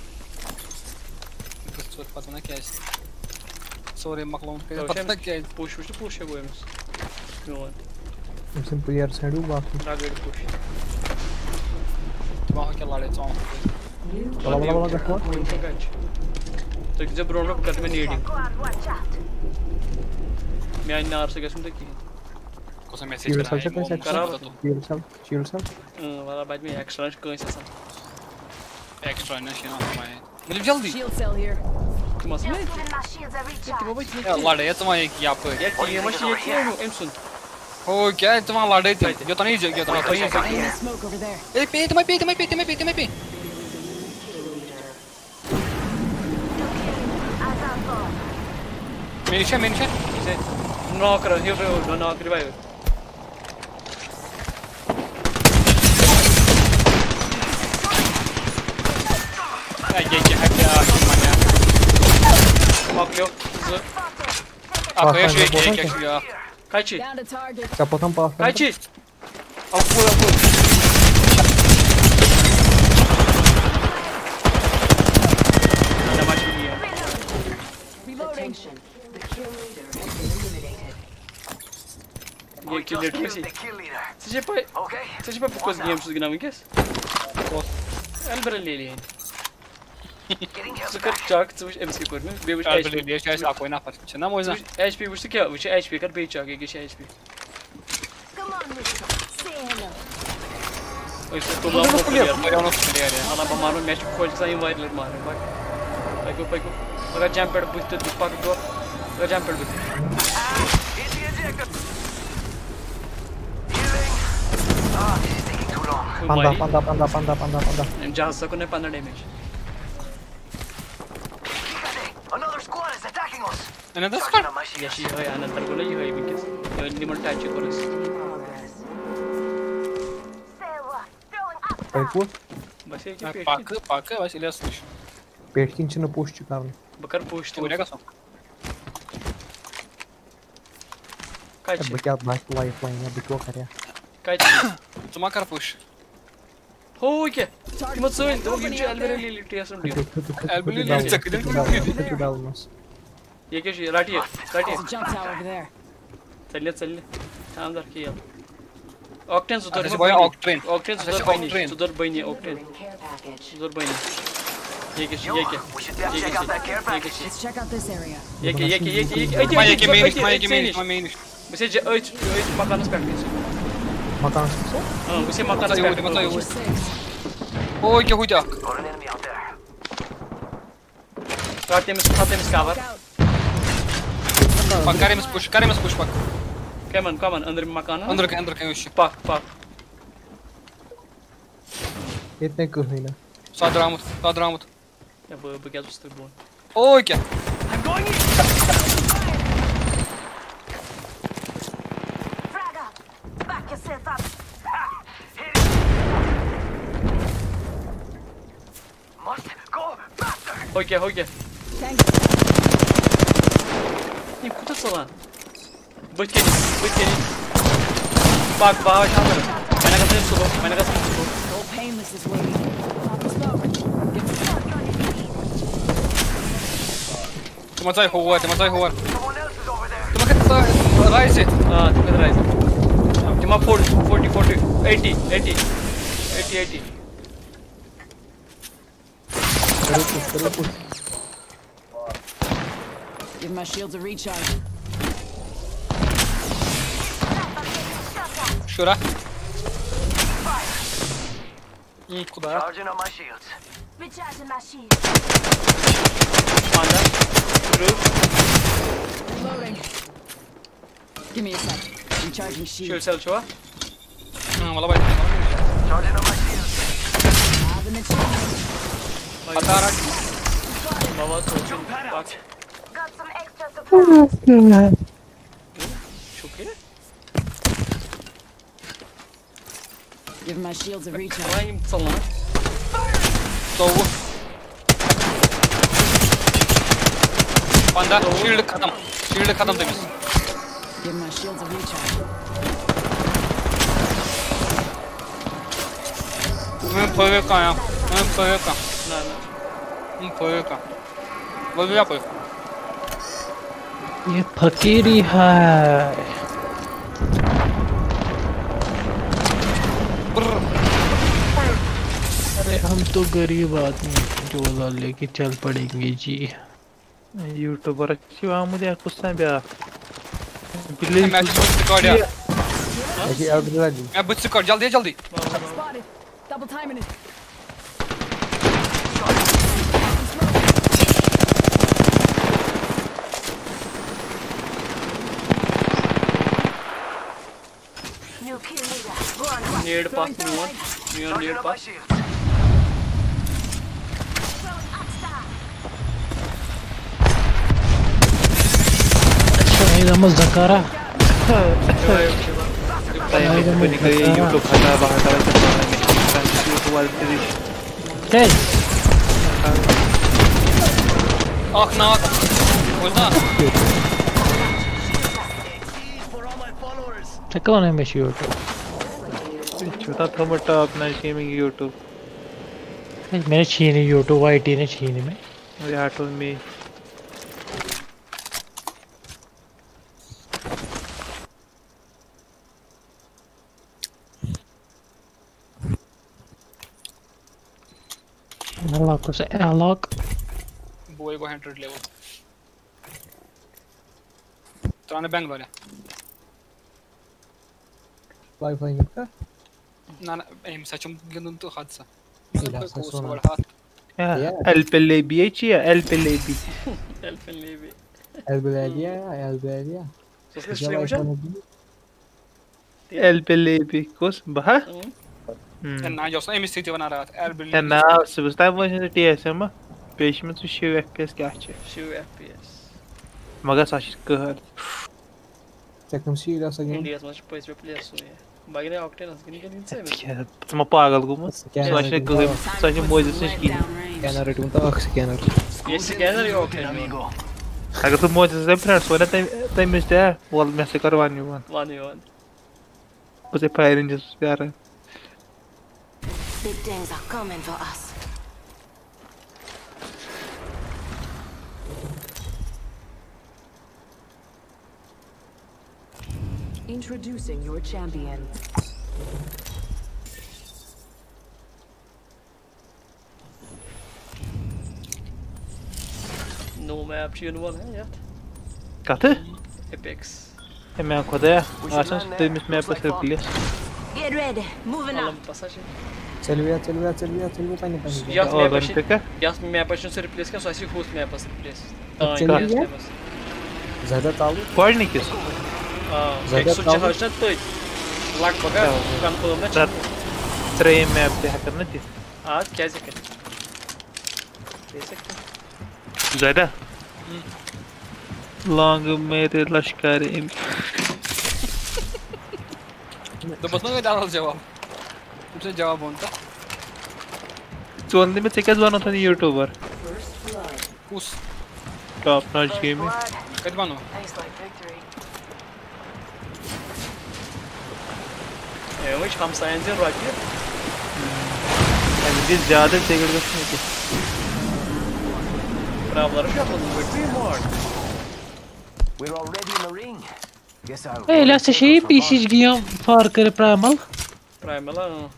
[SPEAKER 1] सोच पता ना क्या है सॉरी मकलोन के पता क्या है
[SPEAKER 3] पुश पुश पुश है वो एम्स नो
[SPEAKER 2] सिंपल प्लेयर सेडू बाकी
[SPEAKER 3] टारगेट पुश
[SPEAKER 1] वहाँ क्या लड़े चाँव
[SPEAKER 2] वाला वाला वाला देखो
[SPEAKER 3] तो एक जब रोड कर में needing
[SPEAKER 9] Go on, watch out.
[SPEAKER 3] मैं नार से कैसे देखी
[SPEAKER 1] कुछ मैसेज
[SPEAKER 2] शील्ड
[SPEAKER 1] करा
[SPEAKER 2] सब से
[SPEAKER 1] है
[SPEAKER 2] करा शील्ड सब शील्ड सब
[SPEAKER 3] वाला बाद में एक्स्ट्रा कोई से
[SPEAKER 1] एक्स्ट्रा नशीन हमारे मतलब जल्दी
[SPEAKER 7] Shield cell here.
[SPEAKER 3] तुम असली
[SPEAKER 9] Just giving my shields a recharge.
[SPEAKER 1] यार लड़े तुम्हारे एक यहाँ पे
[SPEAKER 3] यार ये मशीन ये क्या है एमसन
[SPEAKER 1] हो क्या है तुम्हारा लड़े थी ये तो नहीं जगह तो तो ये
[SPEAKER 7] Enemy smoke over there.
[SPEAKER 1] ए पे तुम्हारे पे तुम्हारे पे तुम्हारे पे तुम्हारे पे
[SPEAKER 9] As I'm born.
[SPEAKER 1] मेनिशन मेनिशन
[SPEAKER 3] से नॉक कर हिल रहे हो नॉक रिवाइव
[SPEAKER 1] ये ये है क्या मान्या
[SPEAKER 3] नॉक लो
[SPEAKER 1] आपको ये ये क्या क्या
[SPEAKER 3] काची
[SPEAKER 7] Down to target.
[SPEAKER 2] क्या पता पास
[SPEAKER 3] काची अपुल अपुल नमाज नहीं है
[SPEAKER 7] Reloading.
[SPEAKER 4] Attention. The kill leader has been eliminated.
[SPEAKER 3] ये किल लेट में सी
[SPEAKER 5] The kill leader.
[SPEAKER 3] सच्चे पे
[SPEAKER 5] Okay.
[SPEAKER 3] सच्चे पे कुछ गेम्स उसके नाम क्या एल्बर ले लिए
[SPEAKER 5] Getting help.
[SPEAKER 3] Sıkır çak sıvış emsi koyma. Bir vuş
[SPEAKER 1] Albe
[SPEAKER 3] H P.
[SPEAKER 1] diye şey akoy na pat. Çena moza.
[SPEAKER 3] H P vursa ki vuş H P kar bir çak geç H P.
[SPEAKER 9] Come on, Mister. Say hello.
[SPEAKER 3] Isso é tudo
[SPEAKER 1] não
[SPEAKER 3] clear.
[SPEAKER 1] Eu não clear.
[SPEAKER 3] Ela vai matar o mexe com coisa sem vai ler mano. Vai. Vai go, vai go. Agora jump pad boost do pack do. Agora jump pad boost.
[SPEAKER 5] Ah, this is taking too long.
[SPEAKER 2] Panda, panda, panda, panda, panda, panda.
[SPEAKER 3] I'm just stuck on a panda damage.
[SPEAKER 5] Another squad is attacking us.
[SPEAKER 1] Another
[SPEAKER 5] Charging
[SPEAKER 1] squad?
[SPEAKER 5] on my shield.
[SPEAKER 3] Yes, you have another goal. You have because you only want to touch your
[SPEAKER 4] Progress.
[SPEAKER 2] Payku,
[SPEAKER 3] बस ये क्या पेट
[SPEAKER 1] Pack, pack, vai se ele assiste.
[SPEAKER 2] पेटकिन छिन पोस्ट çıkardım.
[SPEAKER 3] बकर पोस्ट
[SPEAKER 1] Tu olha só.
[SPEAKER 3] काच
[SPEAKER 2] अब क्या बात लाइफलाइन है बिको कर या.
[SPEAKER 3] काच
[SPEAKER 1] Tu uma cara push.
[SPEAKER 3] हो क्या मत सोच तो ये एल्बरे ले लेते हैं सुन लियो
[SPEAKER 1] Elbini ele çakıdı.
[SPEAKER 2] Kötü dalmaz.
[SPEAKER 3] ये क्या है राटिए राटिए
[SPEAKER 7] There's a jump tower over there.
[SPEAKER 3] चलिए चलिए अंदर किया ऑक्टेन सुधर
[SPEAKER 1] Arası bayağı Octane.
[SPEAKER 3] ऑक्टेन सुधर
[SPEAKER 1] Arası
[SPEAKER 3] बनी
[SPEAKER 1] Octane.
[SPEAKER 3] सुधर बनी ऑक्टेन
[SPEAKER 4] Care package.
[SPEAKER 3] सुधर बनी ये क्या ये क्या
[SPEAKER 5] We should check out that care
[SPEAKER 3] ये
[SPEAKER 5] package.
[SPEAKER 7] Let's check out this area.
[SPEAKER 3] क्या ये क्या ये क्या ये क्या ये क्या
[SPEAKER 1] Maya que menos, Maya que menos, Maya menos.
[SPEAKER 3] बस ये öç öç makarnas pekmiş
[SPEAKER 2] Makan sıksa?
[SPEAKER 3] हाँ बस ये makarnas
[SPEAKER 1] Matay,
[SPEAKER 3] pekmiş
[SPEAKER 1] matay.
[SPEAKER 7] Just six.
[SPEAKER 1] Oi, que ruim.
[SPEAKER 5] Got an enemy out there.
[SPEAKER 3] Temos temos cover
[SPEAKER 1] Pak, caremos push, caremos push, pak.
[SPEAKER 3] come on come on अंदर मकान
[SPEAKER 1] Andra, andra quem ushi.
[SPEAKER 3] pak pak
[SPEAKER 2] Etne kıhıyla.
[SPEAKER 1] Sağ dramut, sağ dramut.
[SPEAKER 3] ya bu bu gaz üstü bu
[SPEAKER 1] Oi, que.
[SPEAKER 5] I'm going in.
[SPEAKER 9] Frag up. Back yourself up.
[SPEAKER 5] Hit it. Must go faster.
[SPEAKER 3] okey okey
[SPEAKER 7] Thanks.
[SPEAKER 3] ne kutu lan bıç gel bıç gel bak bak şanları bana kasın sulu bana kasın sulu
[SPEAKER 7] Go painless this way. Pop the smoke. Get the
[SPEAKER 1] Tu matai huwa, tu matai huwa.
[SPEAKER 5] Someone else is over there.
[SPEAKER 1] Tu matai raise.
[SPEAKER 3] हाँ तुम इधर आइए जिमा forty forty forty eighty eighty eighty eighty
[SPEAKER 2] Kırı push, kırı push.
[SPEAKER 7] Give my shields a recharge.
[SPEAKER 1] Şura. İyi kuda.
[SPEAKER 5] Charging on my shields.
[SPEAKER 9] Recharging my shield.
[SPEAKER 3] anda Rouge
[SPEAKER 7] Reloading. Give me a sec. Recharging
[SPEAKER 3] şöyle
[SPEAKER 7] shield.
[SPEAKER 3] sel çuva
[SPEAKER 1] Hum, valla bay.
[SPEAKER 5] Charging on my shields.
[SPEAKER 7] Ah, the machine.
[SPEAKER 1] Atarak.
[SPEAKER 3] baba soğusun bak
[SPEAKER 9] Got some extra supplies.
[SPEAKER 3] çok iyi
[SPEAKER 7] Give my shields a recharge.
[SPEAKER 3] Rayım sana
[SPEAKER 1] Soğuk. Panda, shield khatam. Shield khatam temiz.
[SPEAKER 7] Give my shields a recharge.
[SPEAKER 1] मैं फगे का आया मैं फगे का
[SPEAKER 3] ना ना
[SPEAKER 1] मैं फगे का बोल भी आप
[SPEAKER 8] ये फकीरी है. अरे हम तो गरीब आदमी जोला लेके चल पड़ेंगे जी.
[SPEAKER 12] यूट्यूबर अच्छी वहाँ मुझे कुछ ना ब्या
[SPEAKER 1] मैं रिकॉर्ड यार
[SPEAKER 2] Peki öldürdüler mi?
[SPEAKER 1] मैं बुझ रिकॉर्ड जल्दी जल्दी
[SPEAKER 7] Spotted. Double timing it.
[SPEAKER 9] New kill leader. Go on.
[SPEAKER 3] need pass me one you
[SPEAKER 5] Charging
[SPEAKER 3] need
[SPEAKER 5] on my
[SPEAKER 3] pass
[SPEAKER 5] shields.
[SPEAKER 9] Throwing up star.
[SPEAKER 8] Ayağımız zakara.
[SPEAKER 12] Company का ये यूट्यूब खाता बाहर का यूट्यूब वाले तेरी
[SPEAKER 8] Hey.
[SPEAKER 1] आँख ना बोलना
[SPEAKER 8] Se कौन है मेशी यूट्यूब?
[SPEAKER 12] छोटा था मोटा अपना गेमिंग यूट्यूब
[SPEAKER 8] मैंने छीनी यूट्यूब आईटी ने छीनी में.
[SPEAKER 12] मुझे हार्ट में
[SPEAKER 8] अनलॉक को से अनलॉक.
[SPEAKER 1] बॉय को हंड्रेड लेवल त्राने बैंगलोर है
[SPEAKER 2] Wi-Fi yaptı.
[SPEAKER 1] Na na, أمس أشوف جنون تو خادسة.
[SPEAKER 2] إلى
[SPEAKER 1] كوس
[SPEAKER 2] سونا.
[SPEAKER 1] ولا هات.
[SPEAKER 12] البليبي يا البليبي
[SPEAKER 3] ألف الليبي
[SPEAKER 2] البلادية يا البلادية.
[SPEAKER 3] Sos que stream hocam?
[SPEAKER 12] البليبي كوس بها
[SPEAKER 1] أنا جالس أمس تيجي وانا رات. أربعين.
[SPEAKER 12] أنا سبستاي وجه تي اس ام بيش من تشيو اف بي اس كاتش
[SPEAKER 3] شو اف بي اس
[SPEAKER 12] مگر ساش كهر
[SPEAKER 2] تكمسي إلى سجن.
[SPEAKER 3] Indias mas depois vai play isso é. Bagulho é octenas, que ninguém sabe.
[SPEAKER 12] تما باغل گومت ساش كهر ساش موز سنشكي
[SPEAKER 2] سكانر تونتا أخ سكانر.
[SPEAKER 3] Esse scanner é octenas.
[SPEAKER 12] اگر تو موز زي فرنس ولا تاي تاي مستر والله ما سكرواني وان
[SPEAKER 3] Vani vani.
[SPEAKER 12] بس بايرن جس يار
[SPEAKER 7] Big things are coming for us. Introducing your champion.
[SPEAKER 3] No map tune one है यार.
[SPEAKER 12] كاتي
[SPEAKER 3] Apex.
[SPEAKER 12] اما كده عشان تمس ما بس البليس
[SPEAKER 7] Get ready. Moving
[SPEAKER 3] Alam
[SPEAKER 7] up.
[SPEAKER 3] passagem.
[SPEAKER 2] سلبيات سلبيات سلبيات سلبيات pani pani.
[SPEAKER 3] Yas
[SPEAKER 12] और
[SPEAKER 3] map
[SPEAKER 12] ठीक है
[SPEAKER 3] Yas map için seri replace kan só esse host map as replace.
[SPEAKER 2] Çeliyor. ज़्यादा तालु.
[SPEAKER 12] पढ़ने किस
[SPEAKER 3] Ah,
[SPEAKER 2] Zaten
[SPEAKER 3] Exo
[SPEAKER 2] kaldı.
[SPEAKER 3] cihazdan tăi. Lag baga confirm da.
[SPEAKER 12] रात ट्रे में अब क्या करना थी
[SPEAKER 3] Ah, क्या ज़िक्र. Kesin.
[SPEAKER 12] ज़्यादा लॉन्ग मेरे लश्कर इन
[SPEAKER 1] तो बस ना डाल जवाब. तुझे जवाब बोलता.
[SPEAKER 12] चोंदे में चेकस बनो था यूट्यूबर
[SPEAKER 1] كوس.
[SPEAKER 12] टॉप नॉच गेम में
[SPEAKER 1] كتبانو.
[SPEAKER 3] É, hoje vamos sair de rock.
[SPEAKER 12] एंडी ज़्यादा चेकर करने की
[SPEAKER 3] Правда, já vamos ver bem more.
[SPEAKER 5] We're already in the ring. Guess I'll.
[SPEAKER 8] Hey, laatste şey P C game farkı primal.
[SPEAKER 3] Primal ah.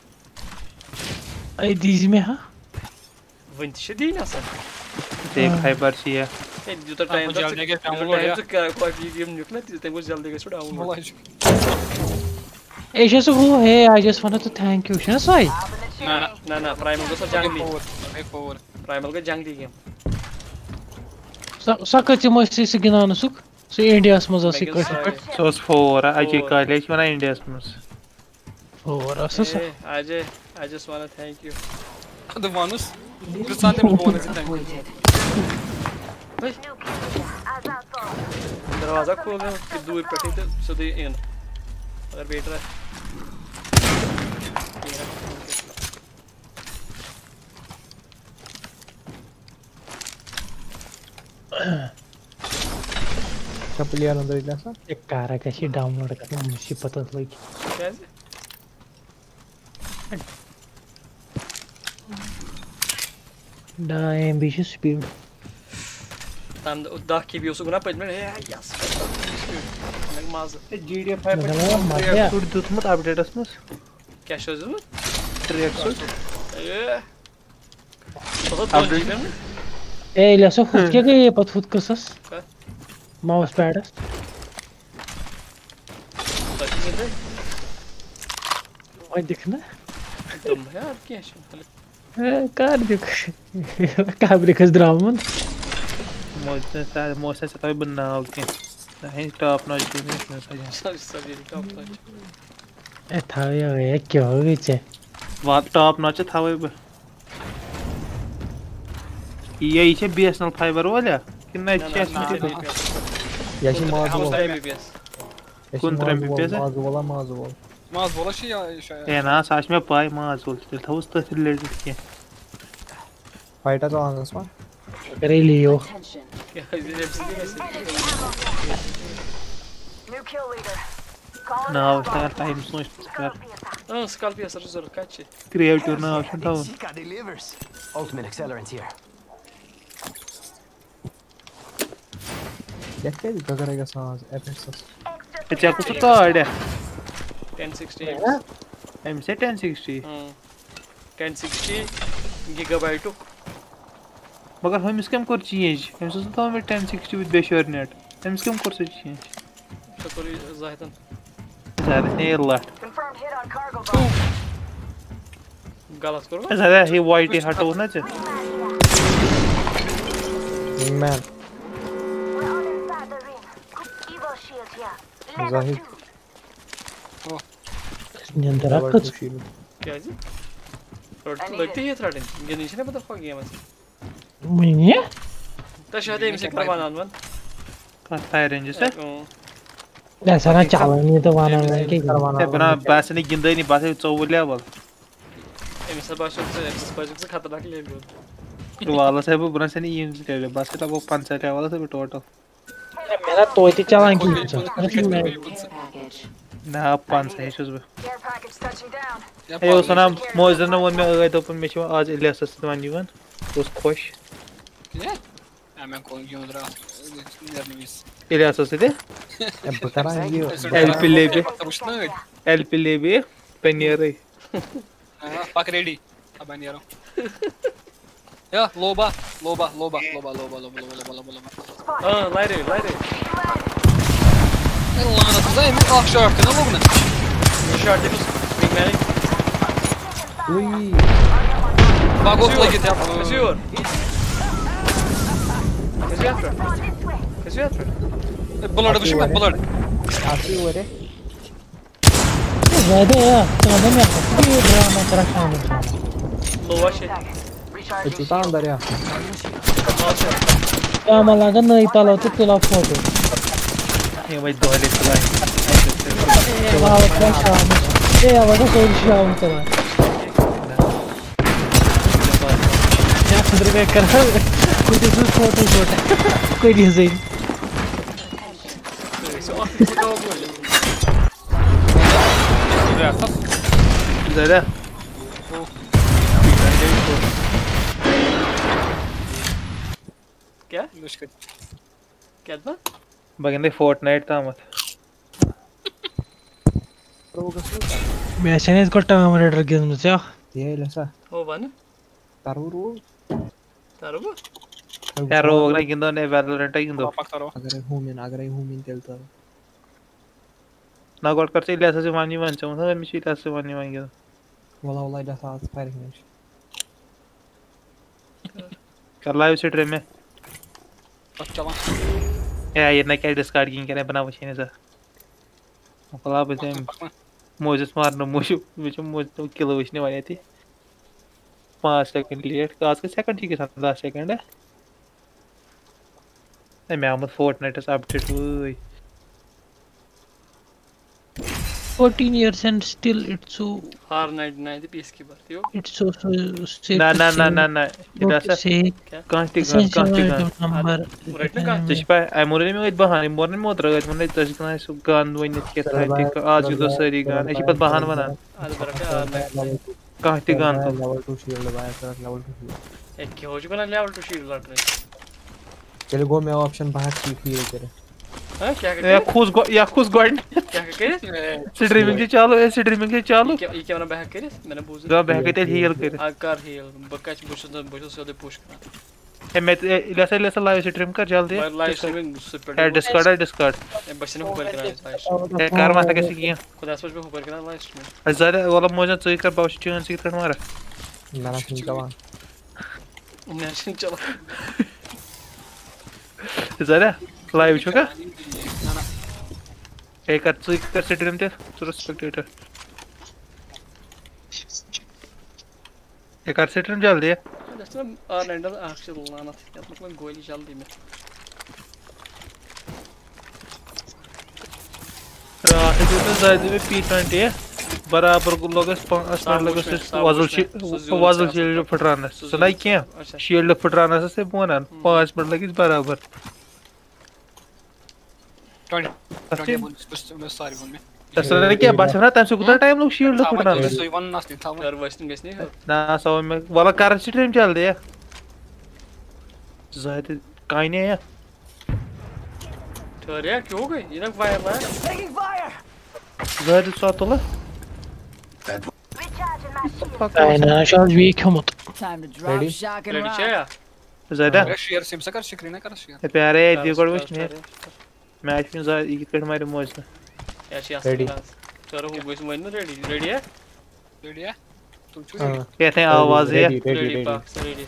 [SPEAKER 8] Ay dizme ha.
[SPEAKER 3] vinte şey değil aslında.
[SPEAKER 12] देख हाई बार सी है
[SPEAKER 3] Hey, juta time da.
[SPEAKER 1] geldi, geldi,
[SPEAKER 3] Juta
[SPEAKER 1] geldi,
[SPEAKER 3] time da qual que game nuclear, tem que jaldi que sudah.
[SPEAKER 1] والله.
[SPEAKER 8] Hey, just who? Hey, I just wanted to thank you. Shana sai.
[SPEAKER 1] Na na.
[SPEAKER 3] Na na, Primal ko sa jungli.
[SPEAKER 1] Hey forward.
[SPEAKER 3] Primal ko jungli game.
[SPEAKER 8] Sakatı mı sesi ginanı suk? Su India smazı
[SPEAKER 3] Megan
[SPEAKER 8] sikar.
[SPEAKER 3] Sai.
[SPEAKER 12] सोस फोर अजय कॉलेज में ना इंडिया में
[SPEAKER 8] Oh, rasa sa.
[SPEAKER 3] Hey, Ajay, I just want to thank you.
[SPEAKER 1] هذا فانوس. كريستانتي مبونة زين.
[SPEAKER 3] दरवाजा खोल दो कि दूर पटी तो सीधे इन अगर बैठ रहा है
[SPEAKER 2] Kapıya yanında ilersen.
[SPEAKER 8] एक कार कैसी डाउनलोड करना मुझे पता लगी.
[SPEAKER 3] कैसे
[SPEAKER 8] Da ambitious speed.
[SPEAKER 3] tam da dah ki bir usuguna pajme है यस मैं माज
[SPEAKER 12] जीडीए फाइव
[SPEAKER 8] Nagala madya.
[SPEAKER 12] पर दूतमत अपडेट असमस
[SPEAKER 3] क्या शोज में
[SPEAKER 12] ट्रेक सुट
[SPEAKER 3] ए तो तो जीने में
[SPEAKER 8] Hey, laso hut क्या गए पत hut कसस.
[SPEAKER 3] क्या
[SPEAKER 8] Mouse pad.
[SPEAKER 3] तो जीने
[SPEAKER 8] Ay दिखना.
[SPEAKER 3] तुम यार क्या शो
[SPEAKER 8] Car दिख. Kabri कस drama.
[SPEAKER 12] मोसे सा मोसे से तो बनना ओके नहीं टॉप नॉच गेम में सजा
[SPEAKER 3] सब सब ये टॉप नॉच
[SPEAKER 8] ए था ये क्या हो गई छे.
[SPEAKER 12] वहाँ टॉप नॉच था वो ये इसे बीएसएनएल फाइबर वाला कितना अच्छा है
[SPEAKER 2] Yaşı mağaza
[SPEAKER 3] हम
[SPEAKER 2] ol.
[SPEAKER 3] टाइम भी base
[SPEAKER 2] Yaşı
[SPEAKER 12] Kontra
[SPEAKER 2] mağaza
[SPEAKER 12] M V
[SPEAKER 2] ol.
[SPEAKER 12] P'si?
[SPEAKER 2] Mağaza ol. Mağaza ol.
[SPEAKER 1] ما والله شيء يا شيء.
[SPEAKER 12] ये ना साच में पाई मास बोल चल था उस तरह रिलेटेड के
[SPEAKER 2] Fight'a da anlasın.
[SPEAKER 8] करे लियो.
[SPEAKER 3] क्या ये एफसीडी में
[SPEAKER 9] New kill leader.
[SPEAKER 12] ना उसका टाइम सोच कर
[SPEAKER 3] हां स्कॉर्पियो सर सर काचे
[SPEAKER 12] क्रिएटिव ना ऑप्शन था
[SPEAKER 5] Sika delivers. Ultimate accelerant here.
[SPEAKER 2] Ya que ele करेगा सांस एफएक्स.
[SPEAKER 12] अच्छा कुछ तो आइडिया
[SPEAKER 3] ten sixty
[SPEAKER 12] एम से टेन सिक्सटी
[SPEAKER 3] हां ten sixty गीगाबाइट
[SPEAKER 12] मगर हम इसके हम कर चेंज हम सोचता हूं मैं टेन सिक्सटी विद बेशर नेट हम इसके हम कर चेंज
[SPEAKER 3] شكرا زاهدا
[SPEAKER 12] ज़्यादा नहीं ला
[SPEAKER 9] Confirmed hit on cargo.
[SPEAKER 3] गलत करो
[SPEAKER 12] ज़्यादा ही वाइट ही हटो ना चे
[SPEAKER 2] Man. Zahid.
[SPEAKER 8] Jandara
[SPEAKER 2] Level
[SPEAKER 8] kız.
[SPEAKER 2] two shield.
[SPEAKER 3] क्या जी लगती है थ्रेडिंग ये नीचे नहीं पता फक गेम है
[SPEAKER 8] Mene?
[SPEAKER 3] तशहद है मिसे करवाना मन
[SPEAKER 12] का फायर रेंज से
[SPEAKER 8] Ya sana çalın तो वाना में की करवाना
[SPEAKER 12] बना बस नहीं गिंदे नहीं बस चौवन लेवल
[SPEAKER 3] ए मिसे बाशो से एक्स बाशो से खतरनाक ले गयो
[SPEAKER 12] वाला से बना से नहीं यूज ले बस तो वो पाँच से वाला से टोटल
[SPEAKER 8] मेरा तो इतनी चालान की
[SPEAKER 12] ना पाँच से है शुरू ए वो सुना मौज ना वो मैं गए तो मैं चुआ आज इलियास से मान जीवन उस खुश
[SPEAKER 1] क्या मैं कौन क्यों उधर नर्निस
[SPEAKER 12] इलियास से दे
[SPEAKER 2] अब करा ये
[SPEAKER 12] एल पी ले बे एल पी ले बे पनीर है
[SPEAKER 1] हां पाक रेडी अब नहीं आ रहा या लोबा लोबा लोबा लोबा लोबा लोबा लोबा लोबा लोबा
[SPEAKER 3] हां लाइट है लाइट है
[SPEAKER 1] लाना तो زي ما شارت انا لوبنا
[SPEAKER 3] شارت بس ماني
[SPEAKER 2] وي
[SPEAKER 1] باقول لك يا
[SPEAKER 3] مسيور كسياتر كسياتر
[SPEAKER 1] بلاد وش بلاد
[SPEAKER 2] आखिरी ओवर है
[SPEAKER 8] ज़्यादा यार तो मैं मैं ये ड्रामा तेरा काम है
[SPEAKER 3] लो वाशे
[SPEAKER 2] चुता अंदर या
[SPEAKER 8] क्या मला का नहीं पालो तो तुला फोटो
[SPEAKER 12] ये भाई दो ले चला
[SPEAKER 8] वाह क्या शाम ये आवाज़ तो शाम चला या खुद में कर कोई तो फोटो फोटो कोई डिजाइन
[SPEAKER 12] ज़्यादा
[SPEAKER 3] क्या
[SPEAKER 1] मुश्किल
[SPEAKER 3] क्या था
[SPEAKER 12] बगंदे फोर्टनाइट था मत
[SPEAKER 8] मैं ऐसे इसको टर्म रेडर गेम में से
[SPEAKER 2] ये लसा
[SPEAKER 3] हो बन
[SPEAKER 2] तारू
[SPEAKER 3] तारू
[SPEAKER 12] यार वो अगले गिंदो ने वैलोरेंट ही गिंदो
[SPEAKER 2] अगर हूं मैं अगर हूं मैं चलता
[SPEAKER 12] ना गोट करते इलियास से मानी मान चाहूँ था मैं इलियास से मानी मांगे
[SPEAKER 2] वाला वाला इधर साथ फायरिंग नहीं
[SPEAKER 12] कर लाइव से ट्रेन में
[SPEAKER 1] अच्छा
[SPEAKER 12] यार ये ना क्या डिस्कार्ड किंग करे बना वशीने सर अपला बजे मोजेस मारना मोजो मुझे मोज तो किलो वशने वाली थी पाँच सेकंड लेट आज के सेकंड ठीक है साथ दस सेकंड है मैं आमद फोर्टनाइट अपडेट हुई
[SPEAKER 8] fourteen years and still it's so
[SPEAKER 3] हार ninety-nine पीस की बात हो
[SPEAKER 8] it's so so safe
[SPEAKER 12] ना ना ना ना ना इधर से
[SPEAKER 8] say
[SPEAKER 12] कांस्टी गन कांस्टी गन
[SPEAKER 8] number
[SPEAKER 3] राइट ना कांस्टी
[SPEAKER 12] तश पे आई मोरे में बहाने मोरन में उतर गए मैंने तश का सु गन वन के था आज जो सारी गन ऐसी पत बहान बना
[SPEAKER 3] आज बरके हार
[SPEAKER 12] कांस्टी गन तो
[SPEAKER 2] लेवल टू शील्ड लगाया सर लेवल टू शील्ड
[SPEAKER 3] एक क्यों हो चुका ना लेवल टू शील्ड लट रहे
[SPEAKER 2] चलो गो मैं ऑप्शन बाहर की फील करे
[SPEAKER 3] हां क्या करते
[SPEAKER 12] या खुश गो या खुश गो
[SPEAKER 3] क्या करे
[SPEAKER 12] स्ट्रीमिंग से चालू है स्ट्रीमिंग से चालू
[SPEAKER 3] क्या ये कैमरा बैक करे मैंने पूछा
[SPEAKER 12] गा बैक के हील करे
[SPEAKER 3] आकार हील बकच बुश तो बुश से दे पुश कर
[SPEAKER 12] ए मैं इलासे इलासे लाइव स्ट्रीम कर जल्दी
[SPEAKER 3] लाइव स्ट्रीमिंग सुपर
[SPEAKER 12] है डिस्कॉर्ड है डिस्कॉर्ड
[SPEAKER 3] ए बस ने ऊपर करा लाइव
[SPEAKER 12] ए कार माता कैसे किया
[SPEAKER 3] खुदा सोच पे ऊपर करा लाइव स्ट्रीम
[SPEAKER 12] हजार वाला मौजा चोई कर बाउश चोन सी कर मारा
[SPEAKER 2] मेरा सिंह जवान
[SPEAKER 3] मैं चलो
[SPEAKER 12] जरा लाइव छुका एक अच्छी कर स्ट्रीम ते तो स्पेक्टेटर एक कर स्ट्रीम जल्दी है
[SPEAKER 3] जस्ट आर नाइनर एक्चुअल लाना या मतलब गोली जल्दी में
[SPEAKER 12] रात को तो जायद में पी ट्वेंटी है बराबर को लोग पांच मिनट लगे से वाजल वाजल शील्ड फटराना सुनाई क्या शील्ड फटराना से बोना पांच मिनट लगे बराबर
[SPEAKER 1] ट्वेंटी ट्वेंटी बस सारी बोल में
[SPEAKER 12] तसरा क्या बस ना टाइम से कितना टाइम लोग शील्ड फटराना
[SPEAKER 1] सो वन नास्ती था
[SPEAKER 3] कर वैसे नहीं
[SPEAKER 12] ना सो में वाला कार स्ट्रीम चल दे जायद काई नहीं है
[SPEAKER 3] ठहरिया क्यों गई ये ना फायर है
[SPEAKER 12] जायद सातोला
[SPEAKER 8] Aynen aşağı bir komut.
[SPEAKER 7] Time to drop shock and
[SPEAKER 3] ready
[SPEAKER 7] rock.
[SPEAKER 3] छया
[SPEAKER 12] ज़्यादा
[SPEAKER 1] शेयर सिम से कर स्क्रीन कर शेयर
[SPEAKER 12] प्यारे दी कोड वश ने मैच में जा ई कट मारे मौज
[SPEAKER 3] या छी
[SPEAKER 2] Ready.
[SPEAKER 3] चलो हो गई मैं रेडी रेडी है
[SPEAKER 1] रेडी है तुम छू
[SPEAKER 2] हाँ
[SPEAKER 12] कहते हैं आवाज है
[SPEAKER 2] रेडी रेडी
[SPEAKER 3] रेडी पाक रेडी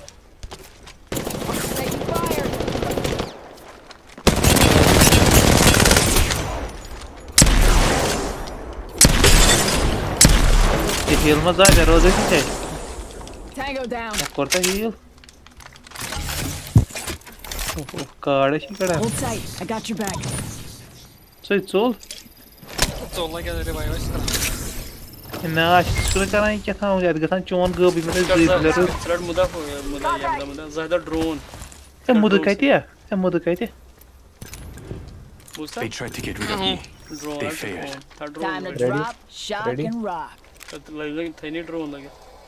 [SPEAKER 12] ये heal मत जाए रोज ऐसे
[SPEAKER 7] Tango down.
[SPEAKER 12] करता heal कार्ड ऐसे करा
[SPEAKER 7] Hold tight. I got your back.
[SPEAKER 12] so it's all
[SPEAKER 1] तो लगे रे भाई इस तरह
[SPEAKER 12] ना शुरू कराएं क्या था मुझे गसान चोन गो भी मेरे ज़िले रे
[SPEAKER 3] थ्रेड मुदा हो गया मुदा यार मुदा ज़्यादा ड्रोन
[SPEAKER 12] ए मुद कहती है ए मुद कहती है
[SPEAKER 5] They tried to get rid of me.
[SPEAKER 3] Drone
[SPEAKER 5] They failed.
[SPEAKER 7] Time to drop, shock, and rock.
[SPEAKER 3] लगे थे नहीं ड्रोन लगे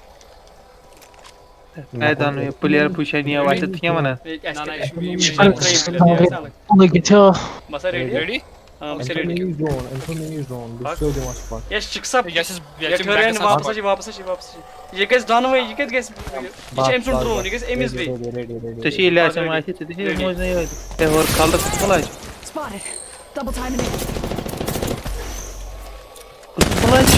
[SPEAKER 12] मैं तो नहीं प्लेयर पूछा नहीं आवाज़ तो क्या मना
[SPEAKER 3] ना ना
[SPEAKER 8] लगे था
[SPEAKER 3] बस रेडी रेडी हां बस ready
[SPEAKER 2] drone incoming drone this show them spot
[SPEAKER 3] yes chicks up
[SPEAKER 1] yes
[SPEAKER 3] yes turn वापस जी वापस जी वापस जी ये कैसे डन हुए ये कैसे कैसे ये एम सुन ड्रोन ये कैसे एम इज बी
[SPEAKER 12] तो शी ले से मार से तो ये मोज नहीं होती है और कलर बोला
[SPEAKER 7] Spotted. Double timing it.
[SPEAKER 12] बोला जी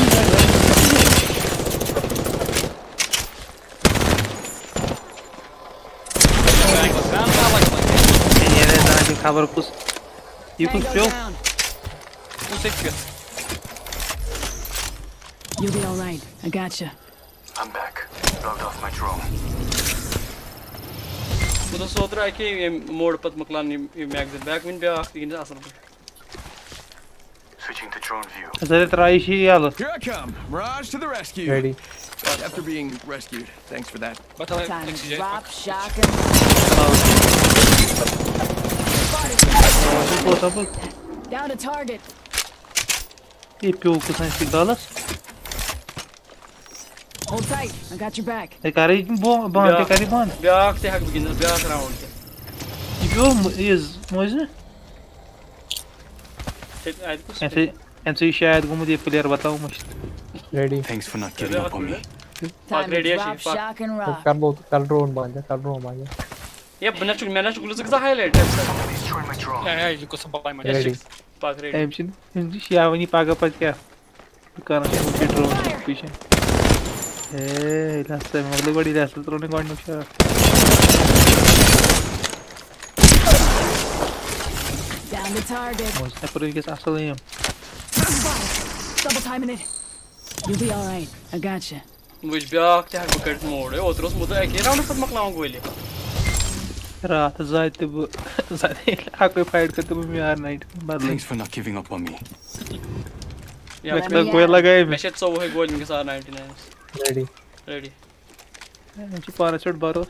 [SPEAKER 12] खबर कुछ ये कुछ जो
[SPEAKER 1] कुछ एक
[SPEAKER 7] You'll be all right. I gotcha.
[SPEAKER 5] I'm back. Logged off my drone.
[SPEAKER 3] तो सोच रहा है कि ये मोड पत मकलान ये मैगज़ीन बैक विन पे आखिर इन आसान
[SPEAKER 5] Switching to drone view.
[SPEAKER 12] ज़रा ट्राई शी यालो
[SPEAKER 6] Here I come. Rouge to the rescue.
[SPEAKER 2] ready
[SPEAKER 6] After being rescued. Thanks for that.
[SPEAKER 1] बता
[SPEAKER 7] Time to
[SPEAKER 1] एक्सीजेंट
[SPEAKER 7] drop, shock, and down to target.
[SPEAKER 12] ये प्यो कुछ नहीं signals
[SPEAKER 7] Hold tight. I got your back.
[SPEAKER 12] ये कारी बो बांध के कारी बांध
[SPEAKER 3] ब्याक से हक बिगिनर ब्याक राउंड से
[SPEAKER 12] ये प्यो इज मोज ने ऐसे ऐसे शायद को मुझे प्लेयर बताओ मुझे
[SPEAKER 2] ready
[SPEAKER 5] Thanks for not giving up on me.
[SPEAKER 7] Time to
[SPEAKER 3] radiation,
[SPEAKER 7] drop,
[SPEAKER 3] fuck.
[SPEAKER 7] shock, and rock.
[SPEAKER 2] कर लो कर drone बांध कर drone बांध
[SPEAKER 3] ये बना चुक मैंने चुक लुक सा हाईलाइट है
[SPEAKER 5] Destroy my drone.
[SPEAKER 1] या या ये कुछ बाय में
[SPEAKER 2] ready
[SPEAKER 3] पाक रेडी
[SPEAKER 12] एमचिन इंजी शावनी पागा पत क्या कारण मुझे ड्रोन पीछे ए लास्ट टाइम मतलब बड़ी लास्ट तो ने कौन नुकसान
[SPEAKER 7] Down to target.
[SPEAKER 12] मुझे पर इनके साथ चल रहे हैं
[SPEAKER 7] Double timing it. You'll be all right. I gotcha.
[SPEAKER 3] मुझ ब्याक से हक बकट मोड है उतरोस मुदा एक राउंड पत मकलाऊं गोली
[SPEAKER 12] रात जाते वो जाते आके फाइट करते वो मैं यार नाइट बदले
[SPEAKER 5] Thanks for not giving up on me.
[SPEAKER 3] या
[SPEAKER 12] मैं कोई लगाए
[SPEAKER 3] मैं शायद सौ है गोली के साथ निन्यानवे
[SPEAKER 2] ready
[SPEAKER 3] रेडी
[SPEAKER 12] मुझे पैराशूट बारोस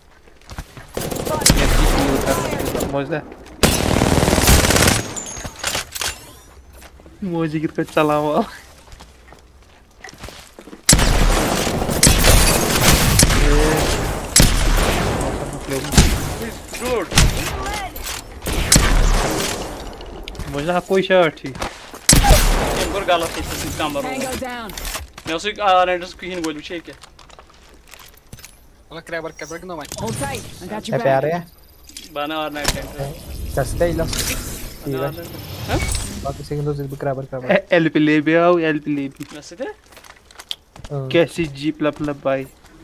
[SPEAKER 12] मौजा मौजी कितना चला हुआ
[SPEAKER 3] Dude.
[SPEAKER 12] मुझे कोई शर्ट थी
[SPEAKER 3] इनको गाला थी तो काम करो
[SPEAKER 7] Tango down.
[SPEAKER 3] मैं उसे आ रेंडर्स की हिन गोली शेक है
[SPEAKER 1] वाला क्रैबर क्रैबर के नाम है
[SPEAKER 7] Hold tight. I got
[SPEAKER 2] है
[SPEAKER 7] your
[SPEAKER 2] प्यार
[SPEAKER 7] back.
[SPEAKER 2] है
[SPEAKER 3] बना और नाइट टाइम
[SPEAKER 2] सस्ते ही लो ठीक है
[SPEAKER 3] हां
[SPEAKER 2] बाकी सेकंड तो सिर्फ क्रैबर क्रैबर
[SPEAKER 12] एल पे ले भी आओ एल पे ले भी
[SPEAKER 3] वैसे थे
[SPEAKER 12] कैसी जीप लप लप भाई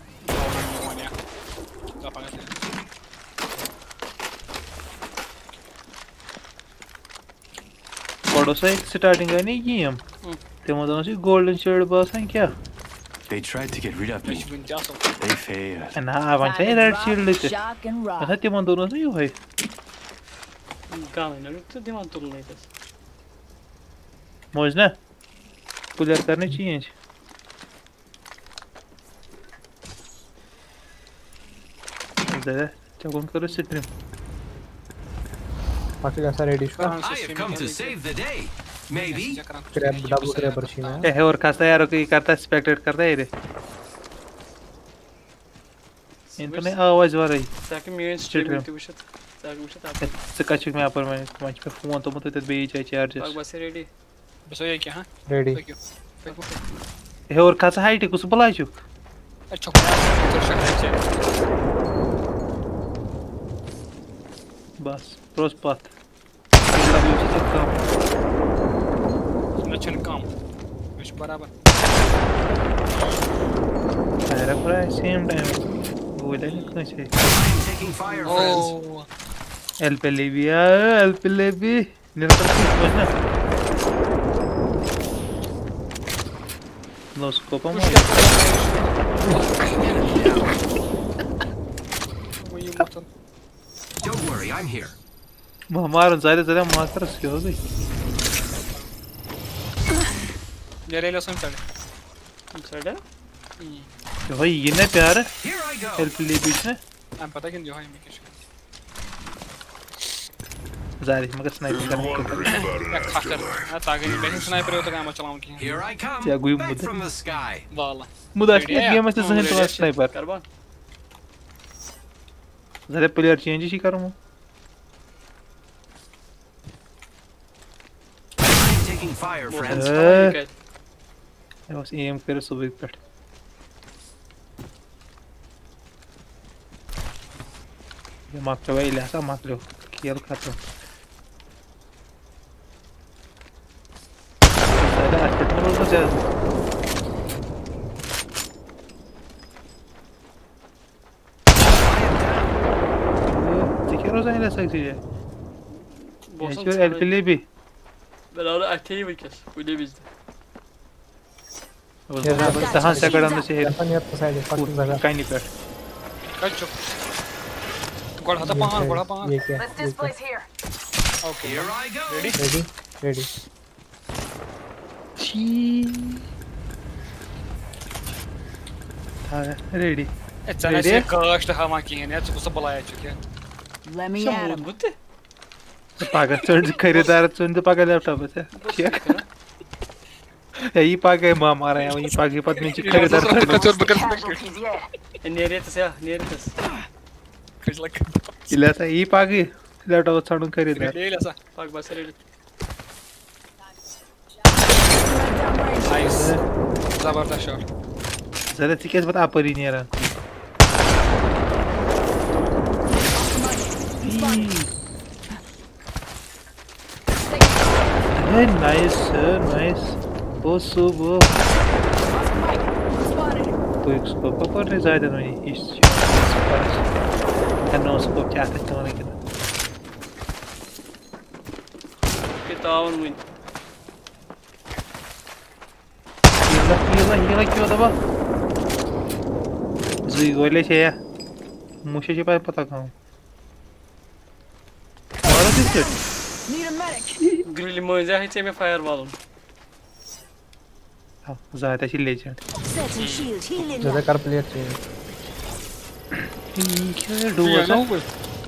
[SPEAKER 12] पड़ोसा एक स्टार्टिंग है नहीं की हम ते मतलब से गोल्डन शर्ट बस हैं क्या
[SPEAKER 5] They tried to get rid of me. They failed.
[SPEAKER 12] ना अपन चाहिए रेड शील्ड लेते
[SPEAKER 7] Shock and rock.
[SPEAKER 12] अच्छा ते मन दोनों से यू है
[SPEAKER 3] काम है ना तो दिमाग तुल नहीं बस
[SPEAKER 12] मौज ना क्लियर करने चाहिए इधर चौकन करो स्ट्रीम
[SPEAKER 2] बाकी कैसा ready show
[SPEAKER 13] I have come to save the day. Maybe.
[SPEAKER 2] क्रैब डबल क्रैबर शीना है
[SPEAKER 12] है और खाता यार कोई करता स्पेक्टेट करता है रे इनने आवाज आ रही
[SPEAKER 3] ताकि मैं स्ट्रीम में वुशत ताकि वुशत आप
[SPEAKER 12] सकाच में पर मैं मंच पे फोन तो मत बे चार्जेस
[SPEAKER 3] बाग बस रेडी
[SPEAKER 1] बस ये क्या हां
[SPEAKER 2] रेडी
[SPEAKER 12] है और खाता हाइट कुछ बोला छु
[SPEAKER 1] अच्छा तो शक्ल
[SPEAKER 12] बस प्रोस पाथ
[SPEAKER 1] Начнем кам. Миш барабан.
[SPEAKER 12] Right, same time. Good, I think I say.
[SPEAKER 13] Taking fire, friends.
[SPEAKER 1] Oh.
[SPEAKER 12] El Pelebi, ah, El Pelebi. Nera tá na. No scope am.
[SPEAKER 13] Don't worry, I'm here.
[SPEAKER 12] Mamaram zaten zaten master sıkıyor değil.
[SPEAKER 1] Nereye son tane?
[SPEAKER 3] Söyle.
[SPEAKER 12] Ya भाई ये ना प्यार हेल्प ले बीच में
[SPEAKER 1] I'm पता कि नहीं है मैं किस
[SPEAKER 12] जारी मगर स्नाइपर करने को
[SPEAKER 1] मैं खाकर मैं ताकि नहीं बैठे स्नाइपर हो तो काम चलाऊं की
[SPEAKER 13] Here I come.
[SPEAKER 12] क्या गुई
[SPEAKER 13] Back
[SPEAKER 12] मुद्दे
[SPEAKER 13] from the sky.
[SPEAKER 1] वाला
[SPEAKER 12] मुद्दा है गेम में से जहन तो स्नाइपर
[SPEAKER 3] करवा
[SPEAKER 12] जरा प्लेयर चेंज ही करूँ
[SPEAKER 13] Taking fire, friends.
[SPEAKER 12] I was aim कर सुबह पर ये मार्क लो ये लैसा मार्क लो कियल खाते ज़्यादा अच्छे तो लोग तो ज़्यादा दिखे रोज़ आये लैसा किसी है ये जो एल पी ले भी
[SPEAKER 3] बराबर अच्छे ही विकेट कोई भी बिजली
[SPEAKER 12] तहाँ से कड़ाम में से है
[SPEAKER 2] कहीं
[SPEAKER 12] नहीं पर
[SPEAKER 1] कच्चो गोड़ा था पाँच गोड़ा पाँच
[SPEAKER 2] ये क्या
[SPEAKER 9] Let's displace here.
[SPEAKER 1] Okay,
[SPEAKER 13] Here I go.
[SPEAKER 1] ready?
[SPEAKER 2] ready ready
[SPEAKER 12] ची हाँ ready
[SPEAKER 1] अच्छा ना ये कास्ट हवा की है ना तो कुछ बुलाया चुके हैं
[SPEAKER 7] Let me at him.
[SPEAKER 3] बुत्ते
[SPEAKER 12] पागल चोर खरीदार चोर पागल लैपटॉप है क्या यही पागल माँ मारा है वही पागल पत्नी चिक खरीदार
[SPEAKER 1] चोर बकर
[SPEAKER 9] Casualties, yeah.
[SPEAKER 3] नेरेतस या नेरेतस
[SPEAKER 1] कुछ लग
[SPEAKER 12] इला सा यही पागल लैपटॉप छाड़ूं खरीदार
[SPEAKER 1] ये लसा
[SPEAKER 3] पाग बस रेडी
[SPEAKER 1] नाइस जबरदस्त शॉट
[SPEAKER 12] ज़्यादा चिकेस बता आप पर ही नहीं आ रहा नाइस नाइस बहुत सुबह तो एक स्कोप पर नहीं ज़्यादा नहीं इस kan no scope क्या करते हो लेकिन
[SPEAKER 3] कितावन win
[SPEAKER 12] Gila gila gila gila daba Zui गोले से या मुझे जो पाए पता कहाँ मारा किससे
[SPEAKER 7] Need a medic.
[SPEAKER 3] ग्रिल मोजा है चेमे फायर वालों
[SPEAKER 12] हाँ ज़्यादा सी लेजेंड
[SPEAKER 7] Setting shield. Healing.
[SPEAKER 2] ज़्यादा कर प्लेयर चाहिए
[SPEAKER 12] क्या डूबा था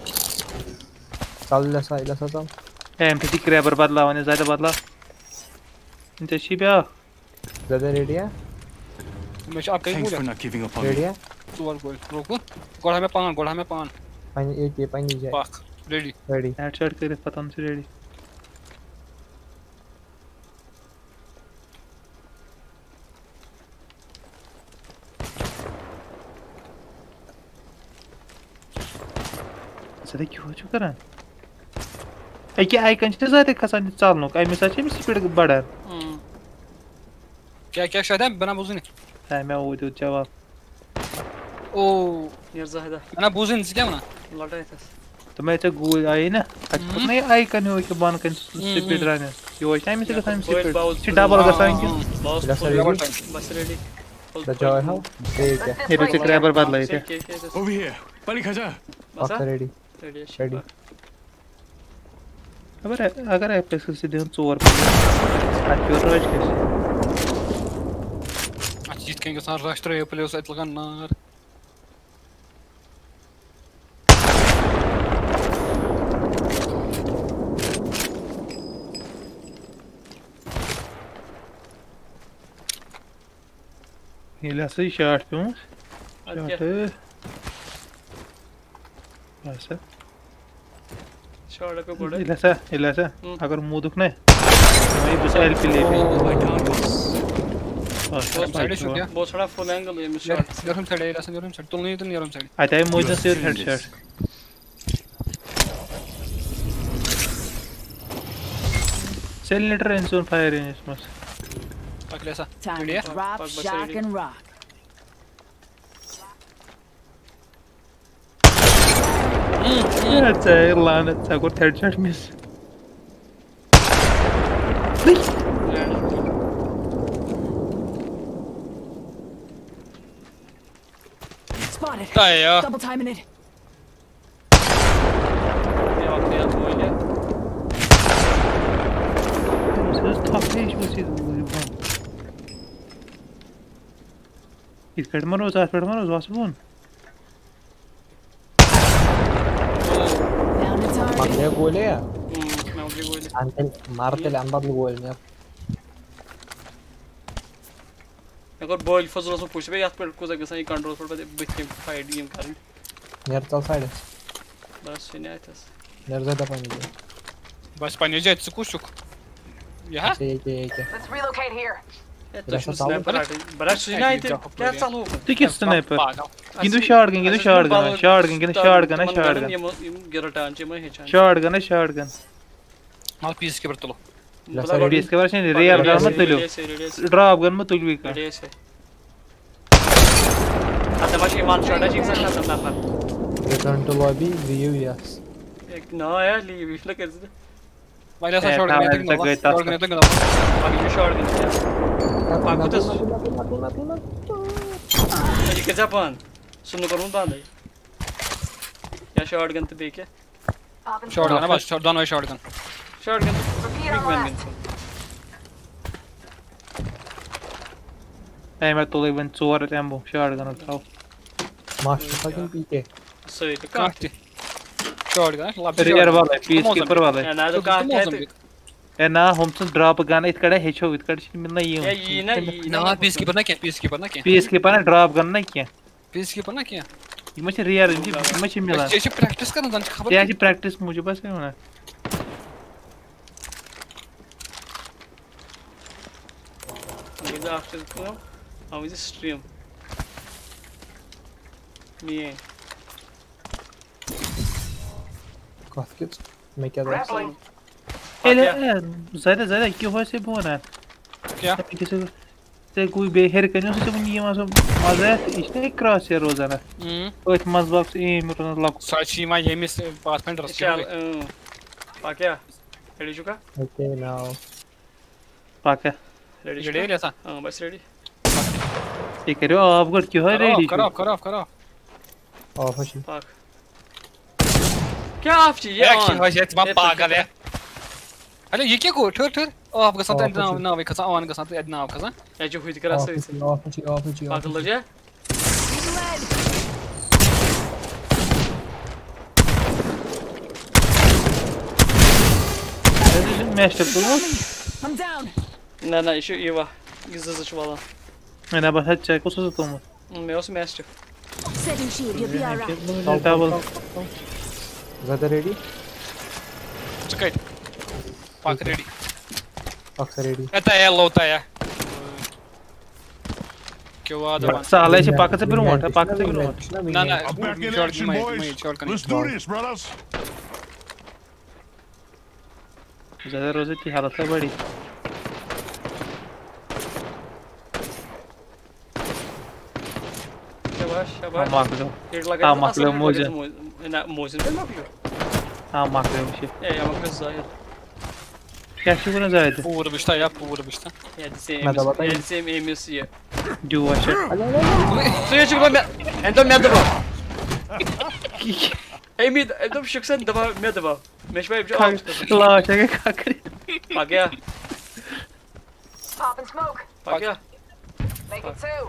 [SPEAKER 2] चल लसा लसा चल
[SPEAKER 12] एमपीटी क्रैबर बदला होने ज़्यादा बदला इंते शिब्या
[SPEAKER 2] ज़्यादा रेडी है
[SPEAKER 1] मैं आप कहीं बोल
[SPEAKER 2] रेडी है
[SPEAKER 1] तू और बोल रोको गोड़ा में पान गोड़ा में पान
[SPEAKER 2] पानी एक ये पानी जाए
[SPEAKER 1] पाक रेडी
[SPEAKER 2] रेडी
[SPEAKER 12] हेडशॉट करे पता नहीं रेडी ज़्यादा क्यों हो चुका है ऐ क्या आइकन से ज़्यादा खसाने चालनों का मिसाल से स्पीड बढ़ा
[SPEAKER 1] क्या क्या शायद है बना बुझने
[SPEAKER 12] है मैं वो जो जवाब
[SPEAKER 1] ओ
[SPEAKER 3] यार ज़ाहिदा
[SPEAKER 1] बना बुझने क्या बना
[SPEAKER 3] लड़ाई था
[SPEAKER 12] तो मैं तो गूगल आई ना अच्छा नहीं आइकन हो कि बान कर स्पीड रन है ये वो टाइम से खसाने स्पीड सी डबल खसाने की
[SPEAKER 3] बस रेडी
[SPEAKER 2] द जॉय हाउ ठीक है
[SPEAKER 12] ये तो क्रैबर बदला है
[SPEAKER 5] Over here. पानी खा जा.
[SPEAKER 2] बस रेडी
[SPEAKER 3] रेडी
[SPEAKER 2] रेडी
[SPEAKER 12] अगर अगर एपेक्स से दें चोर पर क्यों रोज कैसे
[SPEAKER 1] अच्छा जीत के साथ राष्ट्रीय प्लेयर से लगा नार
[SPEAKER 12] ये लासे शॉट पे हूँ शॉट ऐसा
[SPEAKER 3] शॉट पे पड़े
[SPEAKER 12] ये लासा ये लासा अगर मुंह दुखना है तो मैं बस एल पी ले
[SPEAKER 1] बहुत साइड शॉट क्या
[SPEAKER 3] बहुत सारा फुल एंगल है शॉट
[SPEAKER 1] जरूर साइड है लासा जरूर साइड तो नहीं तो नहीं जरूर साइड
[SPEAKER 12] आता है मुझे से हेडशॉट सेल लीटर इंसोन फायर है इसमें
[SPEAKER 1] पाक लासा
[SPEAKER 7] Time
[SPEAKER 1] ready
[SPEAKER 7] to drop, shock, and rock.
[SPEAKER 12] That's a land. It's a good third shot miss.
[SPEAKER 7] Spotted.
[SPEAKER 1] Där
[SPEAKER 7] Double timing it.
[SPEAKER 3] Ja, det är två igen.
[SPEAKER 12] Just tough fish was it? He's getting maros, I've getting maros, what's one?
[SPEAKER 7] Down to target.
[SPEAKER 2] Magre goal है यार.
[SPEAKER 3] हम्म मैं उधर गोल
[SPEAKER 2] अंकल मारते लंबा गोल में.
[SPEAKER 3] अगर बॉल फजल सो पुश बे यात पर को जगह सही कंट्रोल पर बिथ फाइट गेम करन
[SPEAKER 2] नेर चल साइड.
[SPEAKER 3] बस ने आयतस
[SPEAKER 2] नेर ज़्यादा पानी.
[SPEAKER 1] बस पानी जाए तो कुछ सुख. यहाँ?
[SPEAKER 4] Let's relocate here.
[SPEAKER 3] तो स्नाइपर बड़ा सुनाई थे क्या चालू
[SPEAKER 12] तू किस स्नाइपर गिंदू शॉटगन गिंदू शॉटगन शॉटगन गिंदू शॉटगन शॉटगन
[SPEAKER 3] गिरटान चे मैं हेचान
[SPEAKER 12] शॉटगन शॉटगन
[SPEAKER 1] माल पीस के पर तुलो
[SPEAKER 12] पीस के पर से रियर गन मत तुलो ड्रॉप गन मत तुलो का
[SPEAKER 3] आता माशी मान शॉट है जिक्स ना नफर
[SPEAKER 2] return to lobby view yes
[SPEAKER 3] एक ना यार लीव इफ लगे
[SPEAKER 1] वाला सा शॉट गन तक गया शॉट गन तक गया
[SPEAKER 3] बाकी shotgun Aku tuh jadi kejapan, sunu korun bandai. Ya shotgun tuh देखे.
[SPEAKER 1] Shotgun ना बस shot दोनों ही shotgun.
[SPEAKER 3] Shotgun big man gun.
[SPEAKER 12] ऐ मैं तो लेवन चोर टेम्बो shotgun उठाओ.
[SPEAKER 2] मास्टर fucking पीके.
[SPEAKER 3] सही तो काट.
[SPEAKER 1] Shotgun लाभ.
[SPEAKER 12] रियर वाला पीस के पर वाला.
[SPEAKER 3] ना तो काट है.
[SPEAKER 12] ए ना हम तो ड्रॉप गन इत कड़े हेचो इत कड़े मिलना ये
[SPEAKER 3] ए ये ना ये
[SPEAKER 1] ना पीस कीपर ना क्या पीस कीपर ना क्या
[SPEAKER 12] पीस कीपर ना ड्रॉप गन ना क्या
[SPEAKER 1] पीस कीपर ना क्या
[SPEAKER 12] ये मुझे रियर इनकी मुझे मिला
[SPEAKER 1] ये प्रैक्टिस करना जान खबर
[SPEAKER 12] ये प्रैक्टिस मुझे बस है ना
[SPEAKER 3] ये तो आफ्टर को how is the stream me
[SPEAKER 2] Kaskets मैं क्या कर
[SPEAKER 12] Ele ज़्यादा ज़्यादा क्यों हो से बोना
[SPEAKER 1] क्या
[SPEAKER 12] किसी से कोई बेहर करने से मुझे ये मासो मज़ा इसने क्रॉस है रोज़ाना तो इस मज़ बॉक्स ये मेरे लॉक
[SPEAKER 1] साची माँ ये मिस पास में ड्रेस
[SPEAKER 3] चल पाक्या रेडी चुका
[SPEAKER 2] ओके नाउ
[SPEAKER 12] पाक्या
[SPEAKER 3] रेडी
[SPEAKER 1] रेडी ऐसा
[SPEAKER 3] हाँ बस रेडी
[SPEAKER 12] ये करो आप कर क्यों है रेडी
[SPEAKER 1] करो करो करो
[SPEAKER 2] ऑफ है
[SPEAKER 3] पाक क्या आप चाहिए
[SPEAKER 1] यार क्या है ये तुम्हारा पागल है अरे ये क्या को ठहर ठहर ओ आपका साथ ना ना वे खसा ऑन का साथ ना आप खसा
[SPEAKER 3] ये जो हुई थी करा सही से
[SPEAKER 2] ऑफ है ऑफ है
[SPEAKER 3] पागल लग जा
[SPEAKER 12] Master tudo?
[SPEAKER 7] I'm down.
[SPEAKER 3] Não, não, isso eu vou. Isso é só lá.
[SPEAKER 12] Ana bahar check o só toma.
[SPEAKER 3] Meu se master.
[SPEAKER 7] Setting shield, you'll be alright.
[SPEAKER 12] Double.
[SPEAKER 2] ज़्यादा ready?
[SPEAKER 1] Okay. Pack ready.
[SPEAKER 2] Pack ready.
[SPEAKER 1] Это я лота я. Кего да?
[SPEAKER 12] Сала еще pack से फिर मोटा pack से फिर मोटा.
[SPEAKER 1] ना ना. Short में में short करनी.
[SPEAKER 5] Let's do this, brothers.
[SPEAKER 12] ज़्यादा रोज़ की हालत है बड़ी.
[SPEAKER 3] शाबाश शाबाश.
[SPEAKER 12] मार दो.
[SPEAKER 3] हाँ
[SPEAKER 12] मार लो मुझे.
[SPEAKER 3] ना मुझे तो मार लो.
[SPEAKER 12] हाँ मार दो मुझे.
[SPEAKER 3] ए या मार ज़ाहिर.
[SPEAKER 12] क्या शुरू ना ज़ाहिर.
[SPEAKER 1] पूरा बिस्ता या पूरा बिस्ता.
[SPEAKER 3] या same या same aim is ये.
[SPEAKER 12] जो वाशर.
[SPEAKER 3] तो ये चुका मैं. एंड तो मैं दबा. Hey mid, एकदम शिक्षण दबा मैं दबा. मैं शुरू में जो
[SPEAKER 12] लाश है क्या करे?
[SPEAKER 3] आ गया.
[SPEAKER 4] Pop and smoke.
[SPEAKER 3] आ गया.
[SPEAKER 4] Make it two.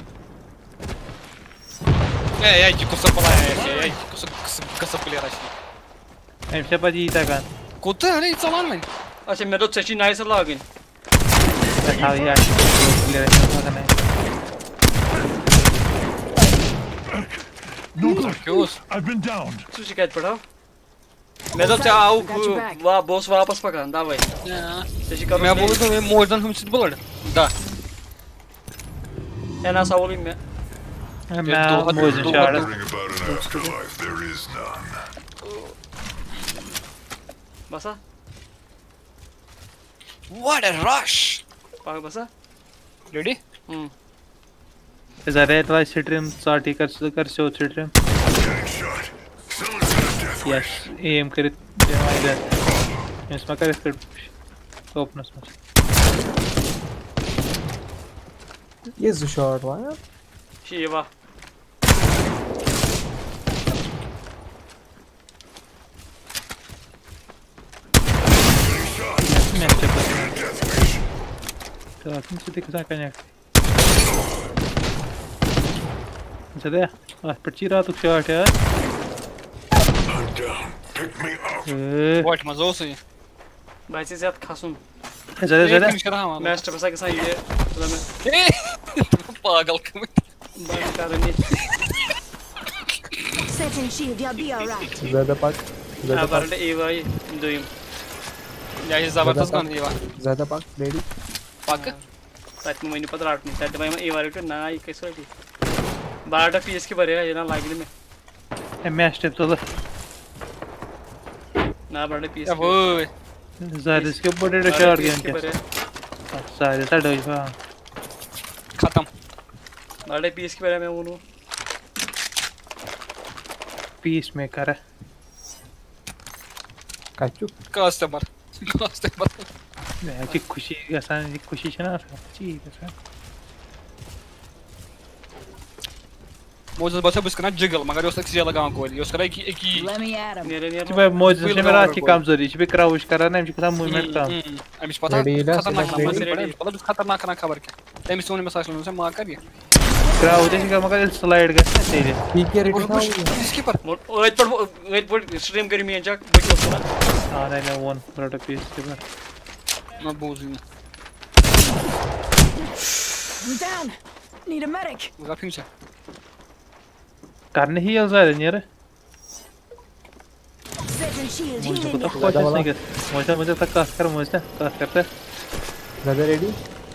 [SPEAKER 1] Эй, эй, кусок пола, эй, эй, кусок кусок пола рачи.
[SPEAKER 12] Эм все поди так.
[SPEAKER 1] Куда они целан мен?
[SPEAKER 3] अच्छा मैं तो सच्ची नाइस लॉगिन
[SPEAKER 12] हाँ यार ले रहे हैं
[SPEAKER 5] No good. I've been downed.
[SPEAKER 3] तू शिकायत पढ़ा मैं तो चाहूँ वाह बॉस वापस पकड़ दा भाई
[SPEAKER 1] मैं बोलूँ तो मैं more than hundred blood दा
[SPEAKER 3] है ना सावली में
[SPEAKER 12] मैं मुझे शायद
[SPEAKER 5] There is none.
[SPEAKER 3] बसा
[SPEAKER 1] What a rush!
[SPEAKER 3] पागल बसा
[SPEAKER 1] Ready?
[SPEAKER 3] हम्म
[SPEAKER 12] ज़रा इतना स्ट्रीम साटी कर कर शो स्ट्रीम Yes, aim करित वाइडर इसमें कर इसके ओपनर्स में
[SPEAKER 2] ये जो शॉट हुआ है
[SPEAKER 3] Shiva
[SPEAKER 12] Так, ну ты куда коняк? Зада, а почти тут шот, а?
[SPEAKER 1] What mazousi?
[SPEAKER 3] Bhai zyat khasun.
[SPEAKER 12] Zada zada.
[SPEAKER 3] Master basa kasan ye.
[SPEAKER 1] Pagal kami.
[SPEAKER 3] Bhai karani.
[SPEAKER 7] Setting shield, you'll be alright.
[SPEAKER 2] ज़्यादा पाक
[SPEAKER 3] Ha barda Eva doyum.
[SPEAKER 1] Ya hiç zabardast gan Eva.
[SPEAKER 2] ज़्यादा पाक ready.
[SPEAKER 1] Pak.
[SPEAKER 3] Tat mu meni pata ratni. Tat bhai ma Eva rito na I kaisa riti. बारह पीएस की भरे ये ना लागले में
[SPEAKER 12] मैच टेप तो
[SPEAKER 3] ना बारह पीएस
[SPEAKER 1] अब ओए
[SPEAKER 12] ज़ाहिर इसके बड़े बड़े शॉट गेम के ज़ाहिर सा डॉज पा
[SPEAKER 1] खत्म
[SPEAKER 3] बारह पीएस की भरे मैं वो
[SPEAKER 12] पीस में करे
[SPEAKER 2] काचू
[SPEAKER 1] कस्टमर कस्टमर
[SPEAKER 12] मैं की खुशी गसान की खुशी चना ची गसान
[SPEAKER 1] Moses basa biskana jiggle magar eu sei que já लगाऊं कोई eu sei que que
[SPEAKER 12] tipo Moses ने मेरा अच्छी काम जरूरी है पे क्राउच करा ना मुझे खत्म मूवमेंट काम
[SPEAKER 1] अभी पता खतरनाक ना मतलब खतरनाक ना खबर क्या तेरे सोने में साइकिल से मार कर दिया
[SPEAKER 12] क्राउच है मगर स्लाइड कर तेरे
[SPEAKER 2] ठीक है रेडी था
[SPEAKER 1] इसके पर
[SPEAKER 3] वेट पर वेट पर स्ट्रीम करी मैं जाक बचो ना
[SPEAKER 12] हां नहीं नहीं वन प्रोडक्ट पीस के पर
[SPEAKER 1] ना बोझ नहीं
[SPEAKER 7] I'm down. Need a medic.
[SPEAKER 1] मुझे फिर से
[SPEAKER 12] करने ही ज़ाहिर नहीं है मुझे पता कुछ नहीं कर मुझे मुझे तक कास्ट कर मुझे कास्ट करते
[SPEAKER 2] ज़्यादा रेडी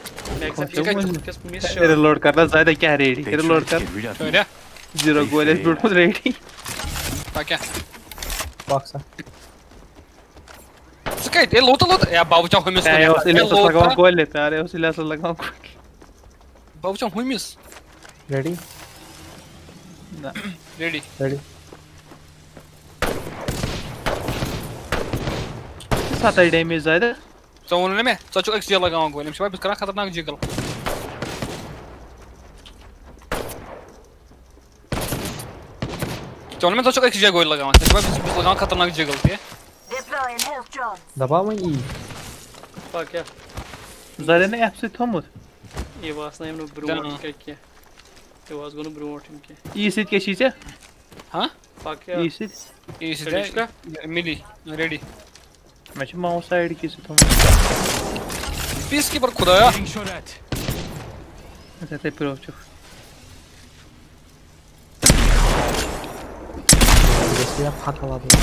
[SPEAKER 12] रिलोड करना ज़्यादा क्या रेडी रिलोड कर जीरो गोल है बिल्कुल रेडी
[SPEAKER 1] क्या
[SPEAKER 2] बॉक्स
[SPEAKER 1] Скай, ты лота лота, я баучам хумис.
[SPEAKER 12] Я уж или что लगाऊं गोल लेता है, उस इलाज लगाऊं गोल.
[SPEAKER 1] Баучам хумис.
[SPEAKER 2] Ready?
[SPEAKER 1] ना. Ready.
[SPEAKER 2] Ready.
[SPEAKER 12] सात आई डैमेज ज़्यादा.
[SPEAKER 1] तो उन्होंने मैं सोचो एक्स जी लगाऊं गोल, निम्शा बिस्करा खतरनाक जिगल. तो उन्होंने मैं सोचो एक्स जी गोल लगाऊं, निम्शा बिस्करा लगाऊं खतरनाक जिगल थी.
[SPEAKER 2] दबा मैं ई
[SPEAKER 3] Fuck yeah.
[SPEAKER 12] ज़्यादा ने ऐप से थोमुत.
[SPEAKER 3] ये वास ना हमने ब्रूट क्या किया. ये वास गोनो ब्रूट हम किया.
[SPEAKER 12] ई सीट क्या चीज़ है?
[SPEAKER 1] हाँ?
[SPEAKER 3] Fuck yeah.
[SPEAKER 1] ई सीट. ई सीट है. मिली. Ready.
[SPEAKER 12] मैं चुप माउस साइड की से थोमुत.
[SPEAKER 1] पीस की पर खुदाया.
[SPEAKER 12] ऐसे ते प्रो चुप.
[SPEAKER 2] इसलिए फाक लगा दो.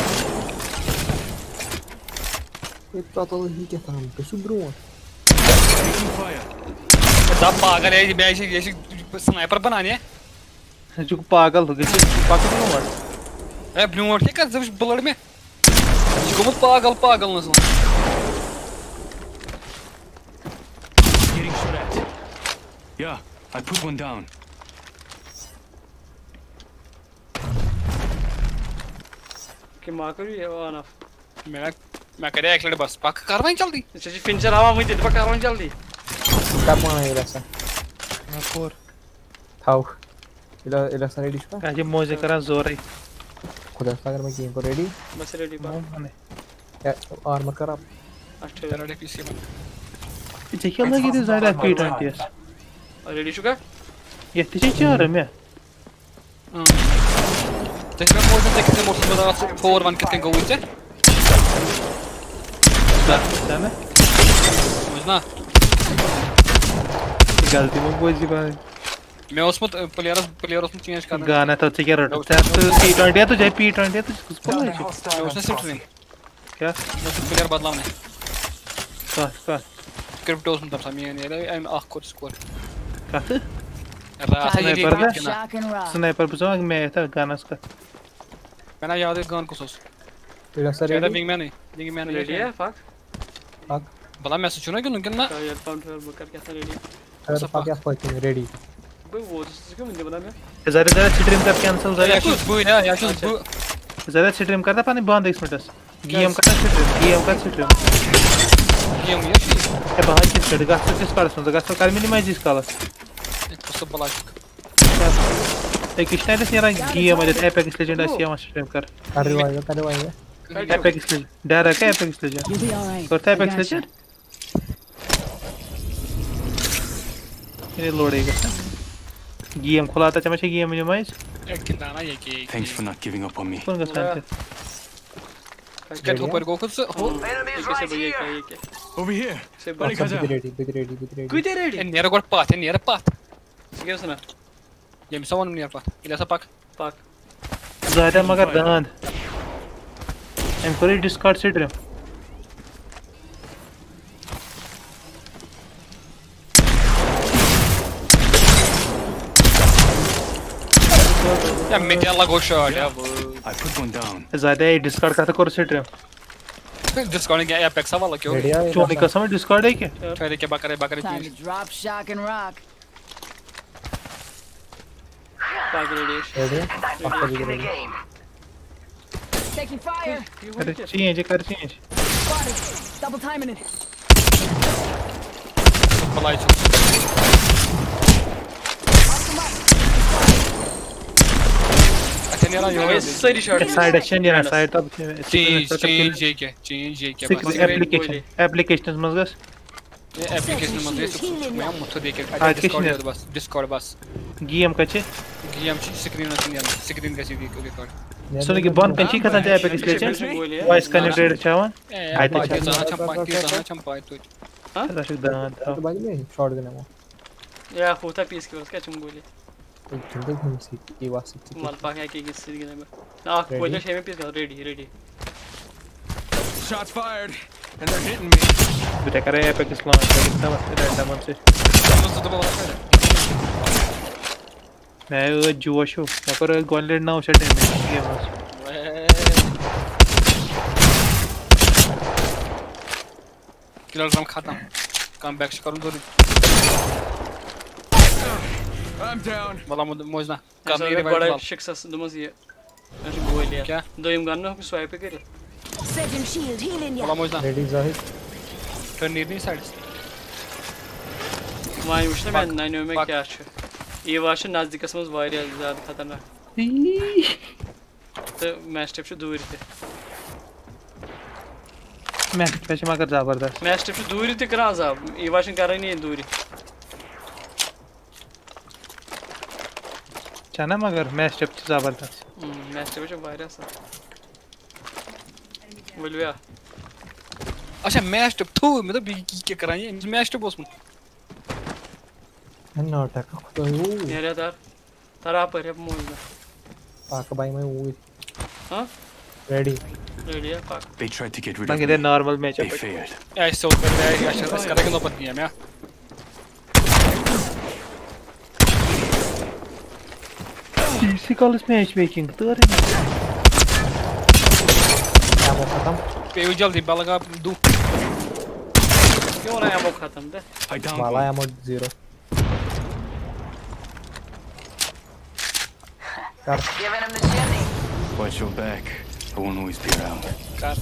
[SPEAKER 2] ये पता नहीं क्या था हम तो सुब्रो
[SPEAKER 1] तब पागल है ये बैश ये स्नाइपर बनाने है
[SPEAKER 12] जो पागल हो गए पागल क्यों हुआ
[SPEAKER 1] ए ब्लू मोड क्या कर जब ब्लड में जो को पागल पागल नस्ल
[SPEAKER 5] Getting shot at. Yeah, I put one down.
[SPEAKER 3] कि मार करी ये ऑन ऑफ
[SPEAKER 1] मैं मैं करे एक लड़े बस पक करवाएं जल्दी
[SPEAKER 3] चची फिनिशर हवा मुझे दे पक करवाएं जल्दी
[SPEAKER 2] कब माना ये रसा
[SPEAKER 12] मैं फोर
[SPEAKER 2] थाउ इला इला सारे डिश का
[SPEAKER 12] आज मौजे करा जोर है
[SPEAKER 2] खुदा सागर में गेम को रेडी
[SPEAKER 3] बस रेडी बा
[SPEAKER 2] या आर्मर कर आप
[SPEAKER 3] अच्छा
[SPEAKER 1] रेडी पीसी में
[SPEAKER 12] पीछे क्या लगी थी ज़्यादा P twenty S
[SPEAKER 3] ready sugar
[SPEAKER 12] ये तीन चार है मैं
[SPEAKER 1] तेरे को मोड में कितने मोड बता फोर वन कितने गो हुए थे
[SPEAKER 12] जाना
[SPEAKER 1] मुझना
[SPEAKER 12] गलती में कोई सी बात
[SPEAKER 1] मैं उसमें प्लेयर प्लेयर उसमें चेंज करना
[SPEAKER 12] गाना तो ठीक है रोड तो पी ट्वेंटी है तो जय पी ट्वेंटी है तो उसको बोल
[SPEAKER 1] उसने सिर्फ नहीं
[SPEAKER 12] क्या
[SPEAKER 1] उसने प्लेयर बदलाव नहीं
[SPEAKER 12] का का
[SPEAKER 1] क्रिप्टोस में तब सामने नहीं है आई एम आखिर स्कोर
[SPEAKER 12] काहे
[SPEAKER 1] स्नाइपर
[SPEAKER 12] स्नाइपर बुझा मैं था गाना उसका
[SPEAKER 1] मैंने याद है गान को सोच
[SPEAKER 2] इला सारे
[SPEAKER 1] ready wingman wingman
[SPEAKER 3] ready है फक
[SPEAKER 2] फक
[SPEAKER 1] बला मैसेज सुना क्यों कितना
[SPEAKER 3] यार काउंटर बुकर क्या था रेडी
[SPEAKER 2] अरे फक क्या फकिंग रेडी
[SPEAKER 3] भाई वो जिसको मुझे बता मैं
[SPEAKER 12] ज़रा ज़रा चिट्रिम कर कैंसिल ज़रा
[SPEAKER 1] या कुछ बू है या कुछ बू
[SPEAKER 12] ज़्यादा स्ट्रीम करता पानी बंद एक मिनट गेम करता स्ट्रीम गेम कर स्ट्रीम
[SPEAKER 1] गेम ये शी
[SPEAKER 12] ए बाहर किस कर गस किस कर सुन गस कर मिनिमाइज इस कालस
[SPEAKER 1] कसं बलाक
[SPEAKER 12] ए किसने ने यार गेम में एपेक्स लेजेंड आसी हम स्ट्रीम कर
[SPEAKER 2] कर वाइवा कर वाइवा
[SPEAKER 12] Apex legend direct Apex legend करता एपेक्स लेजेंड ये लोडेगा गेम खुलाता चमचे गेम मिनिमाइज
[SPEAKER 1] कितना ये के
[SPEAKER 5] Thanks for not giving up on me.
[SPEAKER 12] कौन का शांति
[SPEAKER 1] क्या ऊपर को कुछ हो
[SPEAKER 3] कैसे भैया क्या ये क्या
[SPEAKER 5] Over here.
[SPEAKER 3] से
[SPEAKER 5] Buddy,
[SPEAKER 3] बड़ी
[SPEAKER 5] cut out.
[SPEAKER 2] ready big ready big ready
[SPEAKER 3] कुछ ready
[SPEAKER 1] near got path near path
[SPEAKER 3] क्या सुना
[SPEAKER 1] game someone near path इला सा पाक
[SPEAKER 3] पाक
[SPEAKER 12] ज़्यादा मगर दांत एम कोई डिस्कार्ड स्ट्रीम
[SPEAKER 1] या मैं क्या लगो शॉट या
[SPEAKER 5] I put one down.
[SPEAKER 12] ज़्यादा डिस्कार्ड करता कर स्ट्रीम
[SPEAKER 1] डिस्काउंट क्या एपेक्स वाला क्यों
[SPEAKER 2] ready है
[SPEAKER 12] चोनी का समय डिस्कार्ड है क्या
[SPEAKER 1] ठहरे के बकरे बकरे
[SPEAKER 7] Time to drop, shock, and rock.
[SPEAKER 3] पाक रेडी
[SPEAKER 2] ready पक्का big ready
[SPEAKER 7] Taking fire.
[SPEAKER 12] कर चेंज कर change
[SPEAKER 7] Spotted. Double timing it.
[SPEAKER 1] बलाई अच्छा नेरा यो
[SPEAKER 3] सारी शॉट
[SPEAKER 12] साइड एक्शन या साइड तब
[SPEAKER 1] चेंज चेंज ये क्या चेंज ये क्या
[SPEAKER 12] सिक्स एप्लीकेशन एप्लीकेशन में गस
[SPEAKER 1] ये एप्लीकेशन में दे मैं मुझे देखे
[SPEAKER 12] आज
[SPEAKER 1] डिस्कॉर्ड बस डिस्कॉर्ड बस
[SPEAKER 12] गेम कचे
[SPEAKER 1] गेम स्क्रीन नहीं स्क्रीन का सीधी रिकॉर्ड
[SPEAKER 12] सुन के बंद कंची कथा जाए एप्लीकेशन वॉइस कनेक्टेड चावन
[SPEAKER 1] आई तो चला चंपा की चला चंपा तो
[SPEAKER 12] हां रश दान
[SPEAKER 2] तो बाद में शॉट देना वो
[SPEAKER 3] या होता पीस के उसका चुम बोले
[SPEAKER 2] तो जिंदगी घूम सी की वासित
[SPEAKER 3] माल पाक है कि किस चीज में ना बोले छे में पीस का ready ready
[SPEAKER 5] Shots fired, and they're hitting me.
[SPEAKER 12] बेटा करे एपेक्स लॉन्च कितना मस्त रैंडम से मैं वो जोशो मैं पर गोलेड ना उसे टाइम में गेम
[SPEAKER 1] किलर ड्रम खत्म कम बैक करूं तो
[SPEAKER 5] I'm down.
[SPEAKER 1] वाला मोजना
[SPEAKER 3] काम ये बड़ा सक्सेस दमस ये ऐसे बोले
[SPEAKER 1] क्या
[SPEAKER 3] दो इम गन को स्वाइप करे
[SPEAKER 7] Setting shield, healing
[SPEAKER 1] वाला
[SPEAKER 7] ya.
[SPEAKER 1] मोजना
[SPEAKER 2] ready जाहिद
[SPEAKER 1] टर्न नीड नहीं साइड
[SPEAKER 3] माय उष्ण में नाइनो में क्या है ये वाश नजदीकस में वारिया ज्यादा खतरनाक तो मैच टिप से दूर थे
[SPEAKER 12] मैच पैसे मगर जबरदस्त
[SPEAKER 3] मैच टिप से दूर थे करा साहब ये वाश कर नहीं दूरी
[SPEAKER 12] चना मगर मैच टिप से जबरदस्त
[SPEAKER 3] मैच टिप से वारिया सा बोलवा
[SPEAKER 1] अच्छा मैच टिप थू मैं तो क्या कराएं मैच टिप उसमें
[SPEAKER 2] ना अटैक तो वो
[SPEAKER 3] यार तार तारा पर है मोजना
[SPEAKER 2] पाक भाई मैं वो
[SPEAKER 3] हां
[SPEAKER 2] रेडी
[SPEAKER 3] रेडी है पाक
[SPEAKER 5] They tried to get rid of
[SPEAKER 12] बाकी
[SPEAKER 5] me.
[SPEAKER 12] दे नॉर्मल मैच
[SPEAKER 5] They
[SPEAKER 12] है
[SPEAKER 5] failed.
[SPEAKER 1] ऐसे सो कर रहा है अच्छा इसका देखो पता नहीं है मैं
[SPEAKER 12] इसी कॉलेज मैच मेकिंग तो रे
[SPEAKER 2] क्या वो खत्म
[SPEAKER 1] पे जल्दी बलगा दू
[SPEAKER 3] क्यों ना एमो खत्म दे
[SPEAKER 5] I downed
[SPEAKER 2] वाला
[SPEAKER 5] one.
[SPEAKER 2] एमो जीरो कर
[SPEAKER 9] Giving him the shimmy.
[SPEAKER 5] Watch your back. I won't always be around.
[SPEAKER 1] कर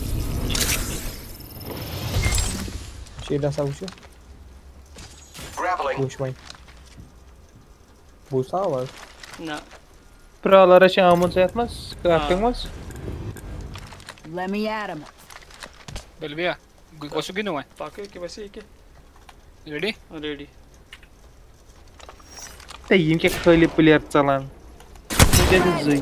[SPEAKER 2] शील्ड सा उसे
[SPEAKER 6] Grappling.
[SPEAKER 2] पुश भाई बूसा आवाज
[SPEAKER 3] ना
[SPEAKER 12] प्रॉलर है आमन से मस क्राफ्टिंग मस
[SPEAKER 7] Let me at him.
[SPEAKER 1] बलविया कोसु की नो है
[SPEAKER 3] पाक के वैसे के
[SPEAKER 1] रेडी
[SPEAKER 3] रेडी
[SPEAKER 12] ते इनके खाली प्लेयर चलान मुझे जुई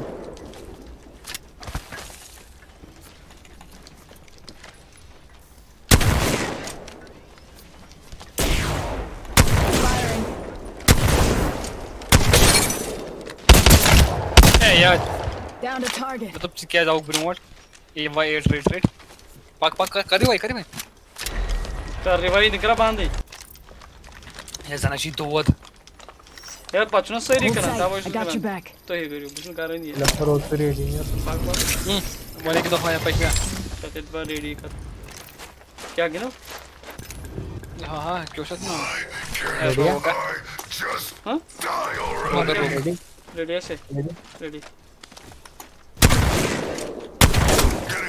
[SPEAKER 1] ए यार
[SPEAKER 7] Down to target.
[SPEAKER 1] मतलब क्या जाओ ब्रूमोट ए वाई एट रेट रेट पाक पाक कर दे भाई कर मैं
[SPEAKER 3] कर रिवाइव निकरा बांध दे
[SPEAKER 1] ये जाना शी दोद
[SPEAKER 3] यार पचना सही
[SPEAKER 7] Hold
[SPEAKER 3] करा
[SPEAKER 7] tight.
[SPEAKER 3] था
[SPEAKER 7] I got your back.
[SPEAKER 3] तो ये करियो बुझन कर नहीं है
[SPEAKER 2] लेफ्ट रोड पे रेडी है
[SPEAKER 3] पाक पाक
[SPEAKER 1] हम्म वाले की दफा या पैसा
[SPEAKER 3] चल बार रेडी कर क्या गिनो
[SPEAKER 1] हां हां क्यों शट ना
[SPEAKER 2] रेडी है
[SPEAKER 3] हां
[SPEAKER 1] मगर
[SPEAKER 2] रेडी
[SPEAKER 3] रेडी है से
[SPEAKER 2] ready
[SPEAKER 3] ready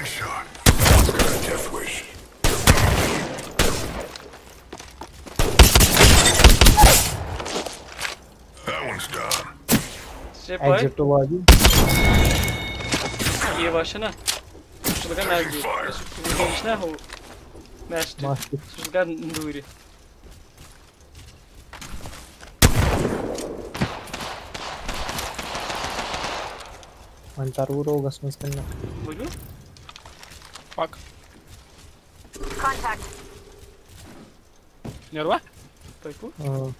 [SPEAKER 6] shot. That's got a death wish. That one's done.
[SPEAKER 3] Step boy.
[SPEAKER 2] Exit to वादी.
[SPEAKER 3] ये başına. Şurada kan nerede? Şurada ne हो? Master. Şurada दूरी.
[SPEAKER 2] Mantar vurou gasmas करना.
[SPEAKER 3] बोलो.
[SPEAKER 1] Fuck.
[SPEAKER 9] Contact.
[SPEAKER 1] Nerede?
[SPEAKER 3] Payku.
[SPEAKER 2] हाँ.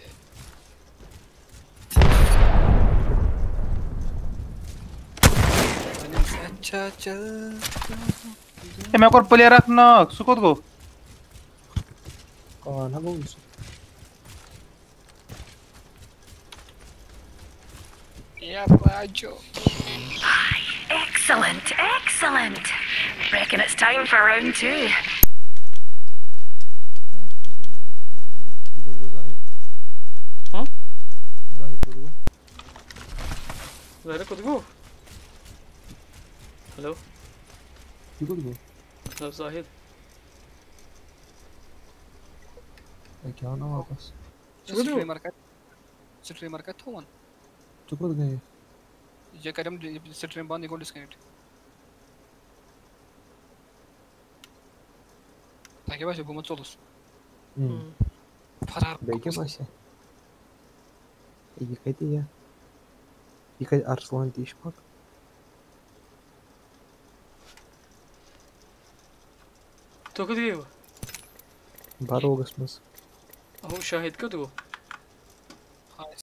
[SPEAKER 12] ए मैं कोर प्लेयर रखना सुकोत को
[SPEAKER 2] कौन है वो उस
[SPEAKER 1] Yeah, Bajo.
[SPEAKER 9] Excellent, excellent. Reckon it's time for round two.
[SPEAKER 3] Huh? Zahra kod go. Hello.
[SPEAKER 2] You could go.
[SPEAKER 3] Hello Zahid.
[SPEAKER 2] क्या ना वापस.
[SPEAKER 1] Streamer का streamer का था वन.
[SPEAKER 2] चुप हो गए.
[SPEAKER 1] ये करें stream बंद निकोल disconnect. ताकि बस घूमत चलूस.
[SPEAKER 2] हम्म.
[SPEAKER 1] फरार.
[SPEAKER 2] देखे बस. ये कहती है. ये कह अरसलान तीस पाक.
[SPEAKER 3] तो कद गए वो?
[SPEAKER 2] बारह अगस्त में.
[SPEAKER 3] अहो शाहिद कद वो?